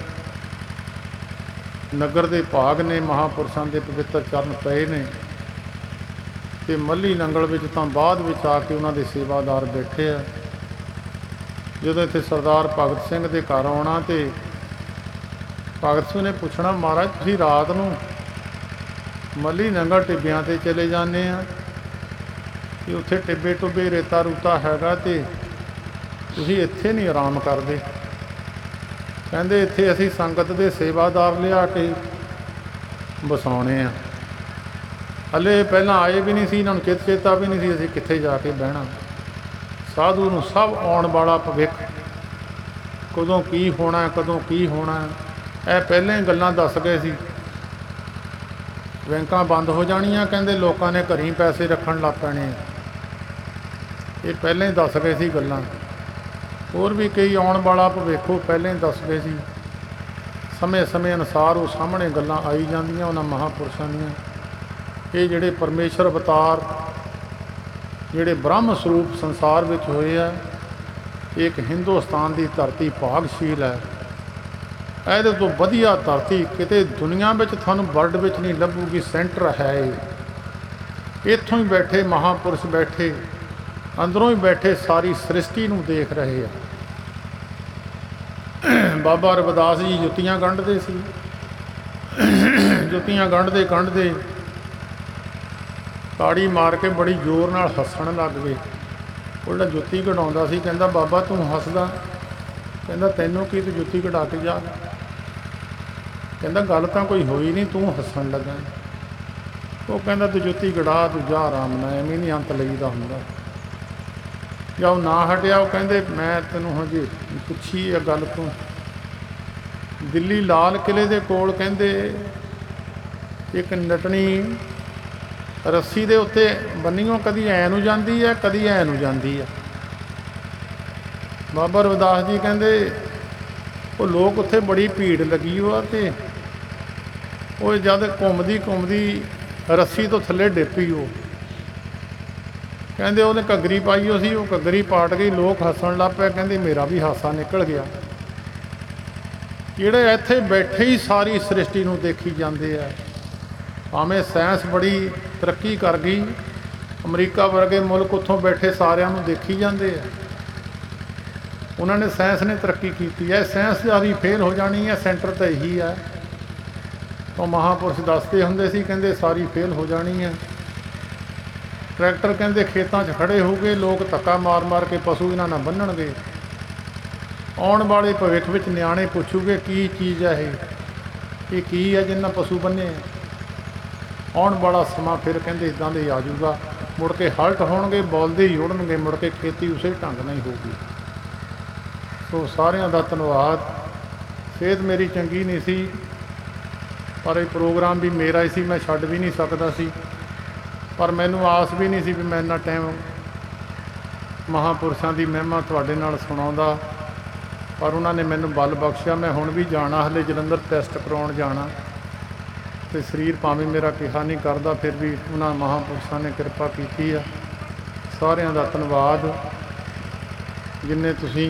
ਨਗਰ ਦੇ ਭਾਗ ਨੇ ਮਹਾਂਪੁਰਸ਼ਾਂ ਦੇ ਪਵਿੱਤਰ ਚਰਨ ਪਏ ਨੇ, ਅਤੇ ਮੱਲੀ ਨੰਗਲ ਵਿੱਚ ਤਾਂ ਬਾਅਦ ਵਿੱਚ ਆ ਕੇ ਉਹਨਾਂ ਦੇ ਸੇਵਾਦਾਰ ਬੈਠੇ ਆ। ਜਦੋਂ ਇੱਥੇ ਸਰਦਾਰ ਭਗਤ ਸਿੰਘ ਦੇ ਘਰ ਆਉਣਾ ਅਤੇ ਭਗਤ ਸਿੰਘ ਨੇ ਪੁੱਛਣਾ, ਮਹਾਰਾਜ ਤੁਸੀਂ ਰਾਤ ਨੂੰ ਮੱਲੀ ਨੰਗਲ ਟਿੱਬਿਆਂ 'ਤੇ ਚਲੇ ਜਾਂਦੇ ਆ, ਕਿ ਉੱਥੇ ਟਿੱਬੇ ਟੁੱਬੇ ਰੇਤਾ ਰੂਤਾ ਹੈਗਾ, ਅਤੇ ਤੁਸੀਂ ਇੱਥੇ ਨਹੀਂ ਆਰਾਮ ਕਰਦੇ? ਕਹਿੰਦੇ ਇੱਥੇ ਅਸੀਂ ਸੰਗਤ ਦੇ ਸੇਵਾਦਾਰ ਲਿਆ ਕੇ ਵਸਾਉਣੇ ਆ। ਹਲੇ ਪਹਿਲਾਂ ਆਏ ਵੀ ਨਹੀਂ ਸੀ, ਇਹਨਾਂ ਨੂੰ ਚਿਤ ਚੇਤਾ ਵੀ ਨਹੀਂ ਸੀ ਅਸੀਂ ਕਿੱਥੇ ਜਾ ਕੇ ਬਹਿਣਾ। ਸਾਧੂ ਨੂੰ ਸਭ ਆਉਣ ਵਾਲਾ ਭਵਿੱਖ, ਕਦੋਂ ਕੀ ਹੋਣਾ ਕਦੋਂ ਕੀ ਹੋਣਾ, ਇਹ ਪਹਿਲਾਂ ਹੀ ਗੱਲਾਂ ਦੱਸ ਗਏ ਸੀ। ਬੈਂਕਾਂ ਬੰਦ ਹੋ ਜਾਣੀਆਂ, ਕਹਿੰਦੇ ਲੋਕਾਂ ਨੇ ਘਰੀਂ ਪੈਸੇ ਰੱਖਣ ਲੱਗ ਪੈਣੇ, ਇਹ ਪਹਿਲਾਂ ਹੀ ਦੱਸ ਗਏ ਸੀ ਗੱਲਾਂ। ਹੋਰ ਵੀ ਕਈ ਆਉਣ ਵਾਲਾ ਭਵਿੱਖ ਉਹ ਪਹਿਲਾਂ ਹੀ ਦੱਸ ਗਏ ਸੀ। ਸਮੇਂ ਸਮੇਂ ਅਨੁਸਾਰ ਉਹ ਸਾਹਮਣੇ ਗੱਲਾਂ ਆਈ ਜਾਂਦੀਆਂ ਉਹਨਾਂ ਮਹਾਂਪੁਰਸ਼ਾਂ ਦੀਆਂ। ਇਹ ਜਿਹੜੇ ਪਰਮੇਸ਼ਰ ਅਵਤਾਰ, ਜਿਹੜੇ ਬ੍ਰਹਮ ਸਰੂਪ ਸੰਸਾਰ ਵਿੱਚ ਹੋਏ ਆ, ਇੱਕ ਹਿੰਦੁਸਤਾਨ ਦੀ ਧਰਤੀ ਭਾਗਸ਼ੀਲ ਹੈ। ਇਹਦੇ ਤੋਂ ਵਧੀਆ ਧਰਤੀ ਕਿਤੇ ਦੁਨੀਆ ਵਿੱਚ ਤੁਹਾਨੂੰ ਵਰਲਡ ਵਿੱਚ ਨਹੀਂ ਲੱਭੂਗੀ। ਸੈਂਟਰ ਹੈ ਇਹ। ਇੱਥੋਂ ਹੀ ਬੈਠੇ ਮਹਾਂਪੁਰਸ਼ ਬੈਠੇ, ਅੰਦਰੋਂ ਹੀ ਬੈਠੇ ਸਾਰੀ ਸ੍ਰਿਸ਼ਟੀ ਨੂੰ ਦੇਖ ਰਹੇ ਆ। ਬਾਬਾ ਰਵਿਦਾਸ ਜੀ ਜੁੱਤੀਆਂ ਗੰਢਦੇ ਸੀ, ਜੁੱਤੀਆਂ ਗੰਢਦੇ ਗੰਢਦੇ ਤਾੜੀ ਮਾਰ ਕੇ ਬੜੀ ਜ਼ੋਰ ਨਾਲ ਹੱਸਣ ਲੱਗ ਗਏ। ਉਹ ਜਿਹੜਾ ਜੁੱਤੀ ਕਢਾਉਂਦਾ ਸੀ ਕਹਿੰਦਾ, ਬਾਬਾ ਤੂੰ ਹੱਸਦਾ? ਕਹਿੰਦਾ ਤੈਨੂੰ ਕੀ, ਤੂੰ ਜੁੱਤੀ ਕਢਾ ਕੇ ਜਾ। ਕਹਿੰਦਾ ਗੱਲ ਤਾਂ ਕੋਈ ਹੋਈ ਨਹੀਂ, ਤੂੰ ਹੱਸਣ ਲੱਗਾ। ਉਹ ਕਹਿੰਦਾ ਤੂੰ ਜੁੱਤੀ ਕਢਾ, ਤੂੰ ਜਾ ਆਰਾਮ ਨਾਲ, ਐਵੇਂ ਨਹੀਂ ਅੰਤ ਲਈਦਾ ਹੁੰਦਾ। ਜਾਂ ਉਹ ਨਾ ਹਟਿਆ, ਉਹ ਕਹਿੰਦੇ ਮੈਂ ਤੈਨੂੰ ਹਜੇ ਪੁੱਛੀ ਇਹ ਗੱਲ ਤੂੰ। ਦਿੱਲੀ ਲਾਲ ਕਿਲ੍ਹੇ ਦੇ ਕੋਲ ਕਹਿੰਦੇ ਇੱਕ ਨਟਣੀ ਰੱਸੀ ਦੇ ਉੱਤੇ ਬੰਨੀਓ, ਕਦੀ ਐਂ ਨੂੰ ਜਾਂਦੀ ਹੈ ਕਦੀ ਐਂ ਨੂੰ ਜਾਂਦੀ ਹੈ। ਬਾਬਾ ਰਵਿਦਾਸ ਜੀ ਕਹਿੰਦੇ ਉਹ ਲੋਕ ਉੱਥੇ ਬੜੀ ਭੀੜ ਲੱਗੀ ਉਹ ਆ, ਅਤੇ ਉਹ ਜਦ ਘੁੰਮਦੀ ਘੁੰਮਦੀ ਰੱਸੀ ਤੋਂ ਥੱਲੇ ਡਿੱਪੀ। ਉਹ ਕਹਿੰਦੇ ਉਹਨੇ ਘੱਗਰੀ ਪਾਈ ਉਹ ਸੀ, ਉਹ ਘੱਗਰੀ ਪਾਟ ਗਈ, ਲੋਕ ਹੱਸਣ ਲੱਗ ਪਏ। ਕਹਿੰਦੇ ਮੇਰਾ ਵੀ ਹਾਸਾ ਨਿਕਲ ਗਿਆ। ਜਿਹੜੇ ਇੱਥੇ ਬੈਠੇ ਹੀ ਸਾਰੀ ਸ੍ਰਿਸ਼ਟੀ ਨੂੰ ਦੇਖੀ ਜਾਂਦੇ ਆ। ਭਾਵੇਂ ਸਾਇੰਸ ਬੜੀ ਤਰੱਕੀ ਕਰ ਗਈ, ਅਮਰੀਕਾ ਵਰਗੇ ਮੁਲਕ ਉੱਥੋਂ ਬੈਠੇ ਸਾਰਿਆਂ ਨੂੰ ਦੇਖੀ ਜਾਂਦੇ ਆ। ਉਹਨਾਂ ਨੇ ਸਾਇੰਸ ਨੇ ਤਰੱਕੀ ਕੀਤੀ ਹੈ, ਸਾਇੰਸ ਜਿਆਦਾ ਫੇਲ ਹੋ ਜਾਣੀ ਹੈ। ਸੈਂਟਰ ਤਾਂ ਇਹੀ ਹੈ। ਉਹ ਮਹਾਂਪੁਰਸ਼ ਦੱਸਦੇ ਹੁੰਦੇ ਸੀ, ਕਹਿੰਦੇ ਸਾਰੀ ਫੇਲ ਹੋ ਜਾਣੀ ਹੈ। ਟਰੈਕਟਰ ਕਹਿੰਦੇ ਖੇਤਾਂ 'ਚ ਖੜ੍ਹੇ ਹੋ ਗਏ, ਲੋਕ ਧੱਕਾ ਮਾਰ ਮਾਰ ਕੇ ਪਸ਼ੂ ਇਹਨਾਂ ਨਾਲ ਬੰਨਣਗੇ। ਆਉਣ ਵਾਲੇ ਭਵਿੱਖ ਵਿੱਚ ਨਿਆਣੇ ਪੁੱਛੂਗੇ ਕੀ ਚੀਜ਼ ਹੈ ਇਹ, ਇਹ ਕੀ ਹੈ ਜਿੰਨਾਂ ਪਸ਼ੂ ਬੰਨੇ। ਆਉਣ ਵਾਲਾ ਸਮਾਂ ਫਿਰ ਕਹਿੰਦੇ ਇੱਦਾਂ ਦੇ ਆ ਜਾਊਗਾ, ਮੁੜ ਕੇ ਹਲਟ ਹੋਣਗੇ, ਬੋਲਦੇ ਹੀ ਉੜਨਗੇ, ਮੁੜ ਕੇ ਖੇਤੀ ਉਸੇ ਢੰਗ ਨਾਲ ਹੀ ਹੋਊਗੀ। ਸੋ ਸਾਰਿਆਂ ਦਾ ਧੰਨਵਾਦ। ਸਿਹਤ ਮੇਰੀ ਚੰਗੀ ਨਹੀਂ ਸੀ, ਪਰ ਇਹ ਪ੍ਰੋਗਰਾਮ ਵੀ ਮੇਰਾ ਹੀ ਸੀ, ਮੈਂ ਛੱਡ ਵੀ ਨਹੀਂ ਸਕਦਾ ਸੀ। ਪਰ ਮੈਨੂੰ ਆਸ ਵੀ ਨਹੀਂ ਸੀ ਵੀ ਮੈਂ ਇੰਨਾ ਟਾਈਮ ਮਹਾਂਪੁਰਸ਼ਾਂ ਦੀ ਮਹਿਮਾ ਤੁਹਾਡੇ ਨਾਲ ਸੁਣਾਉਂਦਾ, ਪਰ ਉਹਨਾਂ ਨੇ ਮੈਨੂੰ ਬਲ ਬਖਸ਼ਿਆ। ਮੈਂ ਹੁਣ ਵੀ ਜਾਣਾ, ਹਲੇ ਜਲੰਧਰ ਟੈਸਟ ਕਰਾਉਣ ਜਾਣਾ, ਅਤੇ ਸਰੀਰ ਭਾਵੇਂ ਮੇਰਾ ਕਿਹਾ ਨਹੀਂ ਕਰਦਾ, ਫਿਰ ਵੀ ਉਹਨਾਂ ਮਹਾਂਪੁਰਸ਼ਾਂ ਨੇ ਕਿਰਪਾ ਕੀਤੀ ਆ। ਸਾਰਿਆਂ ਦਾ ਧੰਨਵਾਦ। ਜਿੰਨੇ ਤੁਸੀਂ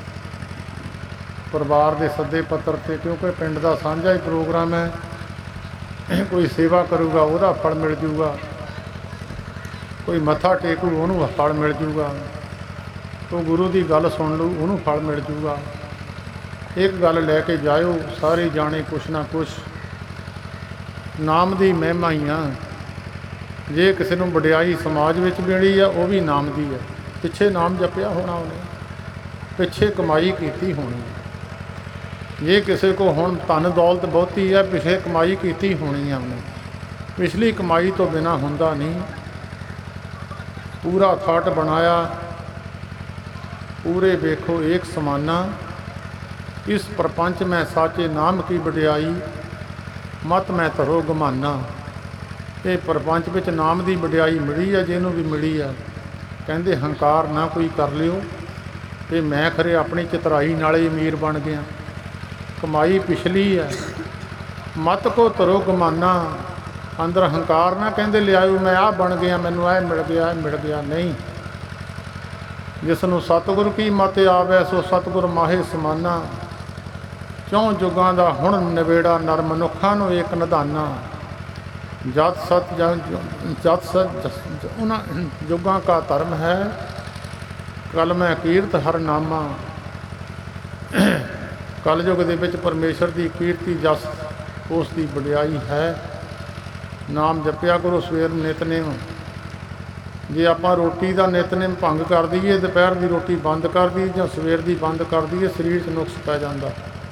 ਪਰਿਵਾਰ ਦੇ ਸੱਦੇ ਪੱਤਰ 'ਤੇ, ਕਿਉਂਕਿ ਪਿੰਡ ਦਾ ਸਾਂਝਾ ਹੀ ਪ੍ਰੋਗਰਾਮ ਹੈ, ਕੋਈ ਸੇਵਾ ਕਰੂਗਾ ਉਹਦਾ ਫਲ ਮਿਲ ਜੂਗਾ, ਕੋਈ ਮੱਥਾ ਟੇਕੂ ਉਹਨੂੰ ਫਲ ਮਿਲ ਜੂਗਾ, ਕੋਈ ਗੁਰੂ ਦੀ ਗੱਲ ਸੁਣ ਲਊ ਉਹਨੂੰ ਫਲ ਮਿਲ ਜੂਗਾ। ਇੱਕ ਗੱਲ ਲੈ ਕੇ ਜਾਇਓ, ਸਾਰੇ ਜਾਣੇ ਕੁਛ ਨਾ ਕੁਛ ਨਾਮ ਦੀ ਮਹਿਮਾ ਹੀ ਆ। ਜੇ ਕਿਸੇ ਨੂੰ ਵਡਿਆਈ ਸਮਾਜ ਵਿੱਚ ਮਿਲੀ ਆ, ਉਹ ਵੀ ਨਾਮ ਦੀ ਹੈ। ਪਿੱਛੇ ਨਾਮ ਜਪਿਆ ਹੋਣਾ ਉਹਨੇ, ਪਿੱਛੇ ਕਮਾਈ ਕੀਤੀ ਹੋਣੀ। ਜੇ ਕਿਸੇ ਕੋ ਹੁਣ ਧਨ ਦੌਲਤ ਬਹੁਤੀ ਹੈ, ਪਿੱਛੇ ਕਮਾਈ ਕੀਤੀ ਹੋਣੀ ਆ ਉਹਨੇ। ਪਿਛਲੀ ਕਮਾਈ ਤੋਂ ਬਿਨਾਂ ਹੁੰਦਾ ਨਹੀਂ। ਪੂਰਾ ਥਾਟ ਬਣਾਇਆ, ਪੂਰੇ ਵੇਖੋ ਏਕ ਸਮਾਨਾ, ਇਸ ਪ੍ਰਪੰਚ ਮੈਂ ਸਾਚੇ ਨਾਮ ਕੀ ਵਡਿਆਈ, ਮਤ ਮੈਂ ਧਰੋ ਗਮਾਨਾ। ਇਹ ਪ੍ਰਪੰਚ ਵਿੱਚ ਨਾਮ ਦੀ ਵਡਿਆਈ ਮਿਲੀ ਆ, ਜਿਹਨੂੰ ਵੀ ਮਿਲੀ ਆ। ਕਹਿੰਦੇ ਹੰਕਾਰ ਨਾ ਕੋਈ ਕਰ ਲਿਓ, ਅਤੇ ਮੈਂ ਖਰੇ ਆਪਣੀ ਚਤਰਾਈ ਨਾਲ ਹੀ ਅਮੀਰ ਬਣ ਗਿਆ। ਕਮਾਈ ਪਿਛਲੀ ਹੈ। ਮਤ ਕੋ ਧਰੋ ਗਮਾਨਾ, ਅੰਦਰ ਹੰਕਾਰ ਨਾ ਕਹਿੰਦੇ ਲਿਆਇਓ ਮੈਂ ਆਹ ਬਣ ਗਿਆ, ਮੈਨੂੰ ਇਹ ਮਿਲ ਗਿਆ ਇਹ ਮਿਲ ਗਿਆ। ਨਹੀਂ, ਜਿਸ ਨੂੰ ਸਤਿਗੁਰ ਕੀ ਮਤਿ ਆਵੈ ਸੋ ਸਤਿਗੁਰ ਮਾਹੇ ਸਮਾਨਾ। ਚੌਂ ਜੁਗਾਂ ਦਾ ਹੁਣ ਨਿਬੇੜਾ ਨਰ ਮਨੁੱਖਾਂ ਨੂੰ ਏਕ ਨਿਧਾਨਾ। ਜਤ ਸਤ ਜਤ ਸਤ ਉਹਨਾਂ ਜੁਗਾਂ ਕਾ ਧਰਮ ਹੈ ਕਲਮੈ ਕੀਰਤ ਹਰ ਨਾਮਾ। ਕਲਯੁਗ ਦੇ ਵਿੱਚ ਪਰਮੇਸ਼ਰ ਦੀ ਕੀਰਤੀ ਜਸ ਉਸ ਦੀ ਵਡਿਆਈ ਹੈ। ਨਾਮ ਜਪਿਆ ਕਰੋ ਸਵੇਰ ਨੂੰ ਨਿਤਨੇਮ। ਜੇ ਆਪਾਂ ਰੋਟੀ ਦਾ ਨਿਤਨੇਮ ਭੰਗ ਕਰ ਦਈਏ, ਦੁਪਹਿਰ ਦੀ ਰੋਟੀ ਬੰਦ ਕਰ ਦਈਏ ਜਾਂ ਸਵੇਰ ਦੀ ਬੰਦ ਕਰ ਦਈਏ, ਸਰੀਰ 'ਚ ਨੁਕਸ ਪੈ ਜਾਂਦਾ।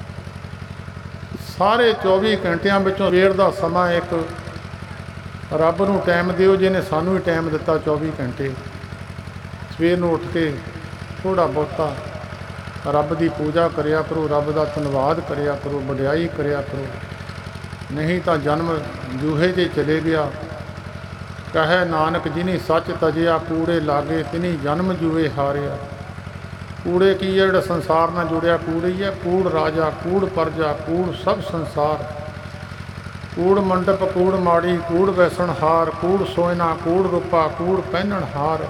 ਸਾਰੇ ਚੌਵੀ ਘੰਟਿਆਂ ਵਿੱਚੋਂ ਸਵੇਰ ਦਾ ਸਮਾਂ ਇੱਕ ਰੱਬ ਨੂੰ ਟਾਈਮ ਦਿਓ, ਜਿਹਨੇ ਸਾਨੂੰ ਹੀ ਟਾਈਮ ਦਿੱਤਾ ਚੌਵੀ ਘੰਟੇ। ਸਵੇਰ ਨੂੰ ਉੱਠ ਕੇ ਥੋੜ੍ਹਾ ਬਹੁਤਾ ਰੱਬ ਦੀ ਪੂਜਾ ਕਰਿਆ ਕਰੋ, ਰੱਬ ਦਾ ਧੰਨਵਾਦ ਕਰਿਆ ਕਰੋ, ਵਡਿਆਈ ਕਰਿਆ ਕਰੋ। ਨਹੀਂ ਤਾਂ ਜਨਮ ਜੂਹੇ 'ਚ ਚਲੇ ਗਿਆ। ਕਹੈ ਨਾਨਕ ਜਿਨੀ ਸੱਚ ਤਜਿਆ ਕੂੜੇ ਲਾਗੇ ਤਿਨੀ ਜਨਮ ਜੂਏ ਹਾਰਿਆ। ਕੂੜੇ ਕੀ ਹੈ? ਜਿਹੜਾ ਸੰਸਾਰ ਨਾਲ ਜੁੜਿਆ ਕੂੜੇ ਹੀ ਹੈ। ਕੂੜ ਰਾਜਾ, ਕੂੜ ਪਰਜਾ, ਕੂੜ ਸਭ ਸੰਸਾਰ। ਕੂੜ ਮੰਡਪ, ਕੂੜ ਮਾੜੀ, ਕੂੜ ਵੈਸਣ ਹਾਰ, ਕੂੜ ਸੋਇਨਾ, ਕੂੜ ਰੂਪਾ, ਕੂੜ ਪਹਿਨਣ ਹਾਰ।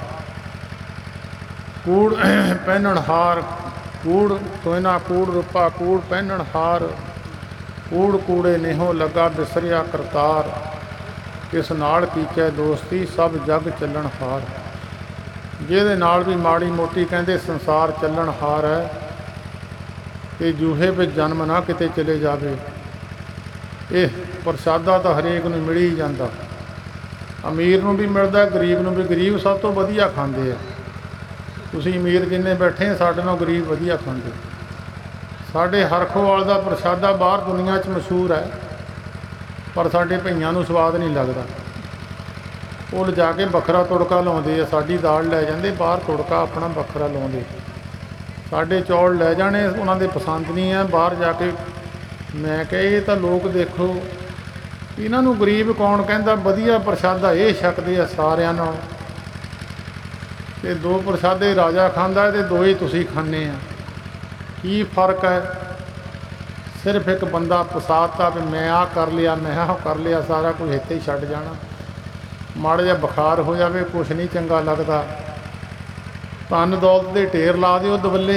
ਕੂੜ ਪਹਿਨਣ ਹਾਰ, ਕੂੜ ਸੋਇਨਾ, ਕੂੜ ਰੂਪਾ, ਕੂੜ ਪਹਿਨਣ ਹਾਰ। ਕੂੜ ਕੂੜੇ ਨੇਹੋ ਲੱਗਾ ਬਿਸਰਿਆ ਕਰਤਾਰ। ਇਸ ਨਾਲ ਕੀਚੈ ਦੋਸਤੀ ਸਭ ਜਗ ਚੱਲਣ ਹਾਰ। ਜਿਹਦੇ ਨਾਲ ਵੀ ਮਾੜੀ ਮੋਟੀ ਕਹਿੰਦੇ ਸੰਸਾਰ ਚੱਲਣ ਹਾਰ ਹੈ, ਤੇ ਜੂਹੇ ਵਿੱਚ ਜਨਮ ਨਾ ਕਿਤੇ ਚਲੇ ਜਾਵੇ। ਇਹ ਪ੍ਰਸ਼ਾਦਾ ਤਾਂ ਹਰੇਕ ਨੂੰ ਮਿਲ ਹੀ ਜਾਂਦਾ। ਅਮੀਰ ਨੂੰ ਵੀ ਮਿਲਦਾ, ਗਰੀਬ ਨੂੰ ਵੀ। ਗਰੀਬ ਸਭ ਤੋਂ ਵਧੀਆ ਖਾਂਦੇ ਆ। ਤੁਸੀਂ ਅਮੀਰ ਜਿੰਨੇ ਬੈਠੇ, ਸਾਡੇ ਨਾਲ ਗਰੀਬ ਵਧੀਆ ਖਾਂਦੇ। ਸਾਡੇ ਹਰਖੋਵਾਲ ਦਾ ਪ੍ਰਸ਼ਾਦਾ ਬਾਹਰ ਦੁਨੀਆ 'ਚ ਮਸ਼ਹੂਰ ਹੈ, ਪਰ ਸਾਡੇ ਭਈਆਂ ਨੂੰ ਸਵਾਦ ਨਹੀਂ ਲੱਗਦਾ। ਉਹ ਲਿਜਾ ਕੇ ਵੱਖਰਾ ਤੁੜਕਾ ਲਾਉਂਦੇ ਆ। ਸਾਡੀ ਦਾਲ ਲੈ ਜਾਂਦੇ, ਬਾਹਰ ਤੁੜਕਾ ਆਪਣਾ ਵੱਖਰਾ ਲਾਉਂਦੇ। ਸਾਡੇ ਚੌਲ ਲੈ ਜਾਣੇ, ਉਹਨਾਂ ਦੇ ਪਸੰਦ ਨਹੀਂ ਹੈ। ਬਾਹਰ ਜਾ ਕੇ ਮੈਂ ਕਿਹਾ ਇਹ ਤਾਂ ਲੋਕ ਦੇਖੋ, ਇਹਨਾਂ ਨੂੰ ਗਰੀਬ ਕੌਣ ਕਹਿੰਦਾ? ਵਧੀਆ ਪ੍ਰਸ਼ਾਦਾ ਇਹ ਛਕਦੇ ਆ ਸਾਰਿਆਂ ਨਾਲ। ਅਤੇ ਦੋ ਪ੍ਰਸ਼ਾਦੇ ਰਾਜਾ ਖਾਂਦਾ ਅਤੇ ਦੋ ਹੀ ਤੁਸੀਂ ਖਾਂਦੇ ਆ। ਕੀ ਫਰਕ ਹੈ? ਸਿਰਫ ਇੱਕ ਬੰਦਾ ਪਸਾਤਾ ਵੀ ਮੈਂ ਆਹ ਕਰ ਲਿਆ, ਮੈਂ ਆਹ ਕਰ ਲਿਆ, ਸਾਰਾ ਕੁਝ ਇੱਥੇ ਹੀ ਛੱਡ ਜਾਣਾ। ਮਾੜਾ ਜਿਹਾ ਬੁਖਾਰ ਹੋ ਜਾਵੇ, ਕੁਛ ਨਹੀਂ ਚੰਗਾ ਲੱਗਦਾ। ਧਨ ਦੌਲਤ ਦੇ ਢੇਰ ਲਾ ਦਿਓ ਦਵੱਲੇ।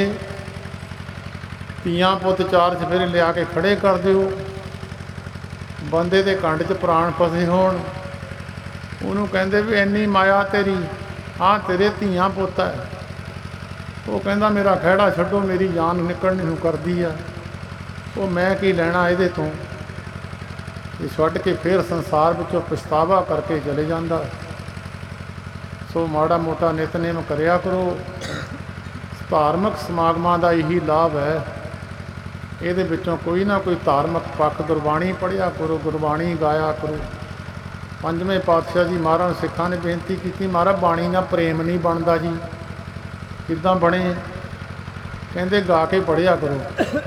ਧੀਆਂ ਪੁੱਤ ਚਾਰ ਚਫੇਰੇ ਲਿਆ ਕੇ ਖੜ੍ਹੇ ਕਰ ਦਿਓ। ਬੰਦੇ ਦੇ ਕੰਡ 'ਚ ਪ੍ਰਾਣ ਫਸੇ ਹੋਣ, ਉਹਨੂੰ ਕਹਿੰਦੇ ਵੀ ਇੰਨੀ ਮਾਇਆ ਤੇਰੀ, ਆਹ ਤੇਰੇ ਧੀਆਂ ਪੁੱਤ ਹੈ। ਉਹ ਕਹਿੰਦਾ ਮੇਰਾ ਖਹਿੜਾ ਛੱਡੋ, ਮੇਰੀ ਜਾਨ ਨਿਕਲਣੀ ਨੂੰ ਕਰਦੀ ਆ। ਉਹ ਮੈਂ ਕੀ ਲੈਣਾ ਇਹਦੇ ਤੋਂ। ਇਹ ਛੱਡ ਕੇ ਫਿਰ ਸੰਸਾਰ ਵਿੱਚੋਂ ਪਛਤਾਵਾ ਕਰਕੇ ਚਲੇ ਜਾਂਦਾ। ਸੋ ਮਾੜਾ ਮੋਟਾ ਨਿਤਨੇਮ ਕਰਿਆ ਕਰੋ। ਧਾਰਮਿਕ ਸਮਾਗਮਾਂ ਦਾ ਇਹੀ ਲਾਭ ਹੈ। ਇਹਦੇ ਵਿੱਚੋਂ ਕੋਈ ਨਾ ਕੋਈ ਧਾਰਮਿਕ ਪੱਖ, ਗੁਰਬਾਣੀ ਪੜ੍ਹਿਆ ਕਰੋ, ਗੁਰਬਾਣੀ ਗਾਇਆ ਕਰੋ। ਪੰਜਵੇਂ ਪਾਤਸ਼ਾਹ ਜੀ ਮਹਾਰਾਜ ਸਿੱਖਾਂ ਨੇ ਬੇਨਤੀ ਕੀਤੀ, ਮਹਾਰਾਜ ਬਾਣੀ ਨਾਲ ਪ੍ਰੇਮ ਨਹੀਂ ਬਣਦਾ ਜੀ। ਕਿੱਦਾਂ ਬਣੇ? ਕਹਿੰਦੇ ਗਾ ਕੇ ਪੜ੍ਹਿਆ ਕਰੋ।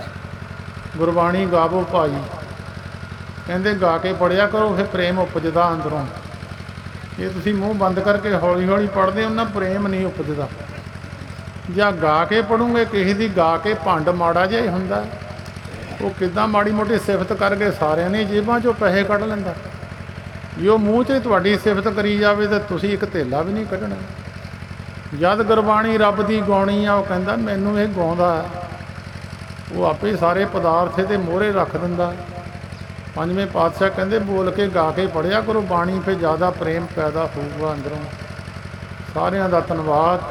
ਗੁਰਬਾਣੀ ਗਾਵੋ ਭਾਈ। ਕਹਿੰਦੇ ਗਾ ਕੇ ਪੜ੍ਹਿਆ ਕਰੋ, ਫਿਰ ਪ੍ਰੇਮ ਉਪਜਦਾ ਅੰਦਰੋਂ। ਜੇ ਤੁਸੀਂ ਮੂੰਹ ਬੰਦ ਕਰਕੇ ਹੌਲੀ ਹੌਲੀ ਪੜ੍ਹਦੇ ਹੋ ਨਾ, ਪ੍ਰੇਮ ਨਹੀਂ ਉਪਜਦਾ। ਜਾਂ ਗਾ ਕੇ ਪੜੂੰਗੇ, ਕਿਸੇ ਦੀ ਗਾ ਕੇ ਭੰਡ ਮਾੜਾ ਜਿਹਾ ਹੀ ਹੁੰਦਾ। ਉਹ ਕਿੱਦਾਂ ਮਾੜੀ ਮੋਟੀ ਸਿਫਤ ਕਰਕੇ ਸਾਰਿਆਂ ਨੇ ਜੇਬਾਂ 'ਚੋਂ ਪੈਸੇ ਕੱਢ ਲੈਂਦਾ। ਜੇ ਉਹ ਮੂੰਹ 'ਚ ਤੁਹਾਡੀ ਸਿਫਤ ਕਰੀ ਜਾਵੇ ਤਾਂ ਤੁਸੀਂ ਇੱਕ ਧੇਲਾ ਵੀ ਨਹੀਂ ਕੱਢਣਾ। ਜਦ ਗੁਰਬਾਣੀ ਰੱਬ ਦੀ ਗਾਉਣੀ ਆ, ਉਹ ਕਹਿੰਦਾ ਮੈਨੂੰ ਇਹ ਗਾਉਂਦਾ। ਉਹ ਆਪੇ ਸਾਰੇ ਪਦਾਰਥ ਇਹਦੇ ਮੋਹਰੇ ਰੱਖ ਦਿੰਦਾ। ਪੰਜਵੇਂ ਪਾਤਸ਼ਾਹ ਕਹਿੰਦੇ ਬੋਲ ਕੇ ਗਾ ਕੇ ਪੜ੍ਹਿਆ ਕਰੋ ਬਾਣੀ, ਫਿਰ ਜ਼ਿਆਦਾ ਪ੍ਰੇਮ ਪੈਦਾ ਹੋਊਗਾ ਅੰਦਰੋਂ। ਸਾਰਿਆਂ ਦਾ ਧੰਨਵਾਦ।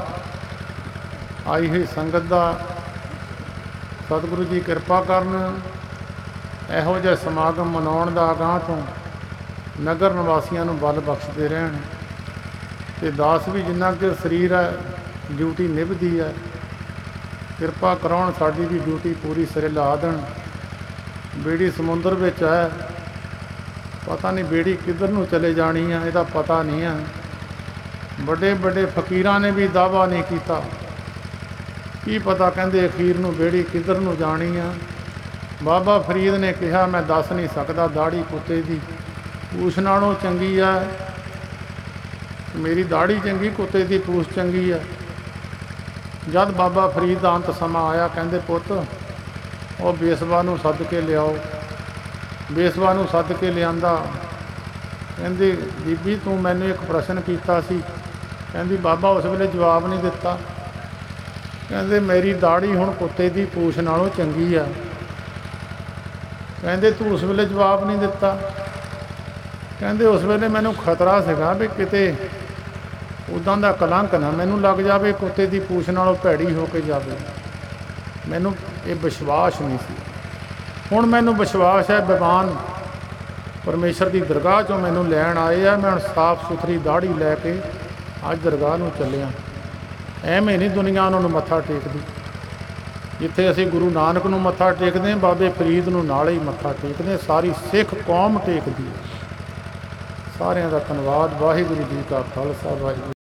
ਆਈ ਹੋਈ ਸੰਗਤ ਦਾ ਸਤਿਗੁਰੂ ਜੀ ਕਿਰਪਾ ਕਰਨ। ਇਹੋ ਜਿਹੇ ਸਮਾਗਮ ਮਨਾਉਣ ਦਾ ਅਗਾਂਹ ਤੋਂ ਨਗਰ ਨਿਵਾਸੀਆਂ ਨੂੰ ਬਲ ਬਖਸ਼ਦੇ ਰਹਿਣ। ਅਤੇ ਦਾਸ ਵੀ ਜਿੰਨਾ ਕੁ ਸਰੀਰ ਹੈ ਡਿਊਟੀ ਨਿਭਦੀ ਹੈ, ਕਿਰਪਾ ਕਰਾਉਣ ਸਾਡੀ ਵੀ ਡਿਊਟੀ ਪੂਰੀ ਸਿਰੇ ਲਾ ਦੇਣ। ਬੇੜੀ ਸਮੁੰਦਰ ਵਿੱਚ ਹੈ, ਪਤਾ ਨਹੀਂ ਬੇੜੀ ਕਿੱਧਰ ਨੂੰ ਚਲੇ ਜਾਣੀ ਆ, ਇਹਦਾ ਪਤਾ ਨਹੀਂ ਹੈ। ਵੱਡੇ ਵੱਡੇ ਫਕੀਰਾਂ ਨੇ ਵੀ ਦਾਅਵਾ ਨਹੀਂ ਕੀਤਾ। ਕੀ ਪਤਾ, ਕਹਿੰਦੇ ਅਖੀਰ ਨੂੰ ਬੇੜੀ ਕਿੱਧਰ ਨੂੰ ਜਾਣੀ ਆ। ਬਾਬਾ ਫਰੀਦ ਨੇ ਕਿਹਾ ਮੈਂ ਦੱਸ ਨਹੀਂ ਸਕਦਾ, ਦਾੜੀ ਕੁੱਤੇ ਦੀ ਪੂਛ ਨਾਲੋਂ ਚੰਗੀ ਆ। ਮੇਰੀ ਦਾੜੀ ਚੰਗੀ, ਕੁੱਤੇ ਦੀ ਪੂਛ ਚੰਗੀ ਆ। ਜਦ ਬਾਬਾ ਫਰੀਦ ਦਾ ਅੰਤ ਸਮਾਂ ਆਇਆ, ਕਹਿੰਦੇ ਪੁੱਤ ਉਹ ਬੇਸਵਾ ਨੂੰ ਸੱਦ ਕੇ ਲਿਆਓ। ਬੇਸਵਾ ਨੂੰ ਸੱਦ ਕੇ ਲਿਆਂਦਾ। ਕਹਿੰਦੇ ਬੀਬੀ ਤੂੰ ਮੈਨੂੰ ਇੱਕ ਪ੍ਰਸ਼ਨ ਕੀਤਾ ਸੀ। ਕਹਿੰਦੀ ਬਾਬਾ ਉਸ ਵੇਲੇ ਜਵਾਬ ਨਹੀਂ ਦਿੱਤਾ। ਕਹਿੰਦੇ ਮੇਰੀ ਦਾੜੀ ਹੁਣ ਕੁੱਤੇ ਦੀ ਪੂਛ ਨਾਲੋਂ ਚੰਗੀ ਆ। ਕਹਿੰਦੇ ਤੂੰ ਉਸ ਵੇਲੇ ਜਵਾਬ ਨਹੀਂ ਦਿੱਤਾ। ਕਹਿੰਦੇ ਉਸ ਵੇਲੇ ਮੈਨੂੰ ਖਤਰਾ ਸੀਗਾ ਵੀ ਕਿਤੇ ਉੱਦਾਂ ਦਾ ਕਲੰਕ ਨਾ ਮੈਨੂੰ ਲੱਗ ਜਾਵੇ, ਕੁੱਤੇ ਦੀ ਪੂਛ ਨਾਲੋਂ ਭੈੜੀ ਹੋ ਕੇ ਜਾਵੇ। ਮੈਨੂੰ ਇਹ ਵਿਸ਼ਵਾਸ ਨਹੀਂ ਸੀ। ਹੁਣ ਮੈਨੂੰ ਵਿਸ਼ਵਾਸ ਹੈ ਭਗਵਾਨ ਪਰਮੇਸ਼ਰ ਦੀ ਦਰਗਾਹ 'ਚੋਂ ਮੈਨੂੰ ਲੈਣ ਆਏ ਆ। ਮੈਂ ਹੁਣ ਸਾਫ ਸੁਥਰੀ ਦਾੜੀ ਲੈ ਕੇ ਅੱਜ ਦਰਗਾਹ ਨੂੰ ਚੱਲਿਆ। ਐਵੇਂ ਨਹੀਂ ਦੁਨੀਆ ਉਹਨਾਂ ਨੂੰ ਮੱਥਾ ਟੇਕਦੀ। ਜਿੱਥੇ ਅਸੀਂ ਗੁਰੂ ਨਾਨਕ ਨੂੰ ਮੱਥਾ ਟੇਕਦੇ ਹਾਂ, ਬਾਬੇ ਫਰੀਦ ਨੂੰ ਨਾਲ ਹੀ ਮੱਥਾ ਟੇਕਦੇ, ਸਾਰੀ ਸਿੱਖ ਕੌਮ ਟੇਕਦੀ ਹੈ। ਸਾਰਿਆਂ ਦਾ ਧੰਨਵਾਦ। ਵਾਹਿਗੁਰੂ ਜੀ ਕਾ ਖਾਲਸਾ, ਵਾਹਿਗੁਰੂ।